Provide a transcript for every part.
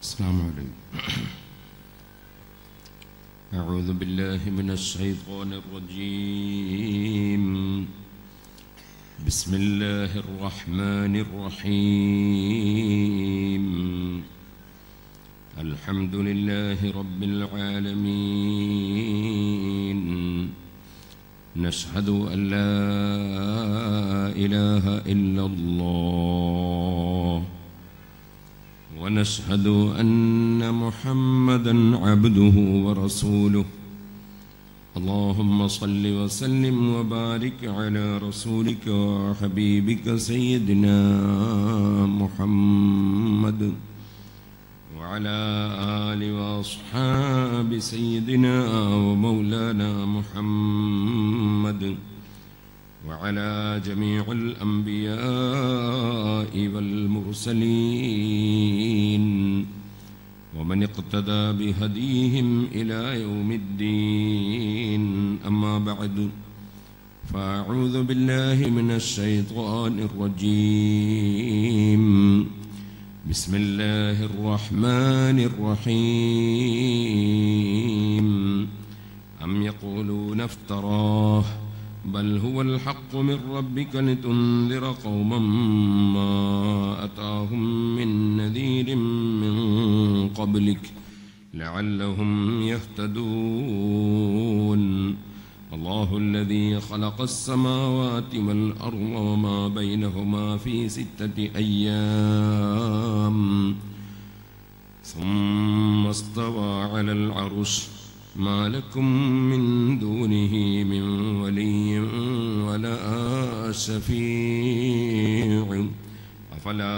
السلام عليكم. أعوذ بالله من الشيطان الرجيم. بسم الله الرحمن الرحيم. الحمد لله رب العالمين. نشهد أن لا إله إلا الله ونشهد أن محمدًا عبده ورسوله. اللهم صل وسلم وبارك على رسولك وحبيبك سيدنا محمد وعلى آل وأصحاب سيدنا ومولانا محمد وعلى جميع الأنبياء والمرسلين ومن اقتدى بهديهم إلى يوم الدين. أما بعد، فأعوذ بالله من الشيطان الرجيم. بسم الله الرحمن الرحيم. أم يقولون افتراه بل هو الحق من ربك لتنذر قوما ما أتاهم من نذير من قبلك لعلهم يهتدون. الله الذي خلق السماوات والأرض وما بينهما في 6 أيام ثم استوى على العرش. ما لكم من دونه من ولي ولا شفيع أفلا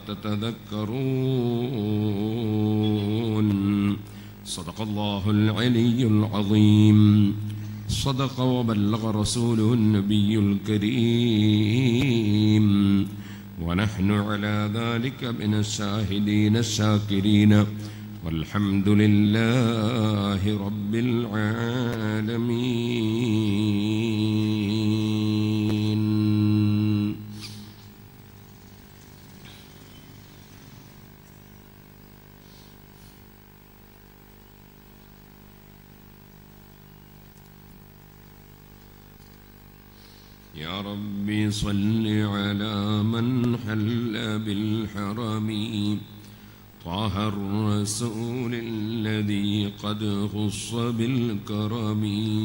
تتذكرون. صدق الله العلي العظيم. صدق وبلغ رسوله النبي الكريم. ونحن على ذلك من الشاهدين الشاكرين والحمد لله رب العالمين. يا ربي صل على من حل بالحرم طه الرسول الذي قد خص بالكرم.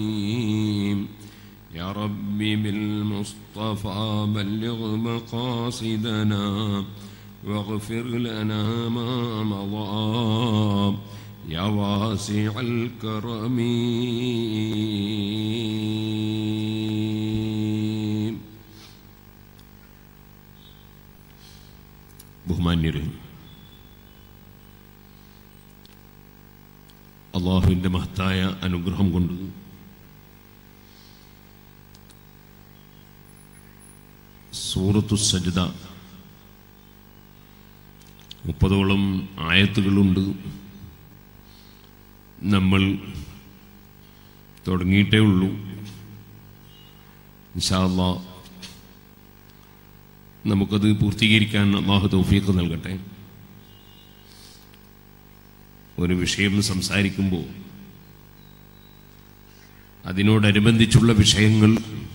يا ربي بالمصطفى بلغ مقاصدنا واغفر لنا ما مضى يا واسع الكرم. ബഹുമാന്യരെ, അള്ളാഹുവിൻ്റെ മഹത്തായ അനുഗ്രഹം കൊണ്ട് സൂറത്തു സജ്ദ 30ഓളം ആയത്തുകളുണ്ട്. നമ്മൾ തുടങ്ങിയിട്ടേ ഉള്ളൂ. ഇൻഷാ അല്ലാഹ് നമുക്കത് പൂർത്തീകരിക്കാൻ അല്ലാഹു തൗഫീഖ് നൽകട്ടെ. ഒരു വിഷയം സംസാരിക്കുമ്പോൾ അതിനോടനുബന്ധിച്ചുള്ള വിഷയങ്ങൾ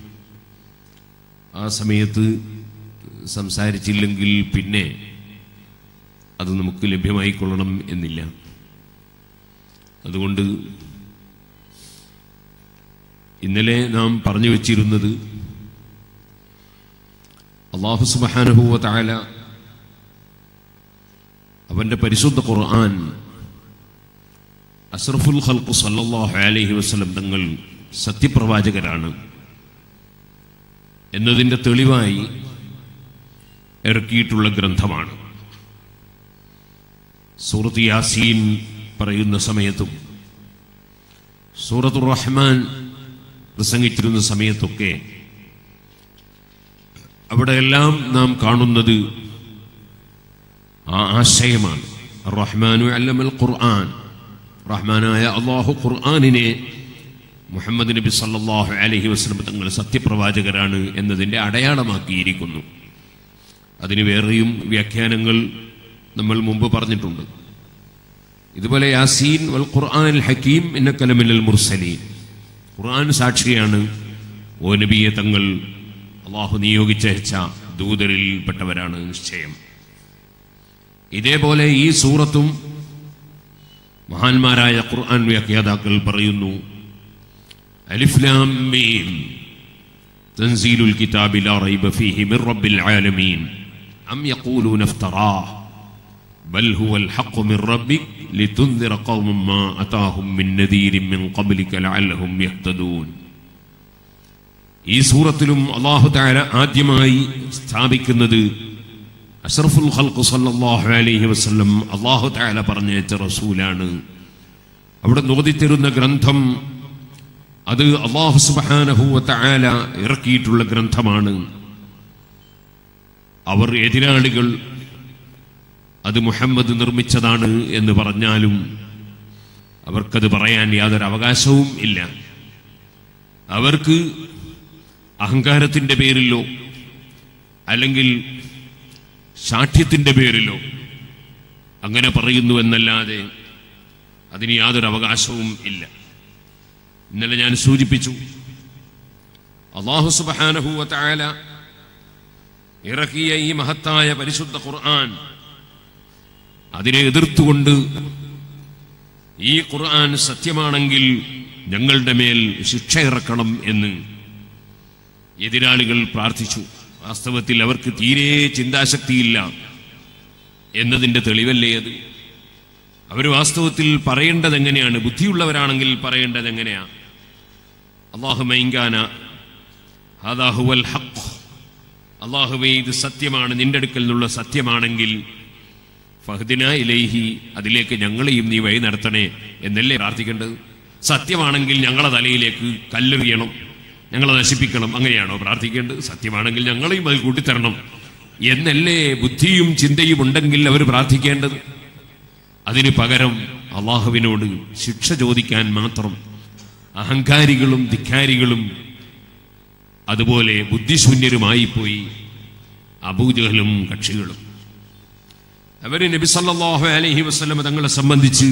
ആ സമയത്ത് സംസാരിച്ചില്ലെങ്കിൽ പിന്നെ അത് നമുക്ക് ലഭ്യമായിക്കൊള്ളണം എന്നില്ല. അതുകൊണ്ട് ഇന്നലെ നാം പറഞ്ഞു വച്ചിരുന്നത് അല്ലാഹു സുബ്ഹാനഹു വ തആല അവൻ്റെ പരിശുദ്ധ ഖുർആൻ അഷ്റഫുൽ ഖൽഖ് സല്ലല്ലാഹു അലൈഹി വസല്ലം തങ്ങൾ സത്യപ്രവാചകരാണ് എന്നതിൻ്റെ തെളിവായി ഇറക്കിയിട്ടുള്ള ഗ്രന്ഥമാണ്. സൂറത്ത് യാസീൻ പറയുന്ന സമയത്തും സൂറത്തുർ റഹ്മാൻ പ്രസംഗിച്ചിരുന്ന സമയത്തൊക്കെ അവിടെയെല്ലാം നാം കാണുന്നത് ആ ആശയമാണ്. റഹ്മാനു അല്ലമൽ ഖുർആൻ, റഹ്മാനായ അല്ലാഹു ഖുർആനിനെ മുഹമ്മദ് നബി സല്ലല്ലാഹു അലൈഹി വസല്ലം തങ്ങൾ സത്യപ്രവാചകരാണ് എന്നതിൻ്റെ അടയാളമാക്കിയിരിക്കുന്നു. അതിന് വേറെയും വ്യാഖ്യാനങ്ങൾ നമ്മൾ മുമ്പ് പറഞ്ഞിട്ടുണ്ട്. ഇതുപോലെ യാസീൻ വൽ ഖുർആനിൽ ഹകീം ഇന്നക ലമിനൽ മുർസലീൻ, ഖുർആൻ സാക്ഷിയാണ് ഓ നബിയെ തങ്ങൾ അള്ളാഹു നിയോഗിച്ചയച്ച ദൂതരിൽപ്പെട്ടവരാണ് നിശ്ചയം. ഇതേപോലെ ഈ സൂറത്തും മഹാന്മാരായ ഖുർആൻ വ്യാഖ്യാതാക്കൾ പറയുന്നു, അലിഫ് ലാം മീം തൻസീലുൽ കിതാബി ലാ റൈബ ഫീഹി മിർ റബ്ബിൽ ആലമീൻ അം യഖൂലൂന ഇഫ്തറാഹ് ബൽ ഹുവൽ ഹഖ് മിർ റബ്ബിക് ലിതുൻദിറ ഖൗമൻ മാ അതാഹും മിൻ നദീരിൻ മിൻ ഖബ്ലിക ലഅല്ലഹും യഹ്തദൂൻ. ഈ സൂറത്തിലും അല്ലാഹു തആല ആദ്യമായി സ്ഥാപിക്കുന്നത് അഷ്റഫുൽ ഖൽഖ് സല്ലല്ലാഹു അലൈഹി വസല്ലം അല്ലാഹു തആല പറഞ്ഞയച്ച റസൂലാണ്. അവിടെ ഓതിത്തരുന്ന ഗ്രന്ഥം അത് അല്ലാഹു സുബ്ഹാനഹു വ തആല ഇറക്കിയിട്ടുള്ള ഗ്രന്ഥമാണ്. അവർ എതിരാളികൾ അത് മുഹമ്മദ് നിർമ്മിച്ചതാണ് എന്ന് പറഞ്ഞാലും അവർക്കത് പറയാൻ യാതൊരു അവകാശവും ഇല്ല. അവർക്ക് അഹങ്കാരത്തിൻ്റെ പേരിലോ അല്ലെങ്കിൽ ശാഠ്യത്തിൻ്റെ പേരിലോ അങ്ങനെ പറയുന്നു എന്നല്ലാതെ അതിന് യാതൊരു അവകാശവും ഇല്ല. ഇന്നലെ ഞാൻ സൂചിപ്പിച്ചു, അല്ലാഹു സുബ്ഹാനഹു വ തആല ഇറക്കിയ ഈ മഹത്തായ പരിശുദ്ധ ഖുർആൻ, അതിനെ എതിർത്തുകൊണ്ട് ഈ ഖുർആൻ സത്യമാണെങ്കിൽ ഞങ്ങളുടെ മേൽ ശിക്ഷ ഇറക്കണം എന്ന് എതിരാളികൾ പ്രാർത്ഥിച്ചു. വാസ്തവത്തിൽ അവർക്ക് തീരെ ചിന്താശക്തിയില്ല എന്നതിൻ്റെ തെളിവല്ലേ അത്? അവർ വാസ്തവത്തിൽ പറയേണ്ടത് എങ്ങനെയാണ്? ബുദ്ധിയുള്ളവരാണെങ്കിൽ പറയേണ്ടത് എങ്ങനെയാണ്? അല്ലാഹുമ്മ ഇൻ കാന ഹാദാ ഹുവൽ ഹഖ്, അല്ലാഹുവേ ഇത് സത്യമാണ്, നിന്റെ അടുക്കൽ നിന്നുള്ള സത്യമാണെങ്കിൽ ഫഹ്ദിനാ ഇലൈഹി, അതിലേക്ക് ഞങ്ങളെയും നീ വഴി നടത്തണേ എന്നല്ലേ പ്രാർത്ഥിക്കേണ്ടത്? സത്യമാണെങ്കിൽ ഞങ്ങളെ തലയിലേക്ക് കല്ലെറിയണം, ഞങ്ങളെ നശിപ്പിക്കണം, അങ്ങനെയാണോ പ്രാർത്ഥിക്കേണ്ടത്? സത്യമാണെങ്കിൽ ഞങ്ങളെയും അതിൽ കൂട്ടിത്തരണം എന്നല്ലേ ബുദ്ധിയും ചിന്തയും ഉണ്ടെങ്കിൽ അവർ പ്രാർത്ഥിക്കേണ്ടത്? അതിന് പകരം അള്ളാഹുവിനോട് ശിക്ഷ ചോദിക്കാൻ മാത്രം അഹങ്കാരികളും ധിക്കാരികളും അതുപോലെ ബുദ്ധിശൂന്യരുമായിപ്പോയി അബൂജഹലും കക്ഷികളും. അവർ നബി സല്ലല്ലാഹു അലൈഹി വസല്ലം തങ്ങളെ സംബന്ധിച്ച്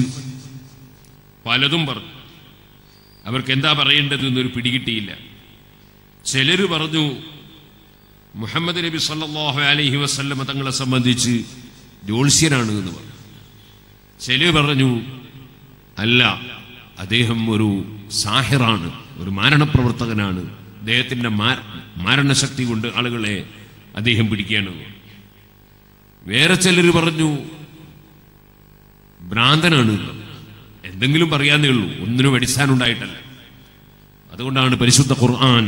പലതും പറഞ്ഞു. അവർക്ക് എന്താ പറയേണ്ടത് എന്നൊരു പിടികിട്ടിയില്ല. ചിലർ പറഞ്ഞു മുഹമ്മദ് നബി സല്ലല്ലാഹു അലൈഹി വസല്ലം തങ്ങളെ സംബന്ധിച്ച് ജ്യോത്സ്യനാണ് എന്ന് പറഞ്ഞു. ചിലർ പറഞ്ഞു അല്ല, അദ്ദേഹം ഒരു സാഹിറാണ്, ഒരു മാരണപ്രവർത്തകനാണ്, അദ്ദേഹത്തിൻ്റെ മാരണശക്തി കൊണ്ട് ആളുകളെ അദ്ദേഹം പിടിക്കുകയാണ്. വേറെ ചിലർ പറഞ്ഞു ഭ്രാന്തനാണ്. എന്തെങ്കിലും പറയാന്നേ ഉള്ളൂ, ഒന്നിനും അടിസ്ഥാനമുണ്ടായിട്ടല്ല. അതുകൊണ്ടാണ് പരിശുദ്ധ ഖുർആൻ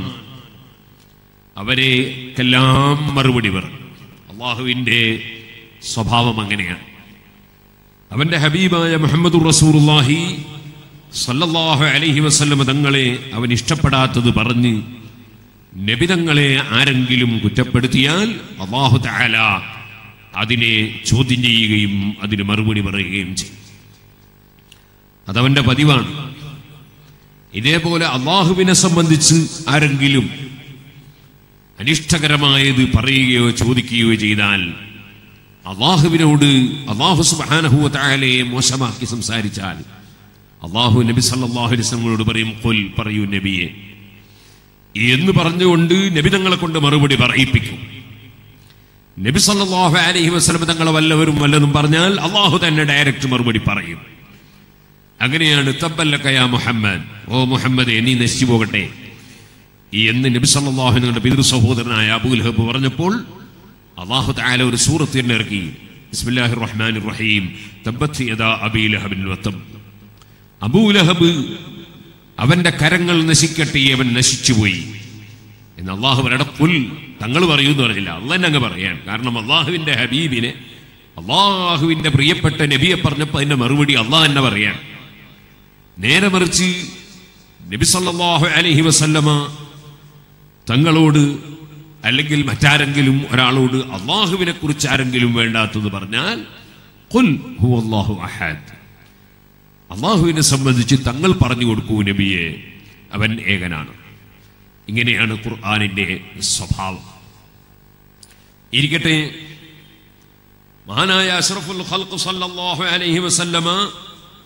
അവരെക്കെല്ലാം മറുപടി പറഞ്ഞു. അള്ളാഹുവിൻ്റെ സ്വഭാവം അങ്ങനെയാണ്. അവൻ്റെ ഹബീബായ മുഹമ്മദുർ റസൂലുള്ളാഹി സല്ലല്ലാഹു അലൈഹി വസല്ലം തങ്ങളെ അവൻ ഇഷ്ടപ്പെടാത്തത് പറഞ്ഞ് നബിതങ്ങളെ ആരെങ്കിലും കുറ്റപ്പെടുത്തിയാൽ അല്ലാഹു തആല അതിനെ ചോദ്യം ചെയ്യുകയും അതിന് മറുപടി പറയുകയും ചെയ്യും. അതവൻ്റെ പതിവാണ്. ഇതേപോലെ അള്ളാഹുവിനെ സംബന്ധിച്ച് ആരെങ്കിലും അനിഷ്ടകരമായത് പറയുകയോ ചോദിക്കുകയോ ചെയ്താൽ, അള്ളാഹുവിനോട് അള്ളാഹു സുബ്ഹാനഹു വ തആലയെ മോശമാക്കി സംസാരിച്ചാൽ അള്ളാഹു നബി സല്ലല്ലാഹു അലൈഹി വസല്ലമയോട് പറയും, ഖുൽ, പറയൂ നബിയെ എന്ന് പറഞ്ഞുകൊണ്ട് നബി തങ്ങളെ കൊണ്ട് മറുപടി പറയിപ്പിക്കും. നബി സല്ലല്ലാഹു അലൈഹി വസല്ലം തങ്ങളെ വല്ലതും പറഞ്ഞാൽ അള്ളാഹു തന്നെ ഡയറക്റ്റ് മറുപടി പറയും. അങ്ങനെയാണ് തബ്ബല്ലക യാ മുഹമ്മദ്, ഓ മുഹമ്മദേ നീ നശിച്ചു പോകട്ടെ എന്ന് നബി സല്ലല്ലാഹു അലൈഹി വസല്ലം പിതൃ സഹോദരനായ അബൂ ലഹബ് പറഞ്ഞപ്പോൾ അല്ലാഹു തആല ഒരു സൂറത്ത് തന്നെ ഇറക്കി. ബിസ്മില്ലാഹിർ റഹ്മാനിർ റഹീം, തബ്ബത് യദാ അബീ ലഹബിൻ വതബ്. അബൂ ലഹബ് അവന്റെ കരങ്ങൾ നശിക്കട്ടെ, അവൻ നശിച്ചുപോയി എന്ന് അള്ളാഹു പറയട. പുൽ തങ്ങൾ പറയൂ എന്ന് പറഞ്ഞില്ല, അള്ളാഹ് അങ്ങ് പറയാൻ. കാരണം അള്ളാഹുവിന്റെ ഹബീബിനെ, അള്ളാഹുവിന്റെ പ്രിയപ്പെട്ട നബിയെ പറഞ്ഞപ്പോൾ അതിന്റെ മറുപടി അള്ളാഹ് തന്നെ പറയാൻ. നേരെ മറിച്ച് നബി സല്ലല്ലാഹു അലൈഹി വസല്ലമ തങ്ങളോട് അല്ലെങ്കിൽ മറ്റാരെങ്കിലും ഒരാളോട് അള്ളാഹുവിനെ കുറിച്ച് ആരെങ്കിലും വേണ്ടാത്തത് പറഞ്ഞാൽ ഖുൽ ഹുവല്ലാഹു അഹദ്, അള്ളാഹുവിനെ സംബന്ധിച്ച് തങ്ങൾ പറഞ്ഞു കൊടുക്കൂ നബിയെ, അവൻ ഏകനാണ്. ഇങ്ങനെയാണ് ഖുർആനിന്റെ സ്വഭാവം. ഇരിക്കട്ടെ, മഹാനായ അഷ്റഫുൽ ഖൽഖ് സല്ലല്ലാഹു അലൈഹി വസല്ലമ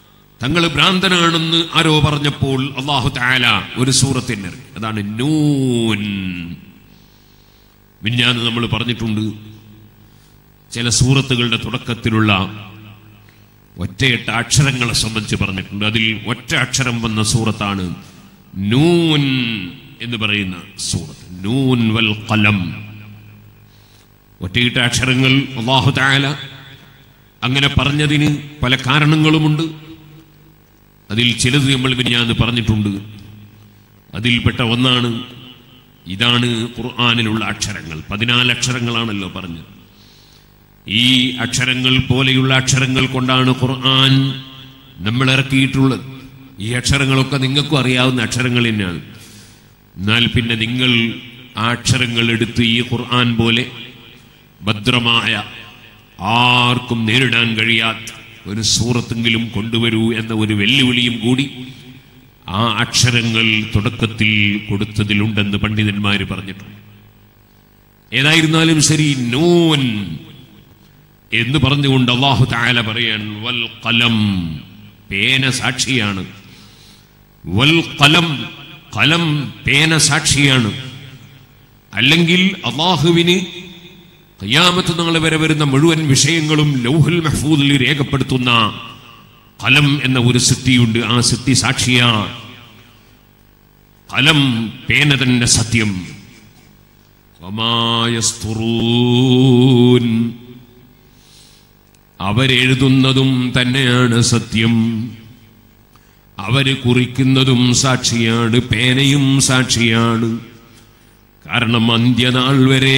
തങ്ങൾ ഭ്രാന്തനാണെന്ന് ആരോ പറഞ്ഞപ്പോൾ അല്ലാഹു തആല ഒരു സൂറത്തിനെ ഇറക്കി. അതാണ് നൂൻ. മിഞ്ഞാന്ന് നമ്മൾ പറഞ്ഞിട്ടുണ്ട്, ചില സൂറത്തുകളുടെ തുടക്കത്തിലുള്ള ഒറ്റയെട്ട അക്ഷരങ്ങളെ സംബന്ധിച്ച് പറഞ്ഞിട്ടുണ്ട്. അതിൽ ഒറ്റ അക്ഷരം വന്ന സൂറത്താണ് നൂൻ എന്ന് പറയുന്ന സൂറത്ത്. നൂൻ വൽ ഖലം. ഒറ്റയിട്ട അക്ഷരങ്ങൾ അല്ലാഹു തആല അങ്ങനെ പറഞ്ഞതിന് പല കാരണങ്ങളുമുണ്ട്. അതിൽ ചിലത് നമ്മൾ മിഞ്ഞാന്ന് പറഞ്ഞിട്ടുണ്ട്. അതിൽപ്പെട്ട ഒന്നാണ് ഇതാണ് ഖുർആനിലുള്ള അക്ഷരങ്ങൾ. 14 അക്ഷരങ്ങളാണല്ലോ പറഞ്ഞത്. ഈ അക്ഷരങ്ങൾ പോലെയുള്ള അക്ഷരങ്ങൾ കൊണ്ടാണ് ഖുർആൻ നമ്മൾ ഇറക്കിയിട്ടുള്ളത്. ഈ അക്ഷരങ്ങളൊക്കെ നിങ്ങൾക്കും അറിയാവുന്ന അക്ഷരങ്ങൾ തന്നെയാണ്. എന്നാൽ പിന്നെ നിങ്ങൾ ആ അക്ഷരങ്ങൾ എടുത്ത് ഈ ഖുർആൻ പോലെ ഭദ്രമായ, ആർക്കും നേരിടാൻ കഴിയാത്ത ഒരു സൂറത്തെങ്കിലും കൊണ്ടുവരൂ എന്ന ഒരു വെല്ലുവിളിയും കൂടി ആ അക്ഷരങ്ങൾ തുടക്കത്തിൽ കൊടുത്തതിലുണ്ടെന്ന് പണ്ഡിതന്മാർ പറഞ്ഞിട്ടുണ്ട്. ഏതായിരുന്നാലും ശരി, നൂൻ എന്ന് പറഞ്ഞുകൊണ്ട് അല്ലാഹു തആല പറയാൻ വൽ ഖലം, പേന സാക്ഷിയാണ്. വൽ ഖലം, ഖലം പേന സാക്ഷിയാണ്. അല്ലെങ്കിൽ അല്ലാഹുവിന് ഖിയാമത്ത് നാൾ വരെ വരുന്ന മുഴുവൻ വിഷയങ്ങളും ലൗഹുൽ മഹ്ഫൂദിൽ രേഖപ്പെടുത്തുന്ന ഖലം എന്ന ഒരു സിദ്ധിയുണ്ട്. ആ സിദ്ധി സാക്ഷിയാണ്. ഖലം, പേന തന്നെ സത്യം. വമാ യസ്തുറൂൻ, അവരെഴുതുന്നതും തന്നെയാണ് സത്യം. അവര് കുറിക്കുന്നതും സാക്ഷിയാണ്, പേനയും സാക്ഷിയാണ്. കാരണം അന്ത്യനാൾ വരെ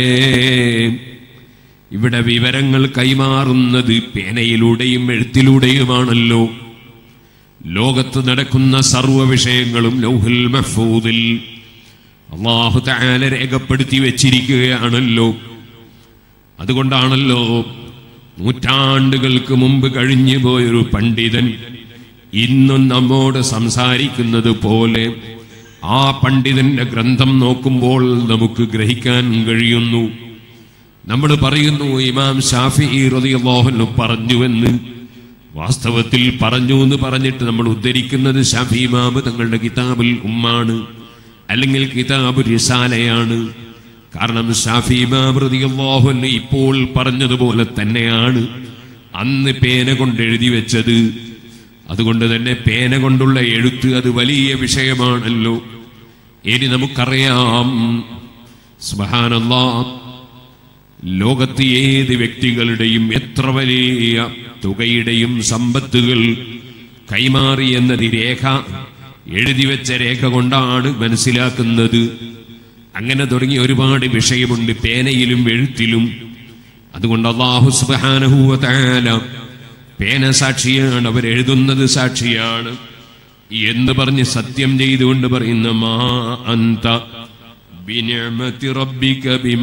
ഇവിടെ വിവരങ്ങൾ കൈമാറുന്നത് പേനയിലൂടെയും എഴുത്തിലൂടെയുമാണല്ലോ. ലോകത്ത് നടക്കുന്ന സർവ്വ വിഷയങ്ങളും ലൗഹുൽ മഹ്ഫൂദിൽ അല്ലാഹു തആല രേഖപ്പെടുത്തി വെച്ചിരിക്കുകയാണല്ലോ. അതുകൊണ്ടാണല്ലോ നൂറ്റാണ്ടുകൾക്ക് മുമ്പ് കഴിഞ്ഞു പോയൊരു പണ്ഡിതൻ ഇന്നും നമ്മോട് സംസാരിക്കുന്നത് പോലെ ആ പണ്ഡിതന്റെ ഗ്രന്ഥം നോക്കുമ്പോൾ നമുക്ക് ഗ്രഹിക്കാൻ കഴിയുന്നു. നമ്മൾ പറയുന്നു ഇമാം ശാഫിഈ റളിയല്ലാഹു അൻഹു പറഞ്ഞുവെന്ന്. വാസ്തവത്തിൽ പറഞ്ഞു എന്ന് പറഞ്ഞിട്ട് നമ്മൾ ഉദ്ധരിക്കുന്നത് ശാഫിഈ ഇമാം തങ്ങളുടെ കിതാബുൽ ഉമ്മാണ്, അല്ലെങ്കിൽ കിതാബ് റിസാലയാണ്. കാരണം ശാഫിഈ ഇമാം റളിയല്ലാഹു അൻഹു ഇപ്പോൾ പറഞ്ഞതുപോലെ തന്നെയാണ് അന്ന് പേന കൊണ്ട് എഴുതി വെച്ചത്. അതുകൊണ്ട് തന്നെ പേന കൊണ്ടുള്ള എഴുത്ത് അത് വലിയ വിഷയമാണല്ലോ. ഇനി നമുക്കറിയാം, സുബ്ഹാനല്ലാഹ്, ലോകത്ത് ഏത് വ്യക്തികളുടെയും എത്ര വലിയ തുകയുടെയും സമ്പത്തുകൾ കൈമാറി എന്നത് രേഖ, എഴുതി വെച്ച രേഖ കൊണ്ടാണ് മനസ്സിലാക്കുന്നത്. അങ്ങനെ തുടങ്ങി ഒരുപാട് വിഷയമുണ്ട് പേനയിലും എഴുത്തിലും. അതുകൊണ്ട് അല്ലാഹു സുബ്ഹാനഹു വ തആല പേന സാക്ഷിയാണ്, അവരെഴുതുന്നത് സാക്ഷിയാണ് എന്ന് പറഞ്ഞ് സത്യം ചെയ്തുകൊണ്ട് പറയുന്ന മാ അന്ത ബിനിഅമതി റബ്ബിക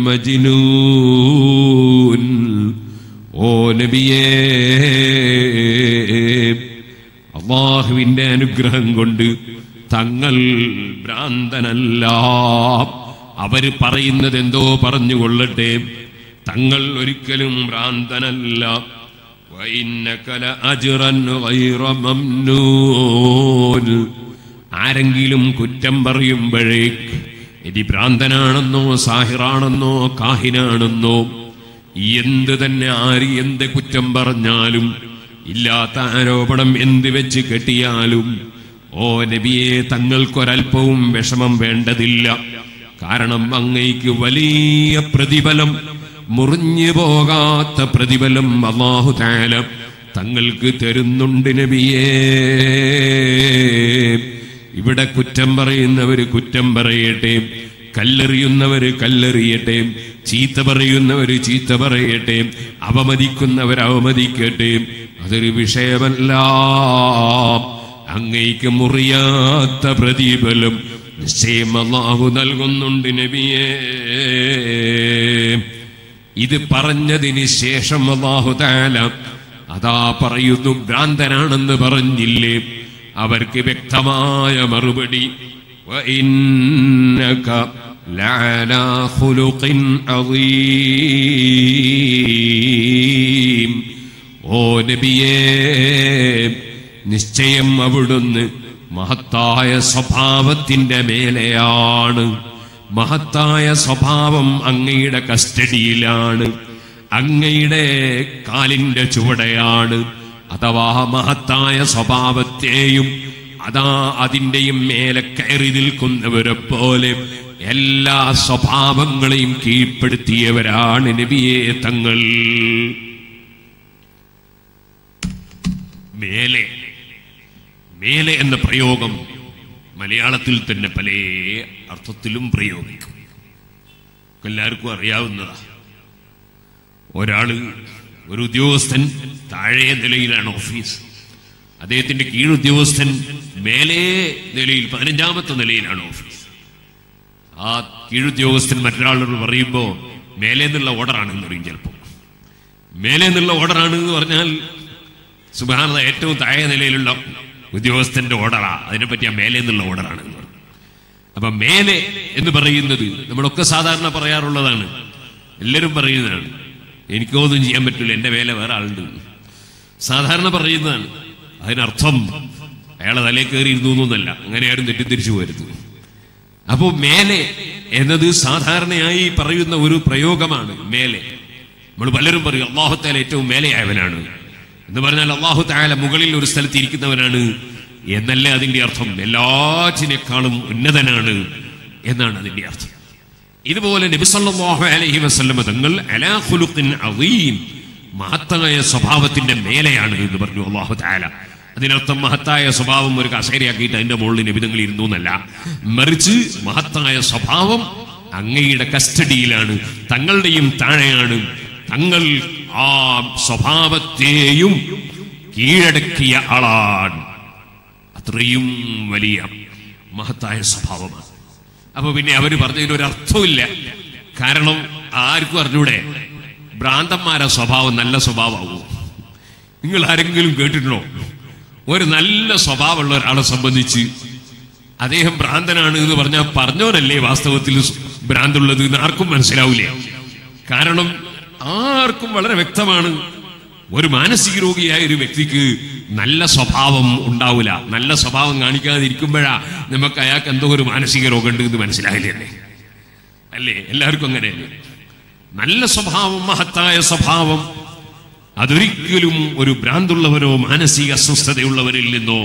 ബിമജ്നൂൻ. ഓ നബിയേ, അല്ലാഹുവിന്റെ അനുഗ്രഹം കൊണ്ട് തങ്ങൾ ഭ്രാന്തനല്ല. അവര് പറയുന്നത് എന്തോ പറഞ്ഞുകൊള്ളട്ടെ, തങ്ങൾ ഒരിക്കലും ഭ്രാന്തനല്ല. ആരെങ്കിലും കുറ്റം പറയുമ്പോഴേ ഇത് ഭ്രാന്തനാണെന്നോ സാഹിറാണെന്നോ കാഹിനാണെന്നോ എന്ത് തന്നെ ആര് എന്ത് കുറ്റം പറഞ്ഞാലും, ഇല്ലാത്ത ആരോപണം എന്ത് വെച്ച് കെട്ടിയാലും, ഓ നബിയെ, തങ്ങൾക്കൊരൽപ്പവും വിഷമം വേണ്ടതില്ല. കാരണം അങ്ങയ്ക്ക് വലിയ പ്രതിഫലം, മുറിഞ്ഞു പോകാത്ത പ്രതിഫലം അല്ലാഹു തആല തങ്ങൾക്ക് തരുന്നുണ്ട് നബിയേ. ഇവിടെ കുറ്റം പറയുന്നവര് കുറ്റം പറയട്ടെ, കല്ലെറിയുന്നവര് കല്ലെറിയട്ടെ, ചീത്ത പറയുന്നവര് ചീത്ത പറയട്ടെ, അവമതിക്കുന്നവർ അവമതിക്കട്ടെ, അതൊരു വിഷയമല്ല. അങ്ങയ്ക്ക് മുറിയാത്ത പ്രതിഫലം നിശ്ചയം അല്ലാഹു നൽകുന്നുണ്ട് നബിയേ. ഇത് പറഞ്ഞതിന് ശേഷം അല്ലാഹു തആല അതാ പറയുന്നു, ഭ്രാന്തനാണെന്ന് പറഞ്ഞില്ലേ? അവർക്ക് വ്യക്തമായ മറുപടി, വഇന്നക ലഅലാ ഖുലുഖിൻ അദീം. ഓ നബിയേ, നിശ്ചയം അവിടുന്ന് മഹത്തായ സ്വഭാവത്തിന്റെ മേലെയാണ്. മഹത്തായ സ്വഭാവം അങ്ങയുടെ കസ്റ്റഡിയിലാണ്, അങ്ങയുടെ കാലിന്റെ ചുവടെയാണ്. അഥവാ മഹത്തായ സ്വഭാവത്തെയും അതിന്റെയും മേലെ കയറി നിൽക്കുന്നവരെ പോലെ എല്ലാ സ്വഭാവങ്ങളെയും കീഴ്പ്പെടുത്തിയവരാണ് നബിയെ തങ്ങൾ. മേലെ മേലെ എന്ന പ്രയോഗം മലയാളത്തിൽ തന്നെ പല അർത്ഥത്തിലും പ്രയോഗിക്കും. എല്ലാവർക്കും അറിയാവുന്നതാ. ഒരു ഉദ്യോഗസ്ഥൻ താഴെ നിലയിലാണ് ഓഫീസ്, അദ്ദേഹത്തിന്റെ കീഴുദ്യോഗസ്ഥൻ മേലെ നിലയിൽ 15ാമത്തെ നിലയിലാണ് ഓഫീസ്. ആ കീഴുദ്യോഗസ്ഥൻ മറ്റൊരാളോട് പറയുമ്പോൾ മേലെ നിന്നുള്ള ഓർഡറാണെന്ന് പറയും. ചിലപ്പോൾ മേലെ നിന്നുള്ള ഓർഡറാണെന്ന് പറഞ്ഞാൽ സുബ്ഹാനല്ലാഹ് ഏറ്റവും താഴെ നിലയിലുള്ള ഉദ്യോഗസ്ഥന്റെ ഓർഡറാ, അതിനെപ്പറ്റി ആ മേലെ നിന്നുള്ള ഓർഡറാണെന്ന് പറയും. അപ്പൊ മേലെ എന്ന് പറയുന്നത് നമ്മളൊക്കെ സാധാരണ പറയാറുള്ളതാണ്, എല്ലാവരും പറയുന്നതാണ്. എനിക്കൊന്നും ചെയ്യാൻ പറ്റില്ല, എന്റെ മേലെ വേറെ ആളുണ്ട്, സാധാരണ പറയുന്നതാണ്. അതിനർത്ഥം അയാളെ തലേ കയറി ഇരുന്നൊന്നല്ല, അങ്ങനെ ആരും തെറ്റിദ്ധരിച്ചു പോരുത്. അപ്പോ മേലെ എന്നത് സാധാരണയായി പറയുന്ന ഒരു പ്രയോഗമാണ്. മേലെ നമ്മൾ പലരും പറയും അല്ലാഹു തആല ഏറ്റവും മേലെയായവനാണ് എന്ന് പറഞ്ഞാൽ അല്ലാഹു തആല മുകളിൽ ഒരു സ്ഥലത്ത് ഇരിക്കുന്നവനാണ് എന്നല്ല അതിന്റെ അർത്ഥം. എല്ലാറ്റിനേക്കാളും ഉന്നതനാണ് എന്നാണ് അതിന്റെ അർത്ഥം. ഇതുപോലെ നബി സല്ലല്ലാഹു അലൈഹി വസല്ലം തങ്ങൾ അലാ ഖുലുഖിൻ അദീം, മഹത്തായ സ്വഭാവത്തിന്റെ മേലെയാണ് എന്ന് പറഞ്ഞു അല്ലാഹു തആല. അതിനർത്ഥം മഹത്തായ സ്വഭാവം ഒരു കസേരയാക്കിയിട്ട് അതിന്റെ മുകളിൽ നബി തങ്ങൾ ഇരുന്നു എന്നല്ല, മറിച്ച് മഹത്തായ സ്വഭാവം അങ്ങയുടെ കസ്റ്റഡിയിലാണ്, തങ്ങളുടെയും താഴെയാണ്. തങ്ങൾ ആ സ്വഭാവത്തെയും കീഴടക്കിയ ആളാണ്. അത്രയും വലിയ മഹത്തായ സ്വഭാവമാണ്. അപ്പൊ പിന്നെ അവര് പറഞ്ഞതിനൊരർത്ഥമില്ല. കാരണം ആർക്കും അറിഞ്ഞൂടെ ഭ്രാന്തന്മാരെ സ്വഭാവം നല്ല സ്വഭാവമാകുമോ? നിങ്ങൾ ആരെങ്കിലും കേട്ടിട്ടുണ്ടോ ഒരു നല്ല സ്വഭാവമുള്ള ഒരാളെ സംബന്ധിച്ച് അദ്ദേഹം ഭ്രാന്തനാണ് എന്ന് പറഞ്ഞാൽ പറഞ്ഞവനല്ലേ വാസ്തവത്തിൽ ഭ്രാന്തുള്ളത് എന്ന് ആർക്കും മനസ്സിലാവില്ല. കാരണം ആർക്കും വളരെ വ്യക്തമാണ്, ഒരു മാനസിക രോഗിയായ ഒരു വ്യക്തിക്ക് നല്ല സ്വഭാവം ഉണ്ടാവില്ല. നല്ല സ്വഭാവം കാണിക്കാതിരിക്കുമ്പോഴാ നമുക്ക് അയാൾക്ക് എന്തോ ഒരു മാനസിക രോഗം ഉണ്ട് എന്ന് മനസ്സിലായില്ലേ? അല്ലേ? എല്ലാവർക്കും അങ്ങനെയല്ലേ? നല്ല സ്വഭാവം, മഹത്തായ സ്വഭാവം അതൊരിക്കലും ഒരു ഭ്രാന്തുള്ളവരോ മാനസിക അസ്വസ്ഥതയുള്ളവരിൽ നിന്നോ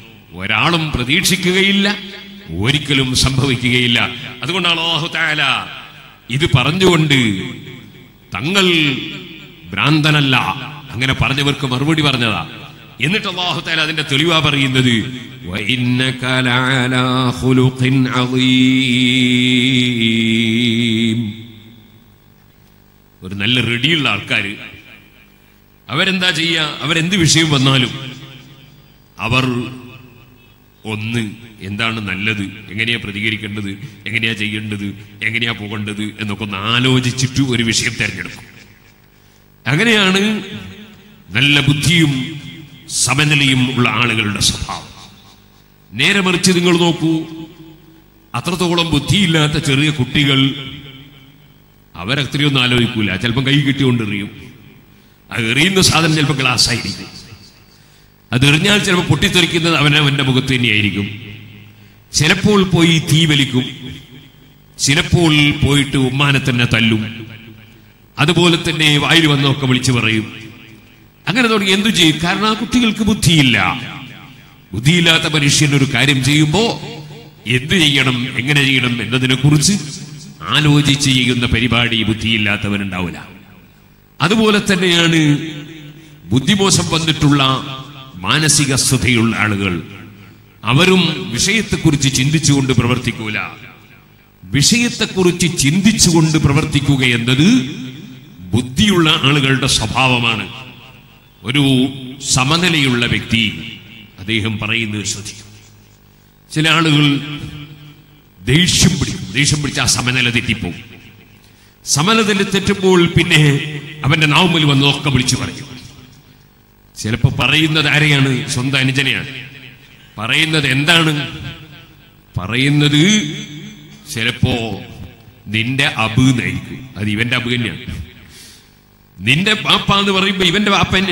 ഒരാളും പ്രതീക്ഷിക്കുകയില്ല, ഒരിക്കലും സംഭവിക്കുകയില്ല. അതുകൊണ്ടാണ് അല്ലാഹു തആല ഇത് പറഞ്ഞുകൊണ്ട് തങ്ങൾ ഭ്രാന്തനല്ല അങ്ങനെ പറഞ്ഞവർക്ക് മറുപടി പറഞ്ഞതാ. എന്നിട്ട് അല്ലാഹു തആല അതിന്റെ തെളിവാ പറയുന്നത് വഇന്നക ലഅലാ ഖുലുഖിൻ അദീം. ഒരു നല്ല റെഡിയുള്ള ആൾക്കാർ അവരെന്താ ചെയ്യുക? അവരെന്ത് വിഷയം വന്നാലും അവർ ഒന്ന് എന്താണ് നല്ലത്, എങ്ങനെയാ പ്രതികരിക്കേണ്ടത്, എങ്ങനെയാ ചെയ്യേണ്ടത്, എങ്ങനെയാ പോകേണ്ടത് എന്നൊക്കെ ഒന്ന് ആലോചിച്ചിട്ട് ഒരു വിഷയം തിരഞ്ഞെടുക്കും. അങ്ങനെയാണ് നല്ല ബുദ്ധിയും സമനിലയും ഉള്ള ആളുകളുടെ സ്വഭാവം. നേരെ മറിച്ച് നിങ്ങൾ നോക്കൂ, അത്രത്തോളം ബുദ്ധിയില്ലാത്ത ചെറിയ കുട്ടികൾ അവരത്രയൊന്നും ആലോചിക്കൂല. ചിലപ്പം കൈ കിട്ടിക്കൊണ്ടെറിയും. അത് എറിയുന്ന സാധനം ചിലപ്പോൾ ഗ്ലാസ് ആയിരിക്കും. അത് എറിഞ്ഞാൽ ചിലപ്പോൾ പൊട്ടിത്തെറിക്കുന്നത് അവന്റെ മുഖത്ത് തന്നെയായിരിക്കും. ചിലപ്പോൾ പോയി തീ വലിക്കും, ചിലപ്പോൾ പോയിട്ട് ഉമ്മാനെ തന്നെ തല്ലും, അതുപോലെ തന്നെ വായിൽ വന്നൊക്കെ വിളിച്ചു പറയും. അങ്ങനെ തുടങ്ങി എന്തു ചെയ്യും? കാരണം ആ കുട്ടികൾക്ക് ബുദ്ധിയില്ല. ബുദ്ധിയില്ലാത്ത മനുഷ്യൻ ഒരു കാര്യം ചെയ്യുമ്പോ എന്ത് ചെയ്യണം, എങ്ങനെ ചെയ്യണം എന്നതിനെ കുറിച്ച് ആലോചിച്ച് ചെയ്യുന്ന പരിപാടി ബുദ്ധിയില്ലാത്തവനുണ്ടാവില്ല. അതുപോലെ തന്നെയാണ് ബുദ്ധിമോശം വന്നിട്ടുള്ള മാനസിക അസ്വസ്ഥതയുള്ള ആളുകൾ. അവരും വിഷയത്തെക്കുറിച്ച് ചിന്തിച്ചുകൊണ്ട് പ്രവർത്തിക്കൂല. വിഷയത്തെക്കുറിച്ച് ചിന്തിച്ചുകൊണ്ട് പ്രവർത്തിക്കുക എന്നത് ബുദ്ധിയുള്ള ആളുകളുടെ സ്വഭാവമാണ്. ഒരു സമനിലയുള്ള വ്യക്തി അദ്ദേഹം പറയുന്നത് ശ്രദ്ധിക്കും. ചില ആളുകൾ ദേഷ്യം പിടിച്ച ആ സമനില തെറ്റിപ്പോവും. സമനില തെറ്റുമ്പോൾ പിന്നെ അവന്റെ നാവുമ്മൽ വന്ന് ഒക്കെ വിളിച്ചു പറയും. ചിലപ്പോ പറയുന്നത് ആരെയാണ്? സ്വന്തം അനുജനെയാണ്. പറയുന്നത് എന്താണ് പറയുന്നത്? ചിലപ്പോ നിന്റെ അബ് എന്നായിരിക്കും. അത് ഇവന്റെ അബ് തന്നെയാണ്. നിന്റെ ബാപ്പ എന്ന് പറയുമ്പോ ഇവന്റെ ബാപ്പ തന്നെയാണ്.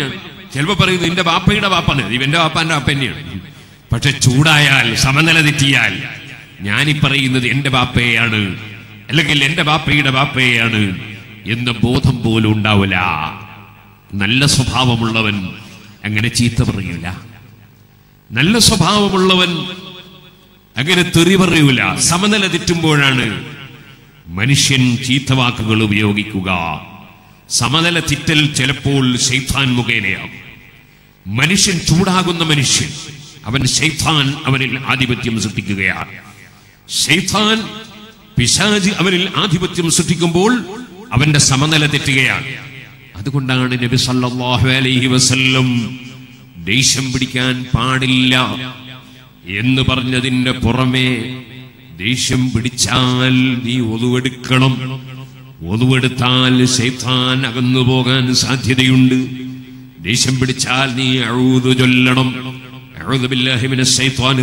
ചിലപ്പോ പറയുന്നു എന്റെ ബാപ്പയുടെ ബാപ്പാണ്, ഇവന്റെ ബാപ്പാന്റെ ബാപ്പ തന്നെയാണ്. പക്ഷെ ചൂടായാൽ, സമനില തെറ്റിയാൽ ഞാനീ പറയുന്നത് എന്റെ ബാപ്പയാണ് അല്ലെങ്കിൽ എന്റെ ബാപ്പയുടെ ബാപ്പയാണ് എന്ന ബോധം പോലും ഉണ്ടാവില്ല. നല്ല സ്വഭാവമുള്ളവൻ അങ്ങനെ ചീത്ത പറയൂല. നല്ല സ്വഭാവമുള്ളവൻ അങ്ങനെ തെറി പറയൂല. സമനില തെറ്റുമ്പോഴാണ് മനുഷ്യൻ ചീത്തവാക്കുകൾ ഉപയോഗിക്കുക. സമനില തെറ്റൽ ചിലപ്പോൾ ശൈത്താൻ മുഖേനയാകും. മനുഷ്യൻ ചൂടാകുന്ന മനുഷ്യൻ, അവൻ ശൈത്താൻ അവനിൽ ആധിപത്യം സൃഷ്ടിക്കുകയാണ്. ശൈത്താൻ, പിശാച് അവനിൽ ആധിപത്യം സൃഷ്ടിക്കുമ്പോൾ അവന്റെ സമനില തെറ്റുകയാണ്. അതുകൊണ്ടാണ് നബി സല്ലല്ലാഹു അലൈഹി വസല്ലം ദേഷ്യം പിടിക്കാൻ പാടില്ല എന്ന് പറഞ്ഞതിന്റെ പുറമെ ദേഷ്യം പിടിച്ചാൽ നീ ഒതുവെടുക്കണം. ഒതുവെടുത്താൽ ശൈത്താൻ അകന്നു പോകാൻ സാധ്യതയുണ്ട്. ദേഷ്യം പിടിച്ചാൽ നീ അഊദു ചൊല്ലണം. അഊദു ബില്ലാഹി മിനശ് ശൈത്വാനിർ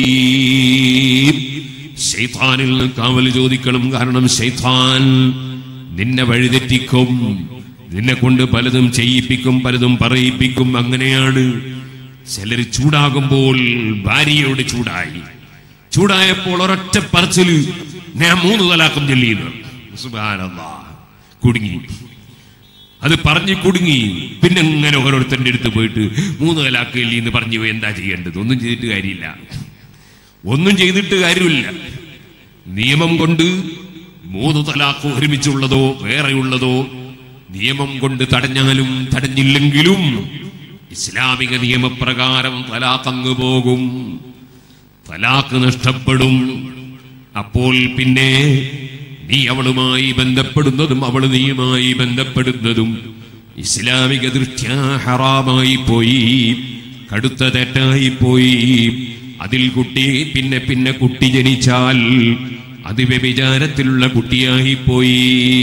റജീം. ശൈത്താനിൽ നിന്ന് കാവൽ ചോദിക്കണം. കാരണം ശൈത്താൻ നിന്നെ വഴിതെറ്റിക്കും, നിന്നെ കൊണ്ട് പലതും ചെയ്യിപ്പിക്കും, പലതും പറയിപ്പിക്കും. അങ്ങനെയാണ് ചിലർ ചൂടാകുമ്പോൾ ഭാര്യയോട് ചൂടായപ്പോൾ ഒരൊറ്റ പറച്ചില് ഞാൻ 3 തലാഖും ചൊല്ലിയിരുന്നു. സുബ്ഹാനല്ലാഹ്, കുടുങ്ങി. അത് പറഞ്ഞു കുടുങ്ങി. പിന്നെ ഇങ്ങനെ ഓരോരുത്തരുടെ അടുത്ത് പോയിട്ട് 3 തലാഖ് ചൊല്ലി എന്ന് പറഞ്ഞു പോയി. എന്താ ചെയ്യേണ്ടത്? ഒന്നും ചെയ്തിട്ട് കാര്യമില്ല. ഒന്നും ചെയ്തിട്ട് കാര്യമില്ല. നിയമം കൊണ്ട് 3 തലാഖ് ഒരുമിച്ചുള്ളതോ വേറെയുള്ളതോ നിയമം കൊണ്ട് തടഞ്ഞാലും തടഞ്ഞില്ലെങ്കിലും ഇസ്ലാമിക നിയമപ്രകാരം തലാഖ് അങ്ങ് പോകും, തലാഖ് നഷ്ടപ്പെടും. അപ്പോൾ പിന്നെ നീ അവളുമായി ബന്ധപ്പെടുന്നതും അവൾ നീയുമായി ബന്ധപ്പെടുന്നതും ഇസ്ലാമിക ദൃഷ്ട്യാ ഹറാമായി പോയി, കടുത്ത തെറ്റായി പോയി. അതിൽ കുട്ടി പിന്നെ കുട്ടി ജനിച്ചാൽ അത് വ്യഭിചാരത്തിലുള്ള കുട്ടിയായി പോയി.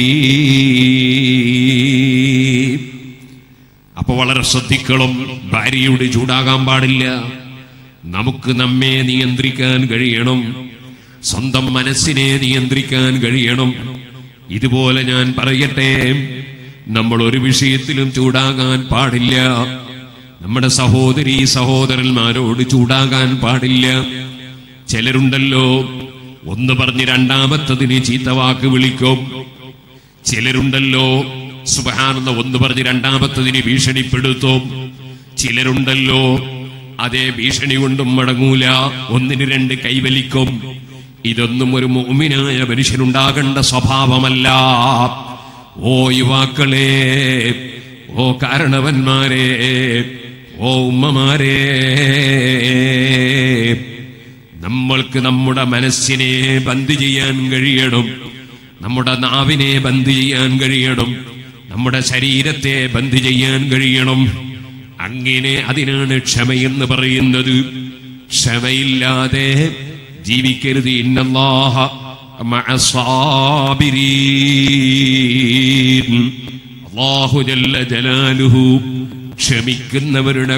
അപ്പൊ വളരെ ശ്രദ്ധിക്കണം. ഭാര്യയോട് ചൂടാകാൻ പാടില്ല. നമുക്ക് നമ്മെ നിയന്ത്രിക്കാൻ കഴിയണം, സ്വന്തം മനസ്സിനെ നിയന്ത്രിക്കാൻ കഴിയണം. ഇതുപോലെ ഞാൻ പറയട്ടെ, നമ്മൾ ഒരു വിഷയത്തിലും ചൂടാകാൻ പാടില്ല. നമ്മുടെ സഹോദരീ സഹോദരന്മാരോട് ചൂടാകാൻ പാടില്ല. ചിലരുണ്ടല്ലോ, ഒന്ന് പറഞ്ഞ് രണ്ടാമത്തതിന് ചീത്തവാക്ക് വിളിക്കും. ചിലരുണ്ടല്ലോ സുബ്ഹാനല്ലാഹ്, ഒന്ന് പറഞ്ഞ് രണ്ടാമത്തതിന് ഭീഷണിപ്പെടുത്തും. ചിലരുണ്ടല്ലോ അതേ ഭീഷണി കൊണ്ടും മടങ്ങൂല, 1-ന് 2 കൈവലിക്കും. ഇതൊന്നും ഒരു മുഅ്മിനായ മനുഷ്യനുണ്ടാകേണ്ട സ്വഭാവമല്ല. ഓ യുവാക്കളെ, ഓ കാരണവന്മാരെ, ഓ ഉമ്മമാരെ, നമ്മൾക്ക് നമ്മുടെ മനസ്സിനെ ബന്ദ് ചെയ്യാൻ കഴിയണം, നമ്മുടെ നാവിനെ ബന്ദ് ചെയ്യാൻ കഴിയണം, നമ്മുടെ ശരീരത്തെ ബന്ദ് ചെയ്യാൻ കഴിയണം. അങ്ങനെ അതിനാണ് ക്ഷമയെന്ന് പറയുന്നത്. ക്ഷമയില്ലാതെ ജീവിക്കരുത്. ഇന്നല്ലാഹ മഅസ്സാബിരീൻ. അല്ലാഹു ജല്ല ജലാലുഹു ക്ഷമിക്കുന്നവരുടെ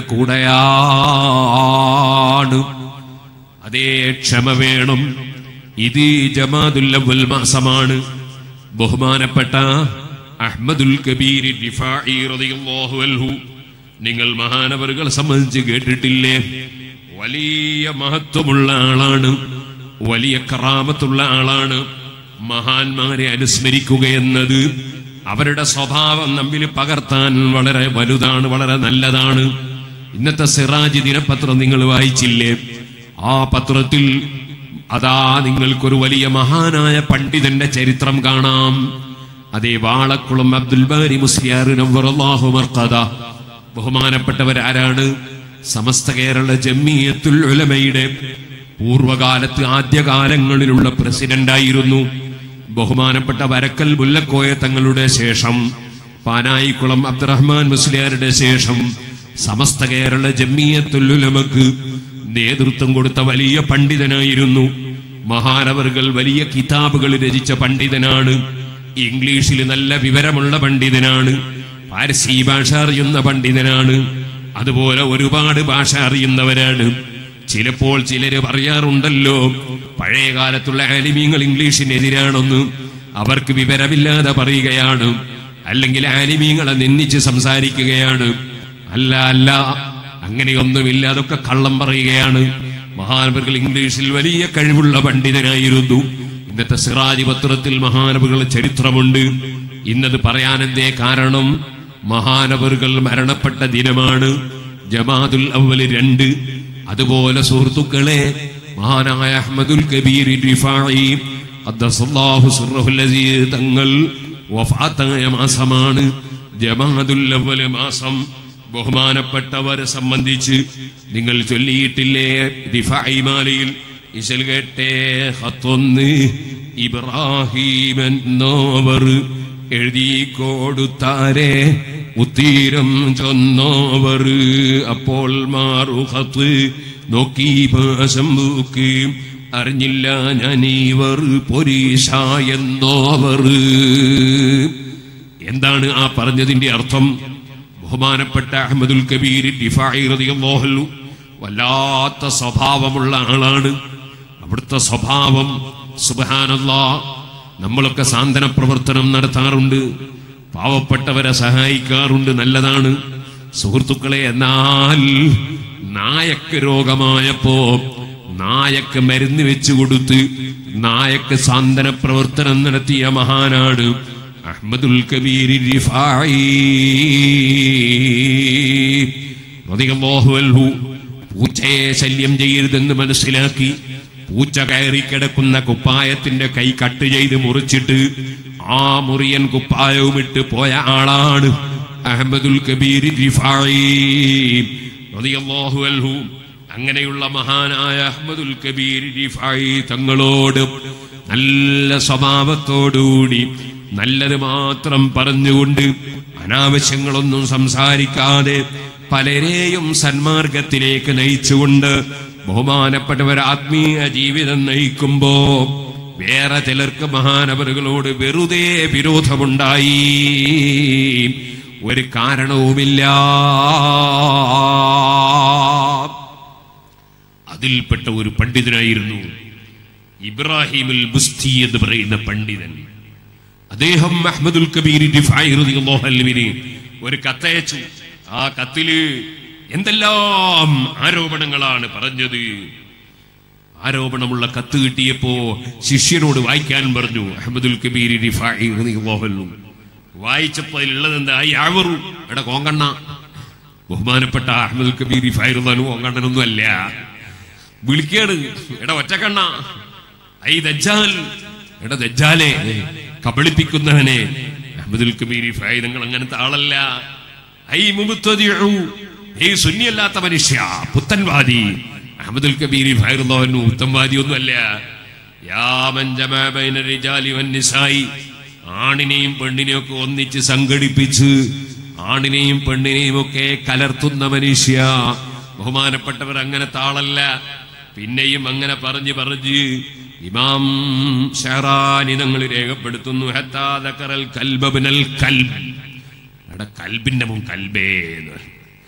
കൂടെയാണ്. അതേ ക്ഷമ വേണം. ഇത് ജമാദുൽ അവ്വൽ മാസമാണ്. ബഹുമാനപ്പെട്ട അഹ്മദുൽ കബീർ റിഫാഇ റളിയല്ലാഹു അൻഹു, നിങ്ങൾ മഹാനവറുകളെ സംബന്ധിച്ച് കേട്ടിട്ടില്ലേ? വലിയ മഹത്വമുള്ള ആളാണ്, വലിയ കറാമത്തുള്ള ആളാണ്. മഹാന്മാരെ അനുസ്മരിക്കുക എന്നത് അവരുടെ സ്വഭാവം നമ്മിൽ പകർത്താൻ വളരെ വലുതാണ്, വളരെ നല്ലതാണ്. ഇന്നത്തെ സിറാജ് ദിനപത്രം നിങ്ങൾ വായിച്ചില്ലേ? ആ പത്രത്തിൽ അതാ നിങ്ങൾക്കൊരു വലിയ മഹാനായ പണ്ഡിതന്റെ ചരിത്രം കാണാം. അതേ വാളക്കുളം അബ്ദുൽ ബാരി മുസ്ലിയാർ നവ്വറല്ലാഹു മർഖദ. ബഹുമാനപ്പെട്ടവരാരാണ്? സമസ്ത കേരള ജംഇയ്യത്തുൽ ഉലമയുടെ പൂർവകാലത്ത് ആദ്യകാലങ്ങളിലുള്ള പ്രസിഡന്റായിരുന്നു. ബഹുമാനപ്പെട്ട വരക്കൽ മുല്ലക്കോയ തങ്ങളുടെ ശേഷം, പാനായിക്കുളം അബ്ദുറഹ്മാൻ മുസ്ലിയാരുടെ ശേഷം സമസ്ത കേരള ജംഇയ്യത്തുൽ ഉലമക്ക് നേതൃത്വം കൊടുത്ത വലിയ പണ്ഡിതനായിരുന്നു. മഹാനവറുകൾ വലിയ കിതാബുകൾ രചിച്ച പണ്ഡിതനാണ്. ഇംഗ്ലീഷിൽ നല്ല വിവരമുള്ള പണ്ഡിതനാണ്. പാർസി ഭാഷ അറിയുന്ന പണ്ഡിതനാണ്. അതുപോലെ ഒരുപാട് ഭാഷ അറിയുന്നവരാണ്. ചിലപ്പോൾ ചിലര് പറയാറുണ്ടല്ലോ, പഴയ കാലത്തുള്ള ആലിമീങ്ങൾ ഇംഗ്ലീഷിനെതിരാണെന്ന്. അവർക്ക് വിവരമില്ലാതെ പറയുകയാണ്, അല്ലെങ്കിൽ ആലിമീങ്ങളെ നിന്ദിച്ച് സംസാരിക്കുകയാണ്. അല്ല അല്ല, അങ്ങനെയൊന്നുമില്ല, അതൊക്കെ കള്ളം പറയുകയാണ്. മഹാനവറുകൾ ഇംഗ്ലീഷിൽ വലിയ കഴിവുള്ള പണ്ഡിതനായിരുന്നു. ഇന്നത്തെ സിറാജ് പത്രത്തിൽ മഹാനവറുകളുടെ ചരിത്രമുണ്ട്. ഇന്നത് പറയാൻ എന്തേ കാരണം? മഹാനവറുകൾ മരണപ്പെട്ട ദിനമാണ് ജമാദുൽ അവ്വൽ 2. അതുപോലെ സുഹൃത്തുക്കളെ, മഹാനായ അഹ്മദുൽ കബീർ റിഫായി ഖദ്ദസല്ലാഹു സിർറഹുൽ അസീസ് തങ്ങൾ വഫാത്തായ മാസമാണ് ജമാദുൽ അവ്വൽ മാസം. ബഹുമാനപ്പെട്ടവരെ സംബന്ധിച്ച് നിങ്ങൾ ചൊല്ലിയിട്ടില്ലേ റിഫായി മാലയിൽ? ഇശൽ കേട്ടേ ഖത്തൊന്ന് ഇബ്രാഹിം എന്നവർ എഴുതി കൊടുത്താരേ ഉത്തീരം ചൊന്നോവർ. അപ്പോൾ മാറുഖത്ത് നോക്കി പാശംബൂക്ക് അറിഞ്ഞില്ല ഞാനീവർ പൊരീശ എന്നോവർ. എന്താണ് ആ പറഞ്ഞതിന്റെ അർത്ഥം? ബഹുമാനപ്പെട്ട അഹ്മദുൽ കബീർ റിഫായി റളിയല്ലാഹു അൻഹു വല്ലാത്ത സ്വഭാവമുള്ള ആളാണ്. അവിടുത്തെ സ്വഭാവം സുബ്ഹാനല്ലാഹ്. നമ്മളൊക്കെ സാന്ത്വന പ്രവർത്തനം നടത്താറുണ്ട്, പാവപ്പെട്ടവരെ സഹായിക്കാറുണ്ട്, നല്ലതാണ് സുഹൃത്തുക്കളെ. എന്നാൽ നായക്ക് രോഗമായപ്പോ നായക്ക് മരുന്ന് വെച്ചു കൊടുത്ത് നായക്ക് സാന്ത്വന പ്രവർത്തനം നടത്തിയ മഹാനാണ് അഹ്മദുൽ കബീർ റിഫായി റളിയല്ലാഹു അൻഹു. പൂച്ചയെ ശല്യം ചെയ്യരുതെന്ന് മനസ്സിലാക്കി പൂച്ച കയറി കിടക്കുന്ന കുപ്പായത്തിന്റെ കൈ കട്ട് ചെയ്ത് മുറിച്ചിട്ട് ആ മുറിയൻ കുപ്പായവും ഇട്ട് പോയ ആളാണ് അഹ്മദുൽ കബീർ റിഫായി റളിയല്ലാഹു അൻഹു. അങ്ങനെയുള്ള മഹാനായ അഹ്മദുൽ കബീർ റിഫായി തങ്ങളോട് നല്ല സ്വഭാവത്തോടുകൂടി നല്ലത് മാത്രം പറഞ്ഞുകൊണ്ട് അനാവശ്യങ്ങളൊന്നും സംസാരിക്കാതെ പലരെയും സന്മാർഗത്തിലേക്ക് നയിച്ചുകൊണ്ട് ബഹുമാനപ്പെട്ടവർ ആത്മീയ ജീവിതം നയിക്കുമ്പോ വേറെ ചിലർക്ക് മഹാനവറുകളോട് വെറുതെ വിരോധമുണ്ടായി, ഒരു കാരണവുമില്ല. അതിൽപ്പെട്ട ഒരു പണ്ഡിതനായിരുന്നു ഇബ്രാഹിമുൽ ബുസ്തി എന്ന് പറയുന്ന പണ്ഡിതൻ. അദ്ദേഹം അഹ്മദുൽ കബീർ റിഫായി റളിയല്ലാഹു അൻഹുവിന് ഒരു കത്തയച്ചു. ആ കത്തില് എന്തെല്ലാം ആരോപണങ്ങളാണ് പറഞ്ഞത്. ആരോപണമുള്ള കത്ത് കിട്ടിയപ്പോ ശിഷ്യനോട് വായിക്കാൻ പറഞ്ഞു. അഹ്മദുൽ കബീർ റിഫായി റളിയല്ലാഹു അൻഹു വായിച്ചപ്പോ അതിലുള്ളത് എന്താ? യാവറു എടാ കോങ്കണ്ണ. ബഹുമാനപ്പെട്ട അഹ്മദുൽ കബീർ റിഫായി റളിയല്ലാഹു അൻഹു കോങ്കണ്ണനൊന്നും അല്ല, വിളിക്കാണ് എടാ ഒറ്റക്കണ്ണ. ഐ ദജ്ജാൽ എടാ ദജ്ജാലെ, കബളിപ്പിക്കുന്നവനെ. അഹ്മദുൽ കബീർ റിഫായി നിങ്ങൾ അങ്ങനത്തെ ആളല്ല. ഐ മുബ്തദിഉ, ഈ സുന്നിയല്ലാത്ത മനുഷ്യ, പുത്തൻവാദി. അഹ്മദുൽ കബീർ റിഫായി റളിയല്ലാഹു അൻഹു പുത്തൻവാദി ഒന്നുമല്ല. യാ മൻ ജമാ ബൈന റിജാലി വന്നിസായി, ആണിനെയും പെണ്ണിനെയും ഒക്കെ ഒന്നിച്ച് സംഘടിപ്പിച്ച് ആണിനെയും പെണ്ണിനെയും ഒക്കെ കലർത്തുന്ന മനുഷ്യ. ബഹുമാനപ്പെട്ടവർ അങ്ങനത്തെ ആളല്ല. പിന്നെയും അങ്ങനെ പറഞ്ഞ് ഇമാം ഷഹറാനി തങ്ങൾ രേഖപ്പെടുത്തുന്നു ഹത്താ ദക്കറൽ കൽബ ബിനൽ കൽബ്, എടാ കൽബിന്റെ മുൻ കൽബേന്ന്,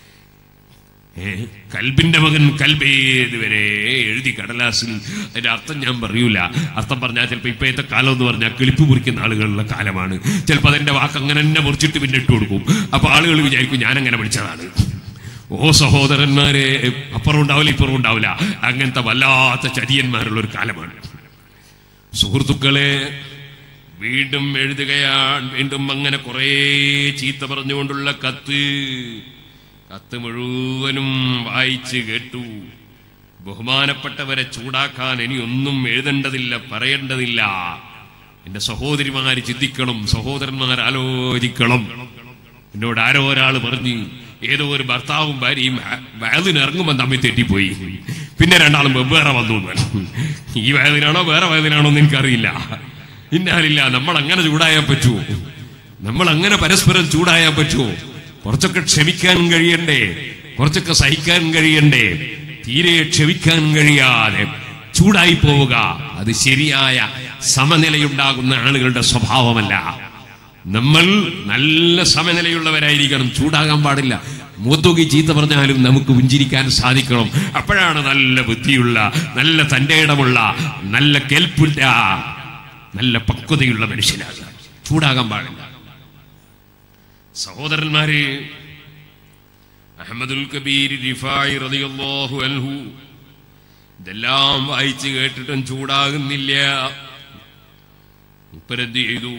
കൽബിന്റെ മകൻ കൽബേത് വരെ എഴുതി കടലാസിൽ. അതിന്റെ അർത്ഥം ഞാൻ പറയൂല. അർത്ഥം പറഞ്ഞാൽ ചിലപ്പോ ഇപ്പോഴത്തെ കാലം എന്ന് പറഞ്ഞാൽ കിളിപ്പ് മുറിക്കുന്ന ആളുകളുടെ കാലമാണ്. ചിലപ്പോ അതിന്റെ വാക്ക് അങ്ങനെ തന്നെ മുറിച്ചിട്ട് പിന്നെ ഇട്ട് കൊടുക്കും. അപ്പൊ ആളുകൾ വിചാരിക്കും ഞാൻ അങ്ങനെ പഠിച്ചതാണ്. ഓ സഹോദരന്മാരെ, അപ്പുറം ഉണ്ടാവില്ല ഇപ്പുറം ഉണ്ടാവില്ല, അങ്ങനത്തെ വല്ലാത്ത ചതിയന്മാരുള്ള ഒരു കാലമാണ്. സുഹൃത്തുക്കളെ, വീണ്ടും എഴുതുകയാണ്. വീണ്ടും അങ്ങനെ കുറെ ചീത്ത പറഞ്ഞുകൊണ്ടുള്ള കത്ത് മുഴുവനും വായിച്ച് കേട്ടു. ബഹുമാനപ്പെട്ടവരെ ചൂടാക്കാൻ ഇനി ഒന്നും എഴുതേണ്ടതില്ല, പറയേണ്ടതില്ല. എന്റെ സഹോദരിമാര് ചിന്തിക്കണം, സഹോദരന്മാർ ആലോചിക്കണം. എന്നോട് ആരോ ഒരാൾ പറഞ്ഞു, ഏതോ ഒരു ഭർത്താവും ഭാര്യയും വയലിന് ഇറങ്ങുമ്പോൾ തമ്മിൽ തെറ്റിപ്പോയി, പിന്നെ രണ്ടാളും വെവ്വേറെ വന്നു. ഈ വയലിനാണോ വേറെ വയലിനാണോ എന്ന് എനിക്കറിയില്ല. ഇന്നാലില്ല, നമ്മൾ അങ്ങനെ ചൂടായാൻ പറ്റുമോ? നമ്മൾ അങ്ങനെ പരസ്പരം ചൂടായാൻ പറ്റുമോ? കുറച്ചൊക്കെ ക്ഷമിക്കാൻ കഴിയണ്ടേ? കുറച്ചൊക്കെ സഹിക്കാൻ കഴിയണ്ടേ? തീരെ ക്ഷമിക്കാൻ കഴിയാതെ ചൂടായി പോവുക അത് ശരിയായ സമനിലയുണ്ടാകുന്ന ആളുകളുടെ സ്വഭാവമല്ല. നമ്മൾ നല്ല സമനിലയുള്ളവരായിരിക്കണം, ചൂടാകാൻ പാടില്ല. മൂത്തുകി ചീത്ത പറഞ്ഞാലും നമുക്ക് പുഞ്ചിരിക്കാൻ സാധിക്കണം. അപ്പോഴാണ് നല്ല ബുദ്ധിയുള്ള, നല്ല തന്റെ ഇടമുള്ള, നല്ല കേൾപ്പുള്ള, നല്ല പക്വതയുള്ള മനുഷ്യനാണ്. ചൂടാകാൻ പാടില്ല. സഹോദരന്മാരെ, അഹ്മദുൽ കബീർ റിഫായി റളിയല്ലാഹു അൻഹു ഇതെല്ലാം വായിച്ച് കേട്ടിട്ടും ചൂടാകുന്നില്ല. മുപ്പരെന്ത് ചെയ്തു?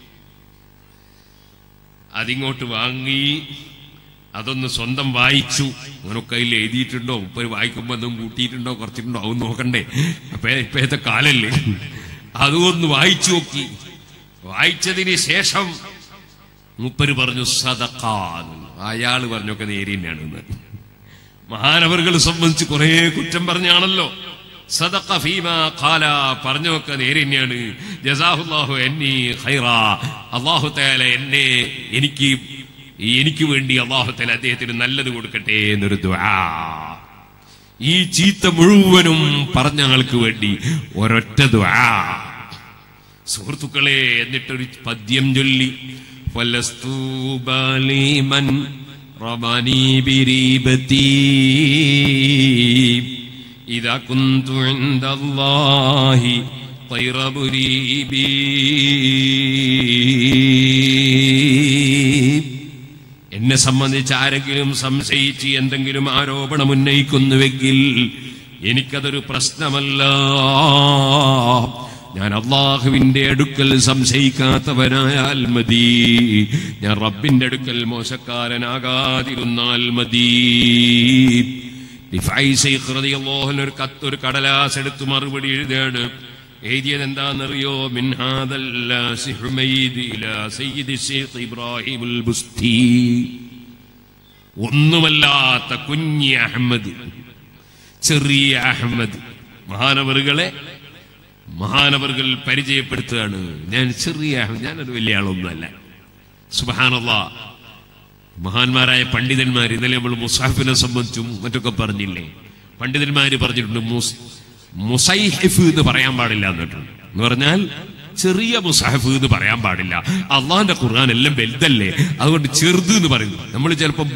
അതിങ്ങോട്ട് വാങ്ങി അതൊന്ന് സ്വന്തം വായിച്ചു. അങ്ങനൊക്കെ അതിൽ എഴുതിയിട്ടുണ്ടോ, മുപ്പര് വായിക്കുമ്പോ എന്തും കൂട്ടിയിട്ടുണ്ടോ കുറച്ചിട്ടുണ്ടോ അത് നോക്കണ്ടേ, ഇപ്പോഴത്തെ കാലല്ലേ. അതൊന്ന് വായിച്ചു നോക്കി. വായിച്ചതിന് ശേഷം മുപ്പര് പറഞ്ഞു സദഖ. അയാള് പറഞ്ഞൊക്കെ നേരെ തന്നെയാണെന്ന്. മഹാനവറുകളെ സംബന്ധിച്ച് കുറെ കുറ്റം പറഞ്ഞാണല്ലോ. സദഖ ഫീമാ ഖാല, പറഞ്ഞൊക്കെ നേരെ തന്നെയാണ്. ജസാഹുല്ലാഹു അന്നി ഖൈറാ, അല്ലാഹു തആല എനിക്ക് വേണ്ടി അല്ലാഹു തആല അദ്ദേഹത്തിന് നല്ലത് കൊടുക്കട്ടെ എന്നൊരു ദുആ. ഈ ചീത്ത മുഴുവനും പറഞ്ഞ ആൾക്ക് വേണ്ടി ഒരൊറ്റ ദുആ. സുഹൃത്തുക്കളെ, എന്നിട്ടൊരു പദ്യം ചൊല്ലി, ഫലസ്തു ബാലിമൻ റബനി ബിരീബതി ഇദാ കുന്തു ഇൻദല്ലാഹി ഖൈറ മുരീബി. എന്നെ സംബന്ധിച്ച് ആരെങ്കിലും സംശയിച്ച് എന്തെങ്കിലും ആരോപണം ഉന്നയിക്കുന്നുവെങ്കിൽ എനിക്കതൊരു പ്രശ്നമല്ല. ഞാൻ അള്ളാഹുവിന്റെ അടുക്കൽ സംശയിക്കാത്തവനായാൽ മതി, ഞാൻ റബ്ബിന്റെ അടുക്കൽ മോശക്കാരനാകാതിരുന്നാൽ മതി. ഒരു കടലാസ് എടുത്ത് മറുപടി എഴുതാണ്. എഴുതിയത് എന്താണെന്നറിയോ? ഒന്നുമല്ലാത്ത കുഞ്ഞി അഹമ്മദ്, ചെറിയ അഹമ്മദ്, മഹാനവറുകൾ പരിചയപ്പെടുത്തുകയാണ്. ഞാൻ ചെറിയ അഹമ്മദ്, ഞാനൊരു വലിയ ആളൊന്നുമല്ല. സുബ്ഹാനല്ലാഹ്. മഹാന്മാരായ പണ്ഡിതന്മാർ, ഇന്നലെ നമ്മൾ മുസാഹിഫിനെ സംബന്ധിച്ചും മറ്റൊക്കെ പറഞ്ഞില്ലേ, പണ്ഡിതന്മാര് പറഞ്ഞിട്ടുണ്ട് മുസൈഹിഫ് എന്ന് പറയാൻ പാടില്ല എന്നിട്ടുണ്ട്. എന്ന് പറഞ്ഞാൽ ചെറിയ മുസാഹിഫ് എന്ന് പറയാൻ പാടില്ല. അള്ളാന്റെ ഖുർആൻ എല്ലാം വലുതല്ലേ, അതുകൊണ്ട് ചെറുത് എന്ന് പറയുന്നു. നമ്മൾ ചിലപ്പോൾ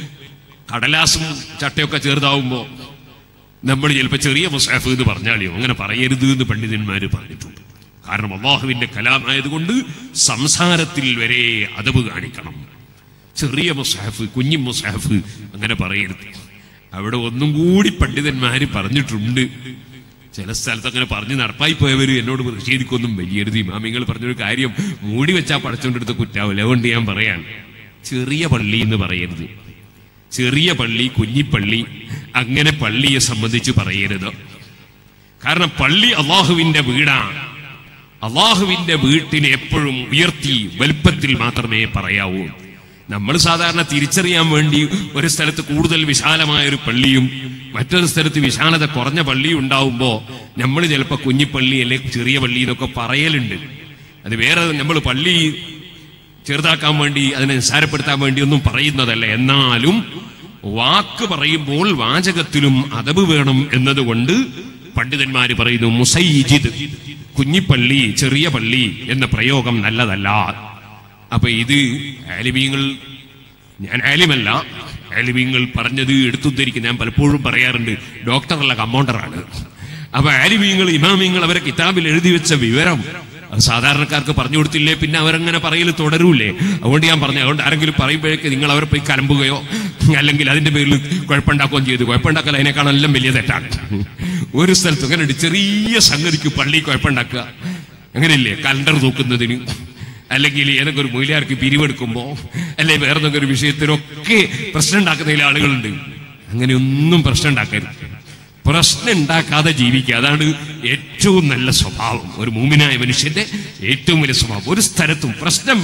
കടലാസും ചട്ടയൊക്കെ ചെറുതാവുമ്പോ നമ്മൾ ചിലപ്പോൾ ചെറിയ മുസാഹിഫ് എന്ന് പറഞ്ഞാലോ, അങ്ങനെ പറയരുത് എന്ന് പണ്ഡിതന്മാര് പറഞ്ഞിട്ടുണ്ട്. കാരണം അള്ളാഹുവിന്റെ കലാമായതുകൊണ്ട് സംസാരത്തിൽ വരെ അദബ് കാണിക്കണം. ചെറിയ മുസാഹിഫ്, കുഞ്ഞി മുസാഹിഫ് അങ്ങനെ പറയരുത്. അവിടെ ഒന്നും കൂടി പണ്ഡിതന്മാര് പറഞ്ഞിട്ടുണ്ട്. ചില സ്ഥലത്ത് അങ്ങനെ പറഞ്ഞ് നടപ്പായി പോയവര് എന്നോട് പ്രതിഷേധിക്കൊന്നും വലിയരുത്. ഇമാമിങ്ങൾ പറഞ്ഞൊരു കാര്യം മൂടി വെച്ചാൽ പടച്ചോണ്ടെടുത്ത് കുറ്റാവില്ല. അതുകൊണ്ട് ഞാൻ പറയാൻ, ചെറിയ പള്ളി എന്ന് പറയരുത്. ചെറിയ പള്ളി, കുഞ്ഞിപ്പള്ളി, അങ്ങനെ പള്ളിയെ സംബന്ധിച്ച് പറയരുത്. കാരണം പള്ളി അള്ളാഹുവിന്റെ വീടാണ്. അള്ളാഹുവിന്റെ വീട്ടിനെ എപ്പോഴും ഉയർത്തി വലുപ്പത്തിൽ മാത്രമേ പറയാവൂ. നമ്മൾ സാധാരണ തിരിച്ചറിയാൻ വേണ്ടി ഒരു സ്ഥലത്ത് കൂടുതൽ വിശാലമായ ഒരു പള്ളിയും മറ്റൊരു സ്ഥലത്ത് വിശാലത കുറഞ്ഞ പള്ളിയും ഉണ്ടാവുമ്പോ നമ്മൾ ചിലപ്പോൾ കുഞ്ഞിപ്പള്ളി അല്ലെങ്കിൽ ചെറിയ പള്ളി എന്നൊക്കെ പറയലുണ്ട്. അത് വേറെ, നമ്മൾ പള്ളി ചെറുതാക്കാൻ വേണ്ടി അതിനെ നിസ്സാരപ്പെടുത്താൻ വേണ്ടി ഒന്നും പറയുന്നതല്ല. എന്നാലും വാക്ക് പറയുമ്പോൾ വാചകത്തിലും അദബ് വേണം എന്നതുകൊണ്ട് പണ്ഡിതന്മാര് പറയുന്നു മുസൈജിദ്, കുഞ്ഞിപ്പള്ളി, ചെറിയ പള്ളി എന്ന പ്രയോഗം നല്ലതല്ല. അപ്പൊ ഇത് ആലിമീങ്ങൾ, ഞാൻ ആലിമല്ല, ആലിമീങ്ങൾ പറഞ്ഞത് എടുത്തുദ്ധരിക്കും. ഞാൻ പലപ്പോഴും പറയാറുണ്ട്, ഡോക്ടറല്ല കമ്പൗണ്ടറാണ്. അപ്പൊ ആലിമീങ്ങൾ, ഇമാമിങ്ങൾ അവരെ കിതാബിൽ എഴുതി വെച്ച വിവരം സാധാരണക്കാർക്ക് പറഞ്ഞു കൊടുത്തില്ലേ പിന്നെ അവരങ്ങനെ പറയൽ തുടരൂലേ. അതുകൊണ്ട് ഞാൻ പറഞ്ഞു, അതുകൊണ്ട് ആരെങ്കിലും പറയുമ്പോഴേക്ക് നിങ്ങൾ അവരെ പോയി കലമ്പുകയോ അല്ലെങ്കിൽ അതിന്റെ പേരിൽ കുഴപ്പമുണ്ടാക്കുകയും ചെയ്തു. കുഴപ്പമുണ്ടാക്കൽ അതിനേക്കാളെല്ലാം വലിയ തെറ്റാണ്. ഒരു സ്ഥലത്ത് അങ്ങനെ ചെറിയ സംഗതിക്ക് പള്ളി കുഴപ്പമുണ്ടാക്കുക, അങ്ങനെയില്ലേ? കലണ്ടർ തൂക്കുന്നതിന് അല്ലെങ്കിൽ ഏതൊക്കെ ഒരു മൊയിലാർക്ക് പിരിവെടുക്കുമ്പോ അല്ലെങ്കിൽ വേറെ എന്തൊക്കെ ഒരു വിഷയത്തിനൊക്കെ പ്രശ്നം ഉണ്ടാക്കുന്നതിൽ ആളുകളുണ്ട്. അങ്ങനെയൊന്നും പ്രശ്നം ഉണ്ടാക്കരുത്. പ്രശ്നം ഉണ്ടാക്കാതെ ജീവിക്കുക, അതാണ് ഏറ്റവും നല്ല സ്വഭാവം. ഒരു മൂമിനായ മനുഷ്യന്റെ ഏറ്റവും വലിയ സ്വഭാവം. ഒരു സ്ഥലത്തും പ്രശ്നം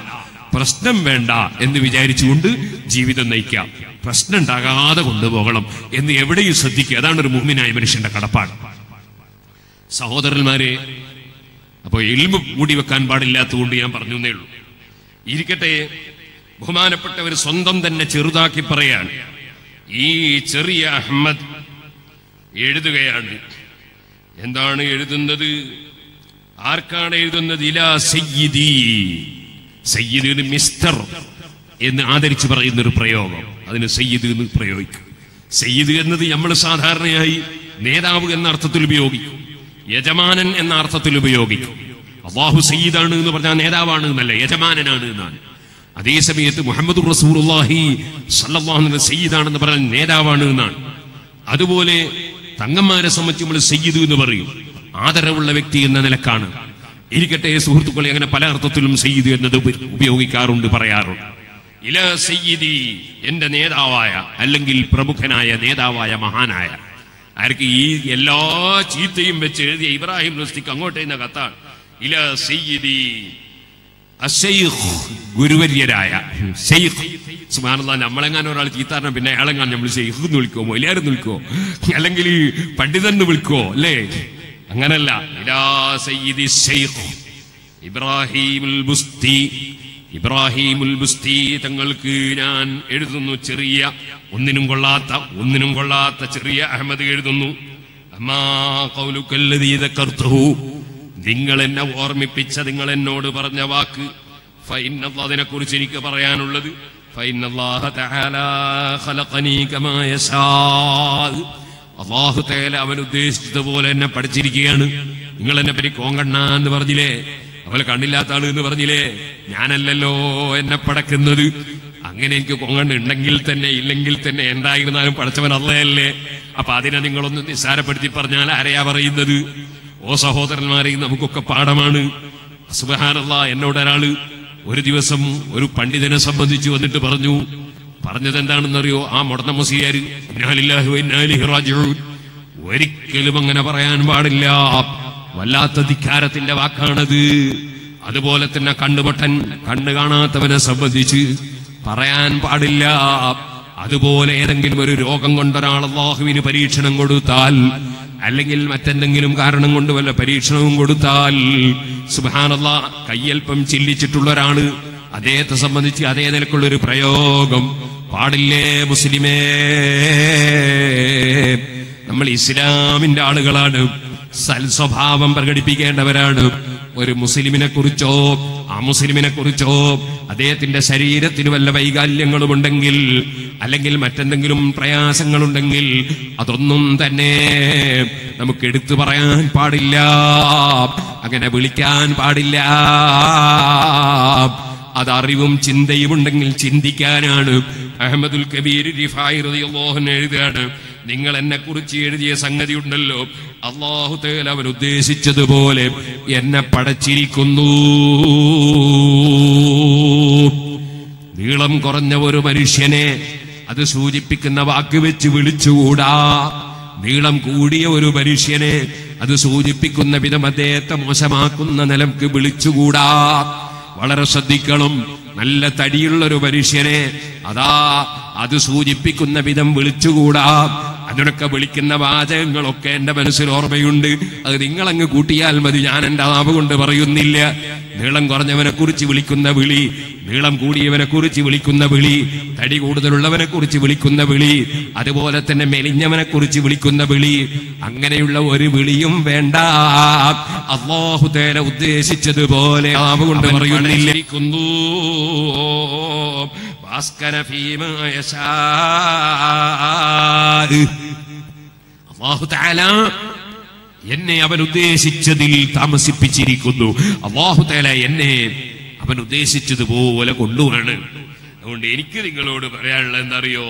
വേണ്ട എന്ന് വിചാരിച്ചുകൊണ്ട് ജീവിതം നയിക്കാം. പ്രശ്നം ഉണ്ടാകാതെ കൊണ്ടുപോകണം എന്ന് എവിടെയും ശ്രദ്ധിക്കുക. അതാണ് ഒരു മൂമിനായ മനുഷ്യന്റെ കടപ്പാട്. സഹോദരന്മാരെ, അപ്പോൾ ഇൽമ് മൂടി വെക്കാൻ പാടില്ലാത്തതുകൊണ്ട് ഞാൻ പറഞ്ഞു എന്നേ ഉള്ളൂ. ഇരിക്കട്ടെ, ബഹുമാനപ്പെട്ടവർ സ്വന്തം തന്നെ ചെറുതാക്കി പറയാൻ ഈ ചെറിയ അഹമ്മദ് എഴുതുകയാണ്. എന്താണ് എഴുതുന്നത്? ആർക്കാണ് എഴുതുന്നത്? ഇലാ സയ്യിദി. സയ്യിദ് മിസ്റ്റർ എന്ന് ആദരിച്ച് പറയുന്ന ഒരു പ്രയോഗം, അതിന് സയ്യിദ് എന്ന് പ്രയോഗിക്കും. സയ്യിദ് എന്നത് നമ്മൾ സാധാരണയായി നേതാവ് എന്ന അർത്ഥത്തിൽ ഉപയോഗിക്കും, യജമാനൻ എന്ന അർത്ഥത്തിൽ ഉപയോഗിക്കും. അല്ലാഹു സയ്യിദാണ് എന്ന് പറഞ്ഞാൽ നേതാവാണ് എന്നല്ല, യജമാനനാണ് എന്നാണ്. അതേ സമയത്ത് മുഹമ്മദ് റസൂലുള്ളാഹി സ്വല്ലല്ലാഹു അലൈഹി വസല്ലം സയ്യിദാണെന്ന് പറഞ്ഞാൽ നേതാവാണ് എന്നാണ്. അതുപോലെ തങ്ങന്മാരെ സംബന്ധിച്ച് നമ്മൾ സയ്യിദ് എന്ന് പറയും, ആദരവുള്ള വ്യക്തി എന്ന നിലക്കാണ്. ഇരിക്കട്ടെ സുഹൃത്തുക്കളെ, അങ്ങനെ പല അർത്ഥത്തിലും സയ്യിദ് എന്നത് ഉപയോഗിക്കാറുണ്ട്, പറയാറുണ്ട്. ഇല സയ്യിദി, എന്റെ നേതാവായ, അല്ലെങ്കിൽ പ്രമുഖനായ നേതാവായ മഹാനായ. ആർക്ക്? ഈ എല്ലാ ചീത്തയും വെച്ച് എഴുതിയ ഇബ്രാഹിം റുസ്തിക്ക് അങ്ങോട്ട് എന്ന കത്താണ്. ഇല സയ്യിദി അശൈഖ്, ഗുരുവര്യരായ ശൈഖ്. സുബ്ഹാനല്ലാഹ്, നമ്മളെങ്ങാനും ഒരാൾ ചീത്താറിന പിന്നെ അയാളെങ്ങാൻ നമ്മൾ ശൈഖ് എന്ന് വിളിക്കോ, മൊയിലാർ എന്ന് വിളിക്കോ, അല്ലെങ്കിൽ പണ്ഡിതൻ എന്ന് വിളിക്കോ? അല്ലേ, അങ്ങനല്ല. ഇലാ സയ്യിദി ശൈഖ് ഇബ്രാഹിമുൽ ബുസ്തി, ഇബ്രാഹിമുൽ ബുസ്തി തങ്ങൾക്ക് ഞാൻ എഴുതുന്നു. ചെറിയ ഒന്നിനും കൊള്ളാത്ത ചെറിയ അഹമ്മദ് എഴുതുന്നു. അമ്മാ ഖൗലുകല്ലദീ ദക്കർതുഹു, നിങ്ങൾ എന്നെ ഓർമ്മിപ്പിച്ച, നിങ്ങൾ എന്നോട് പറഞ്ഞ വാക്ക്, ഫഇന്നല്ലാഹ്, അതിനെക്കുറിച്ച് എനിക്ക് പറയാനുള്ളത്, ഫഇന്നല്ലാഹ തആലാ ഖലഖനീ കമാ യശാ, അല്ലാഹു തആല അവൻ ഉദ്ദേശിച്ചതുപോലെ എന്നെ പഠിച്ചിരിക്കുകയാണ്. നിങ്ങൾ എന്നെ പറ്റി കോങ്കണ്ണ എന്ന് പറഞ്ഞില്ലേ, അവളെ കണ്ണില്ലാത്ത ആള് എന്ന് പറഞ്ഞില്ലേ, ഞാനല്ലല്ലോ എന്നെ പടക്കുന്നത്. അങ്ങനെ എനിക്ക് കോങ്കണ്ണ് ഉണ്ടെങ്കിൽ തന്നെ ഇല്ലെങ്കിൽ തന്നെ എന്തായിരുന്നാലും പഠിച്ചവൻ അള്ളയല്ലേ. അപ്പൊ അതിനെ നിങ്ങളൊന്ന് നിസ്സാരപ്പെടുത്തി പറഞ്ഞാൽ ആരെയാ പറയുന്നത്? ഓ സഹോദരന്മാരെ, നമുക്കൊക്കെ പാഠമാണ്. സുബ്ഹാനല്ലാഹ്, എന്നോട് ഒരാള് ഒരു ദിവസം ഒരു പണ്ഡിതനെ സംബന്ധിച്ച് വന്നിട്ട് പറഞ്ഞത് എന്താണെന്നറിയോ? ആ മുടന്ന മുസ്ലിയാര്, ഇന്നാ ലില്ലാഹി വ ഇന്നാ ഇലൈഹി റാജിഊൻ, ഒരിക്കലും അങ്ങനെ പറയാൻ പാടില്ല, വല്ലാത്ത ധിക്കാരത്തിന്റെ വാക്കാണത്. അതുപോലെ തന്നെ കണ്ണുപൊട്ടൻ, കണ്ണ് കാണാത്തവനെ സംബന്ധിച്ച് പറയാൻ പാടില്ല. അതുപോലെ ഏതെങ്കിലും ഒരു രോഗം കൊണ്ടൊരാൾ അല്ലാഹുവിന് പരീക്ഷണം കൊടുത്താൽ, അല്ലെങ്കിൽ മറ്റെന്തെങ്കിലും കാരണം കൊണ്ട് വല്ല പരീക്ഷണവും കൊടുത്താൽ, സുബ്ഹാനല്ലാഹ്, കയ്യൽപ്പം ചില്ലിച്ചിട്ടുള്ള ഒരാള്, അദ്ദേഹത്തെ സംബന്ധിച്ച് അതേ നിലക്കുള്ളൊരു പ്രയോഗം പാടില്ലേ? മുസ്ലിമേ, നമ്മൾ ഇസ്ലാമിന്റെ ആളുകളാണ്, സൽസ്വഭാവം പ്രകടിപ്പിക്കേണ്ടവരാണ്. ഒരു മുസ്ലിമിനെ കുറിച്ചോ ആ മുസ്ലിമിനെ കുറിച്ചോ അദ്ദേഹത്തിന്റെ ശരീരത്തിന് വല്ല വൈകല്യങ്ങളുമുണ്ടെങ്കിൽ, അല്ലെങ്കിൽ മറ്റെന്തെങ്കിലും പ്രയാസങ്ങളുണ്ടെങ്കിൽ, അതൊന്നും തന്നെ നമുക്ക് എടുത്തു പറയാൻ പാടില്ല, അങ്ങനെ വിളിക്കാൻ പാടില്ല. അത് അറിവും ചിന്തയും ഉണ്ടെങ്കിൽ ചിന്തിക്കാനാണ്. അഹ്മദുൽ കബീർ റിഫായി റളിയല്ലാഹു അൻഹു എഴുതുകയാണ്, നിങ്ങൾ എന്നെ കുറിച്ച് എഴുതിയ സംഗതി ഉണ്ടല്ലോ, അല്ലാഹു തആല അവൻ ഉദ്ദേശിച്ചതുപോലെ എന്നെ പടച്ചിരിക്കുന്നു. നീളം കുറഞ്ഞ ഒരു മനുഷ്യനെ അത് സൂചിപ്പിക്കുന്ന വാക്ക് വെച്ച് വിളിച്ചുകൂടാ. നീളം കൂടിയ ഒരു മനുഷ്യനെ അത് സൂചിപ്പിക്കുന്ന വിധം അദ്ദേഹത്തെ മോശമാക്കുന്ന നിലക്ക് വിളിച്ചുകൂടാ. വളരെ ശ്രദ്ധിക്കണം. നല്ല തടിയുള്ളൊരു മനുഷ്യനെ അത് സൂചിപ്പിക്കുന്ന വിധം വിളിച്ചുകൂടാ. അതിനൊക്കെ വിളിക്കുന്ന വാചകങ്ങളൊക്കെ എന്റെ മനസ്സിൽ ഓർമ്മയുണ്ട്. അത് നിങ്ങളങ്ങ് കൂട്ടിയാൽ മതി, ഞാൻ എന്റെ നാവ് കൊണ്ട് പറയുന്നില്ല. നീളം കുറഞ്ഞവനെ കുറിച്ച് വിളിക്കുന്ന വിളി, നീളം കൂടിയവനെ കുറിച്ച് വിളിക്കുന്ന വിളി, തടി കൂടുതലുള്ളവനെ കുറിച്ച് വിളിക്കുന്ന വിളി, അതുപോലെ തന്നെ മെലിഞ്ഞവനെ കുറിച്ച് വിളിക്കുന്ന വിളി, അങ്ങനെയുള്ള ഒരു വിളിയും വേണ്ട. അല്ലാഹു തആല ഉദ്ദേശിച്ചതുപോലെ നാവ് കൊണ്ട് പറയുന്നില്ല. അല്ലാഹു തആല എന്നെ അവൻ ഉദ്ദേശിച്ചതിൽ താമസിപ്പിച്ചിരിക്കുന്നു. അല്ലാഹു തആല എന്നെ അവൻ ഉദ്ദേശിച്ചതുപോലെ കൊണ്ടുപോവാണ്. അതുകൊണ്ട് എനിക്ക് നിങ്ങളോട് പറയാനുള്ളത് എന്താറിയോ?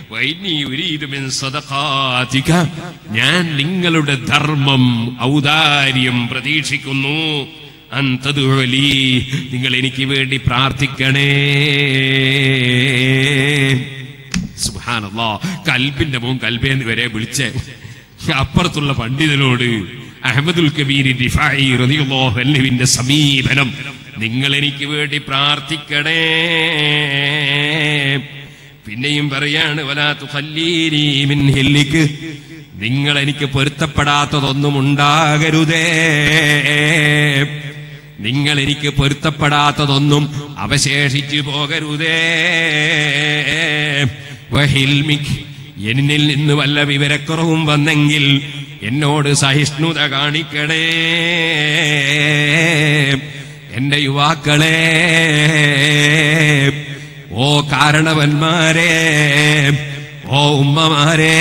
ഞാൻ നിങ്ങളുടെ ധർമ്മം, ഔദാര്യം പ്രതീക്ഷിക്കുന്നു. അന്തദുഅലി, നിങ്ങൾ എനിക്ക് വേണ്ടി പ്രാർത്ഥിക്കണേ. സുബ്ഹാനല്ലാഹ്, കൽബിന്റെ മോൻ കൽബേന്ന് വരെ വിളിച്ച് അപ്പുറത്തുള്ള പണ്ഡിതനോട് അഹ്മദുൽ കബീർ റിഫായി റളിയല്ലാഹു അൻഹുവിന്റെ സമീപനം, നിങ്ങൾ എനിക്ക് വേണ്ടി പ്രാർത്ഥിക്കണേ. പിന്നെയും പറയാണ്, വലാ തുഖല്ലീനി മിൻ ഹില്ലിക്, നിങ്ങൾ എനിക്ക് പൊരുത്തപ്പെടാത്തതൊന്നും ഉണ്ടാകരുതേ, നിങ്ങൾ എനിക്ക് പൊരുത്തപ്പെടാത്തതൊന്നും അവശേഷിച്ചു പോകരുതേ. വഹിൽമിക്, എന്നിൽ നിന്ന് വല്ല വിവരക്കുറവും വന്നെങ്കിൽ എന്നോട് സഹിഷ്ണുത കാണിക്കണേ. എന്റെ യുവാക്കളെ, ഓ കാരണവന്മാരെ, ഓ ഉമ്മമാരെ,